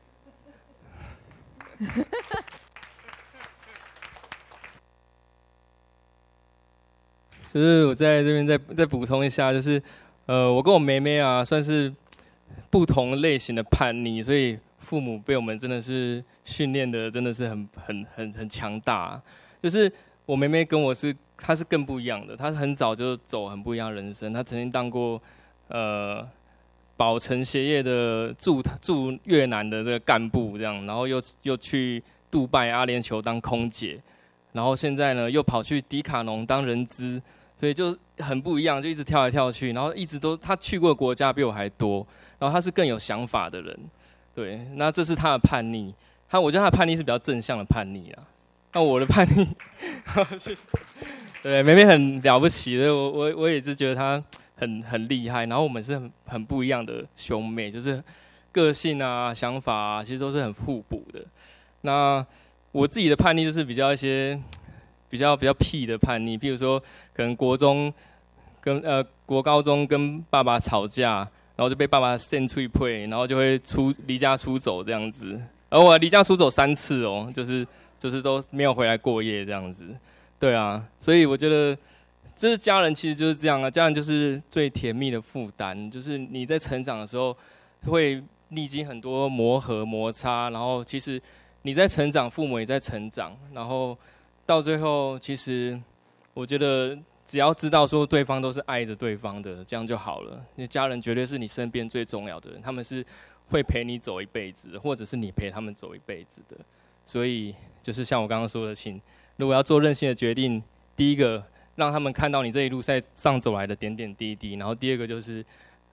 就是我在这边再补充一下，就是我跟我妹妹啊，算是不同类型的叛逆，所以父母被我们真的是训练的真的是很强大。就是我妹妹跟她是更不一样的，她很早就走很不一样的人生，她曾经当过保诚协业的驻越南的这个干部这样，然后又去杜拜阿联酋当空姐，然后现在呢又跑去迪卡侬当人资，所以就很不一样，就一直跳来跳去，然后一直都他去过的国家比我还多，然后他是更有想法的人，对，那这是他的叛逆，我觉得他的叛逆是比较正向的叛逆啦，那我的叛逆，对，妹妹很了不起的，我也是觉得她很厉害，然后我们是很不一样的兄妹，就是个性啊、想法啊，其实都是很互补的。那我自己的叛逆就是比较一些比较屁的叛逆，譬如说可能国高中跟爸爸吵架，然后就被爸爸扇出一配，然后就会离家出走这样子。而我离家出走3次哦，就是都没有回来过夜这样子。对啊，所以我觉得。就是家人其实就是这样啊，家人就是最甜蜜的负担，就是你在成长的时候会历经很多磨合摩擦，然后其实你在成长，父母也在成长，然后到最后其实我觉得只要知道说对方都是爱着对方的，这样就好了。因为家人绝对是你身边最重要的人，他们是会陪你走一辈子，或者是你陪他们走一辈子的。所以就是像我刚刚说的，如果要做任性的决定，第一个让他们看到你这一路上走来的点点滴滴，然后第二个就是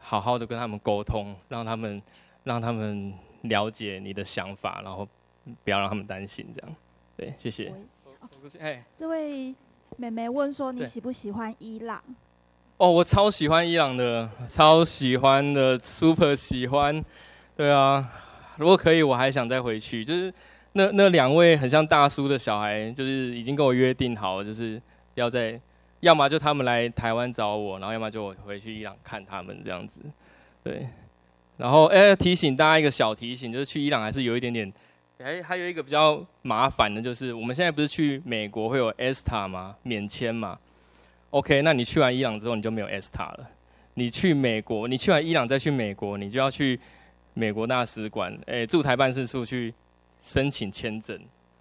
好好的跟他们沟通，让他们了解你的想法，然后不要让他们担心，这样。对，谢谢。 这位妹妹问说，你喜不喜欢伊朗？ 哦，我超喜欢伊朗的，超喜欢的 ，super 喜欢。对啊，如果可以，我还想再回去。就是那2位很像大叔的小孩，就是已经跟我约定好了，就是要么就他们来台湾找我，然后要么就我回去伊朗看他们这样子。对，然后提醒大家一个小提醒，就是去伊朗还是有一点点，还有一个比较麻烦的，就是我们现在不是去美国会有 ESTA 吗？免签嘛。OK， 那你去完伊朗之后你就没有 ESTA 了。你去完伊朗再去美国，你就要去美国大使馆，驻台办事处去申请签证，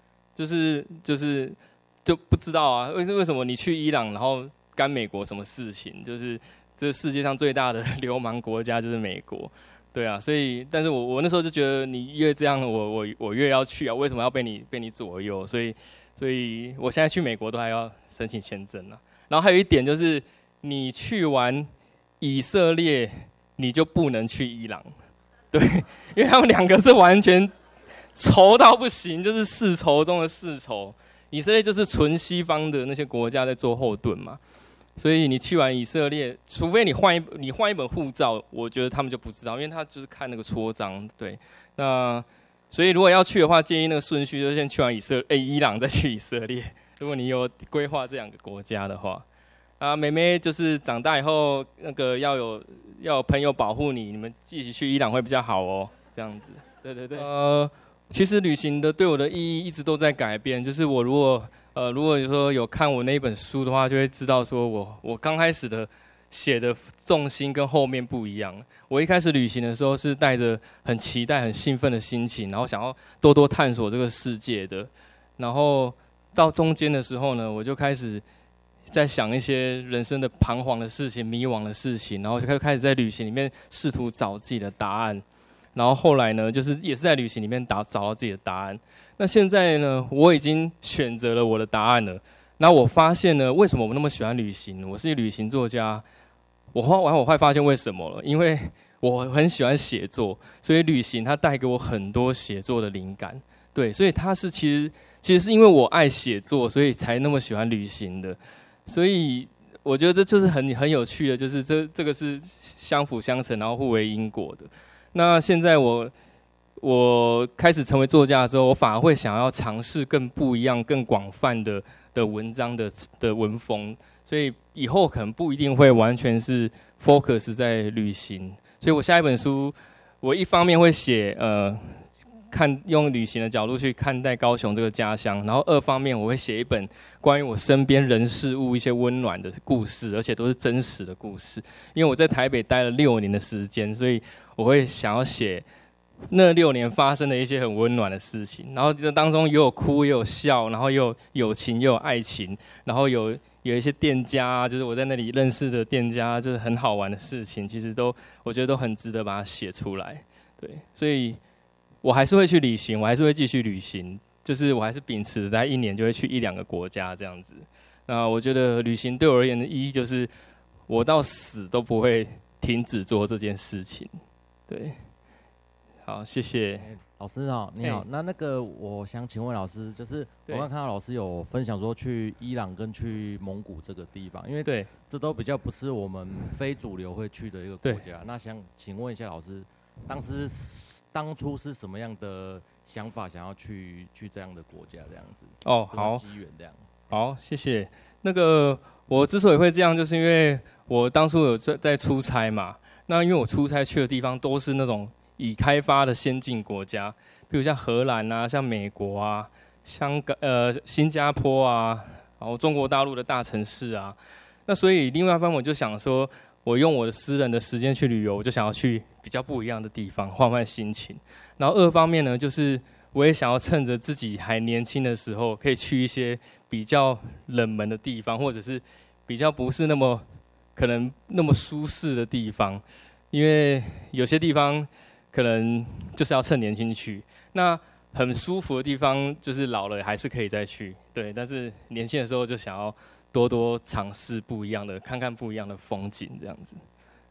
就不知道啊，为什么你去伊朗然后干美国什么事情？就是这世界上最大的流氓国家就是美国，对啊，所以但是我那时候就觉得你越这样，我越要去啊，为什么要被你左右？所以我现在去美国都还要申请签证啊。然后还有一点就是，你去完以色列，你就不能去伊朗，对，因为他们2个是完全仇到不行，就是世仇中的世仇。以色列就是纯西方的那些国家在做后盾嘛，所以你去完以色列，除非你换一本护照，我觉得他们就不知道，因为他就是看那个戳章，对。那所以如果要去的话，建议那个顺序就先去完伊朗再去以色列。如果你有规划这2个国家的话，妹妹就是长大以后那个要有朋友保护你，你们一起去伊朗会比较好哦，这样子。对对对。其实旅行的对我的意义一直都在改变，就是我如果说有看我那一本书的话，就会知道说我刚开始的写的重心跟后面不一样。我一开始旅行的时候是带着很期待、很兴奋的心情，然后想要多多探索这个世界的，然后到中间的时候呢，我就开始在想一些人生的彷徨的事情、迷惘的事情，然后就开始在旅行里面试图找自己的答案。然后后来呢，就是也是在旅行里面找到自己的答案。那现在呢，我已经选择了我的答案了。那我发现呢，为什么我那么喜欢旅行？我是旅行作家，我会发现为什么了，因为我很喜欢写作，所以旅行它带给我很多写作的灵感。对，所以它是其实是因为我爱写作，所以才那么喜欢旅行的。所以我觉得这就是很有趣的，就是这个是相辅相成，然后互为因果的。那现在我开始成为作家之后，我反而会想要尝试更不一样、更广泛的文章的文风，所以以后可能不一定会完全是 focus 在旅行。所以我下一本书，我一方面会写用旅行的角度去看待高雄这个家乡，然后2方面我会写一本关于我身边人事物一些温暖的故事，而且都是真实的故事。因为我在台北待了6年的时间，所以我会想要写那6年发生的一些很温暖的事情，然后这当中也有哭也有笑，然后也有友情也有爱情，然后有一些店家，就是我在那里认识的店家，就是很好玩的事情，其实我觉得都很值得把它写出来。对，所以我还是会去旅行，我还是会继续旅行，就是我还是秉持大概1年就会去1-2个国家这样子。那我觉得旅行对我而言的意义就是，我到死都不会停止做这件事情。对，好，谢谢老师好，你好。那个我想请问老师，就是我刚看到老师有分享说去伊朗跟去蒙古这个地方，因为这都比较不是我们非主流会去的一个国家。那想请问一下老师，当初是什么样的想法，想要去这样的国家这样子？哦，好，机缘这样。 好，谢谢。那个我之所以会这样，就是因为我当初有在出差嘛。那因为我出差去的地方都是那种已开发的先进国家，比如像荷兰啊、像美国啊、新加坡啊，然后中国大陆的大城市啊。那所以另外一方面我就想说，我用我的私人的时间去旅游，我就想要去比较不一样的地方，换换心情。然后2方面呢，就是我也想要趁着自己还年轻的时候，可以去一些比较冷门的地方，或者是比较不是可能那么舒适的地方，因为有些地方可能就是要趁年轻去。那很舒服的地方，就是老了还是可以再去，对。但是年轻的时候就想要多多尝试不一样的，看看不一样的风景，这样子。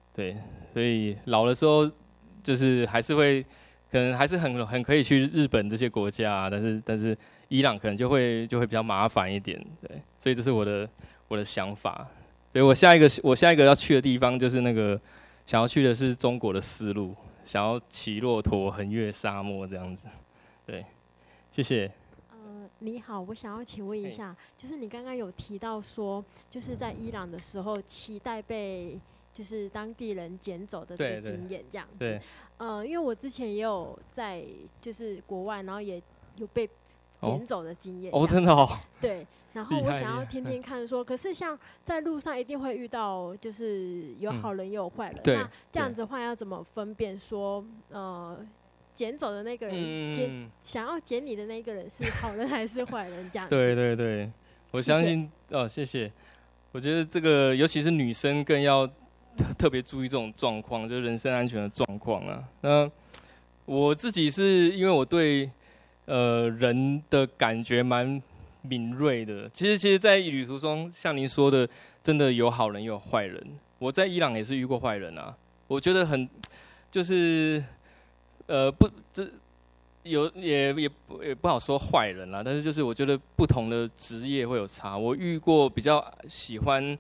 对，所以老的时候就是还是会，可能还是很可以去日本这些国家啊，但是伊朗可能就会比较麻烦一点，对，所以这是我的想法。所以我下一个要去的地方就是那个想要去的是中国的丝路，想要骑骆驼横越沙漠这样子，对，谢谢。 你好，我想要请问一下，就是你刚刚有提到说，就是在伊朗的时候期待被就是当地人捡走的这个经验这样子。 对。 因为我之前也有在就是国外，然后也有被捡走的经验。 哦，真的哦。 对。然后我想要听听看说，可是像在路上一定会遇到，就是有好人也有坏人。那这样子的话要怎么分辨说，捡走的那个人，想要捡你的那个人是好人还是坏人？这样子。 对，我相信谢谢。我觉得这个尤其是女生更要特别注意这种状况，就是人身安全的状况啊。那我自己是因为我对人的感觉蛮敏锐的。其实，在旅途中，像您说的，真的有好人也有坏人。我在伊朗也是遇过坏人啊，我觉得很就是也不好说坏人啦，但是就是我觉得不同的职业会有差。我遇过比较喜欢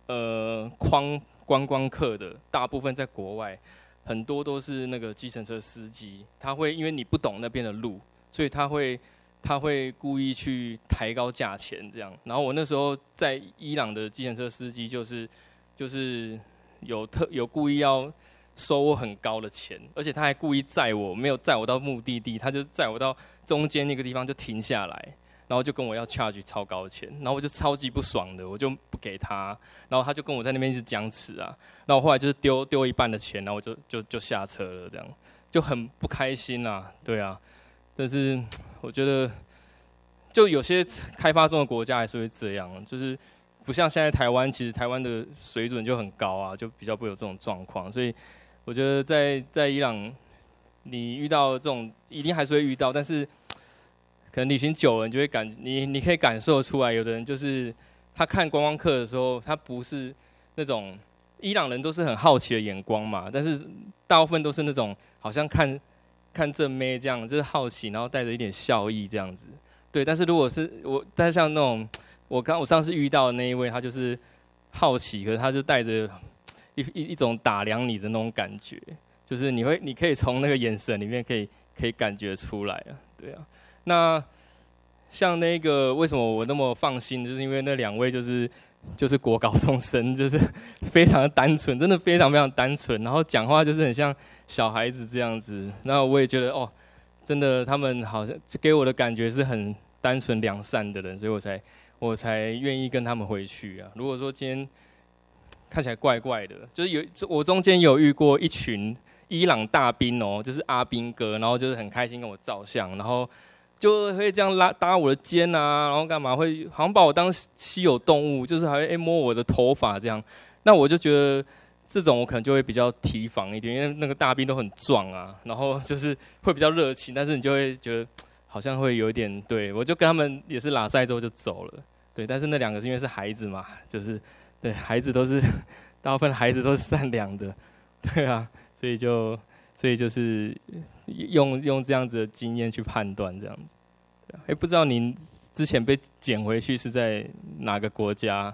观光客的，大部分在国外，很多都是那个计程车司机，他会因为你不懂那边的路，所以他会故意去抬高价钱这样。然后我那时候在伊朗的计程车司机就是有故意要收我很高的钱，而且他还故意载我，没有载我到目的地，他就载我到中间那个地方就停下来，然后就跟我要 charge 超高的钱，然后我就超级不爽的，我就不给他，然后他就跟我在那边一直僵持啊，然后后来就是丢一半的钱，然后我就下车了，这样就很不开心啊，对啊，但是我觉得就有些开发中的国家还是会这样，就是不像现在台湾，其实台湾的水准就很高啊，就比较不会有这种状况，所以我觉得在伊朗，你遇到这种一定还是会遇到，但是可能旅行久了，你就会你可以感受出来，有的人就是他看观光客的时候，他不是那种伊朗人都是很好奇的眼光嘛，但是大部分都是那种好像看正妹这样，就是好奇，然后带着一点笑意这样子。对，但是如果是但是像那种我上次遇到的那一位，他就是好奇，可是他就带着一种打量你的那种感觉，就是你可以从那个眼神里面可以感觉出来啊，对啊。那像那个为什么我那么放心，就是因为那2位就是国高中生，就是非常的单纯，真的非常非常单纯，然后讲话就是很像小孩子这样子。那我也觉得真的他们好像就给我的感觉是很单纯良善的人，所以我才愿意跟他们回去啊。如果说今天看起来怪怪的，就是我中间有遇过一群伊朗大兵就是阿兵哥，然后就是很开心跟我照相，然后就会这样搭我的肩啊，然后干嘛会好像把我当稀有动物，就是还会摸我的头发这样。那我就觉得这种我可能就会比较提防一点，因为那个大兵都很壮啊，然后就是会比较热情，但是你就会觉得好像会有一点，对，我就跟他们也是拉塞之后就走了，对，但是那2个是因为是孩子嘛，就是对孩子大部分孩子都是善良的，对啊，所以就是用这样子的经验去判断这样子。不知道您之前被捡回去是在哪个国家？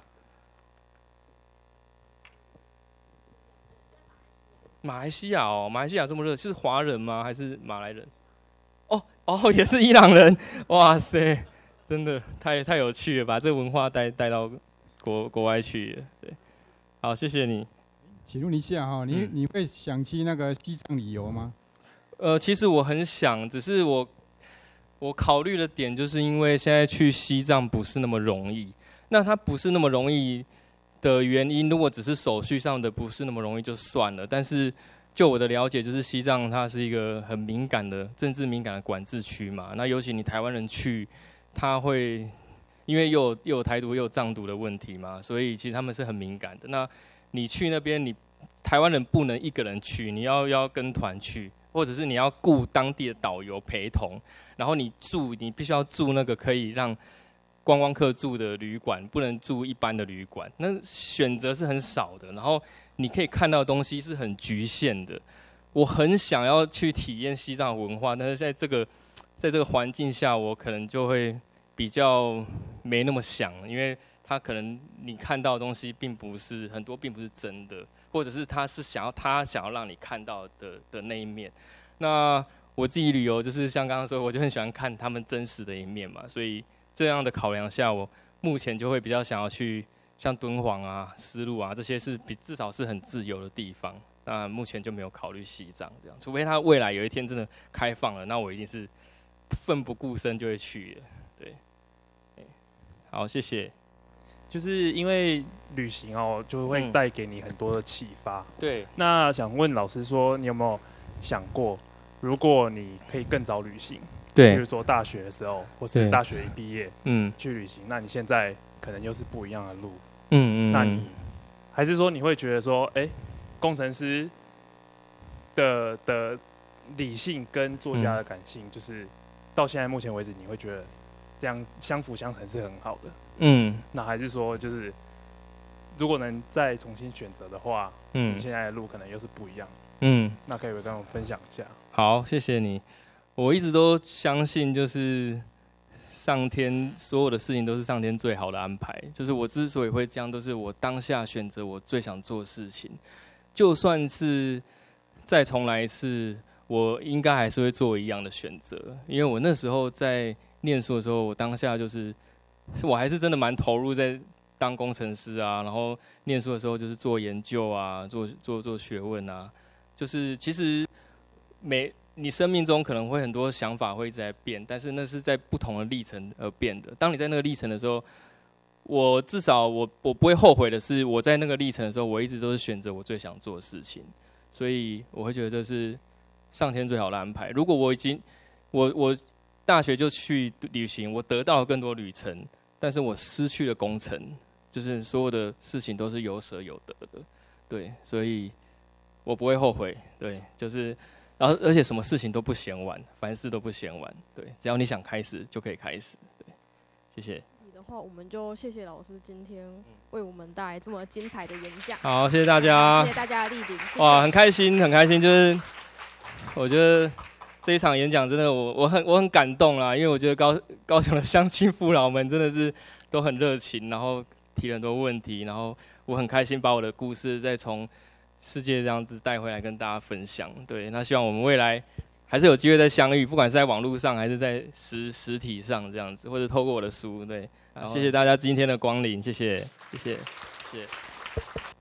马来西亚马来西亚这么热，是华人吗？还是马来人？也是伊朗人，哇塞，真的太有趣了，把这个文化带到国外去了。对，好，谢谢你。 请问一下你会想去那个西藏旅游吗？ 其实我很想，只是我考虑的点就是因为现在去西藏不是那么容易。那它不是那么容易的原因，如果只是手续上的不是那么容易就算了，但是就我的了解，就是西藏它是一个很敏感的政治敏感的管制区嘛。那尤其你台湾人去，他会因为又有台独又有藏独的问题嘛，所以其实他们是很敏感的。那你去那边，你台湾人不能一个人去，你要跟团去，或者是你要雇当地的导游陪同，然后你必须要住那个可以让观光客住的旅馆，不能住一般的旅馆，那选择是很少的，然后你可以看到的东西是很局限的。我很想要去体验西藏文化，但是在这个环境下，我可能就会比较没那么想，因为他可能你看到的东西并不是很多，并不是真的，或者是他想要让你看到的那一面。那我自己旅游就是像刚刚说，我就很喜欢看他们真实的一面嘛，所以这样的考量下，我目前就会比较想要去像敦煌啊、丝路啊这些是至少是很自由的地方。那目前就没有考虑西藏这样，除非他未来有一天真的开放了，那我一定是奋不顾身就会去的。对，好，谢谢。 就是因为旅行哦，就会带给你很多的启发。 对， 那想问老师说，你有没有想过，如果你可以更早旅行， 对， 比如说大学的时候，或是大学一毕业，去旅行，那你现在可能又是不一样的路，那你还是说你会觉得说，工程师的理性跟作家的感性，就是到现在目前为止，你会觉得这样相辅相成是很好的。那还是说，就是如果能再重新选择的话，你现在的路可能又是不一样的。那可以跟我们分享一下。 好，谢谢你。我一直都相信，就是上天所有的事情都是上天最好的安排。就是我之所以会这样，都是我当下选择我最想做的事情。就算是再重来一次，我应该还是会做一样的选择，因为我那时候在念书的时候，我当下我还是真的蛮投入在当工程师啊，然后念书的时候就是做研究啊，做学问啊，就是其实你生命中可能会很多想法会一直在变，但是那是在不同的历程而变的。当你在那个历程的时候，至少我不会后悔的是，我在那个历程的时候，我一直都是选择我最想做的事情，所以我会觉得这是上天最好的安排。如果我大学就去旅行，我得到了更多旅程，但是我失去了工程，就是所有的事情都是有舍有得的，对，所以我不会后悔，对，就是而且什么事情都不嫌晚，凡事都不嫌晚，对，只要你想开始就可以开始，对，谢谢。 的话，我们就谢谢老师今天为我们带来这么精彩的演讲。 好，谢谢大家， 谢谢大家的莅临。 哇，很开心，很开心，就是我觉得这一场演讲真的我很感动啦，因为我觉得高雄的乡亲父老们真的是都很热情，然后提了很多问题，然后我很开心把我的故事再从世界这样子带回来跟大家分享。对，那希望我们未来还是有机会再相遇，不管是在网络上还是在实体上这样子，或者透过我的书。对，谢谢大家今天的光临，谢谢。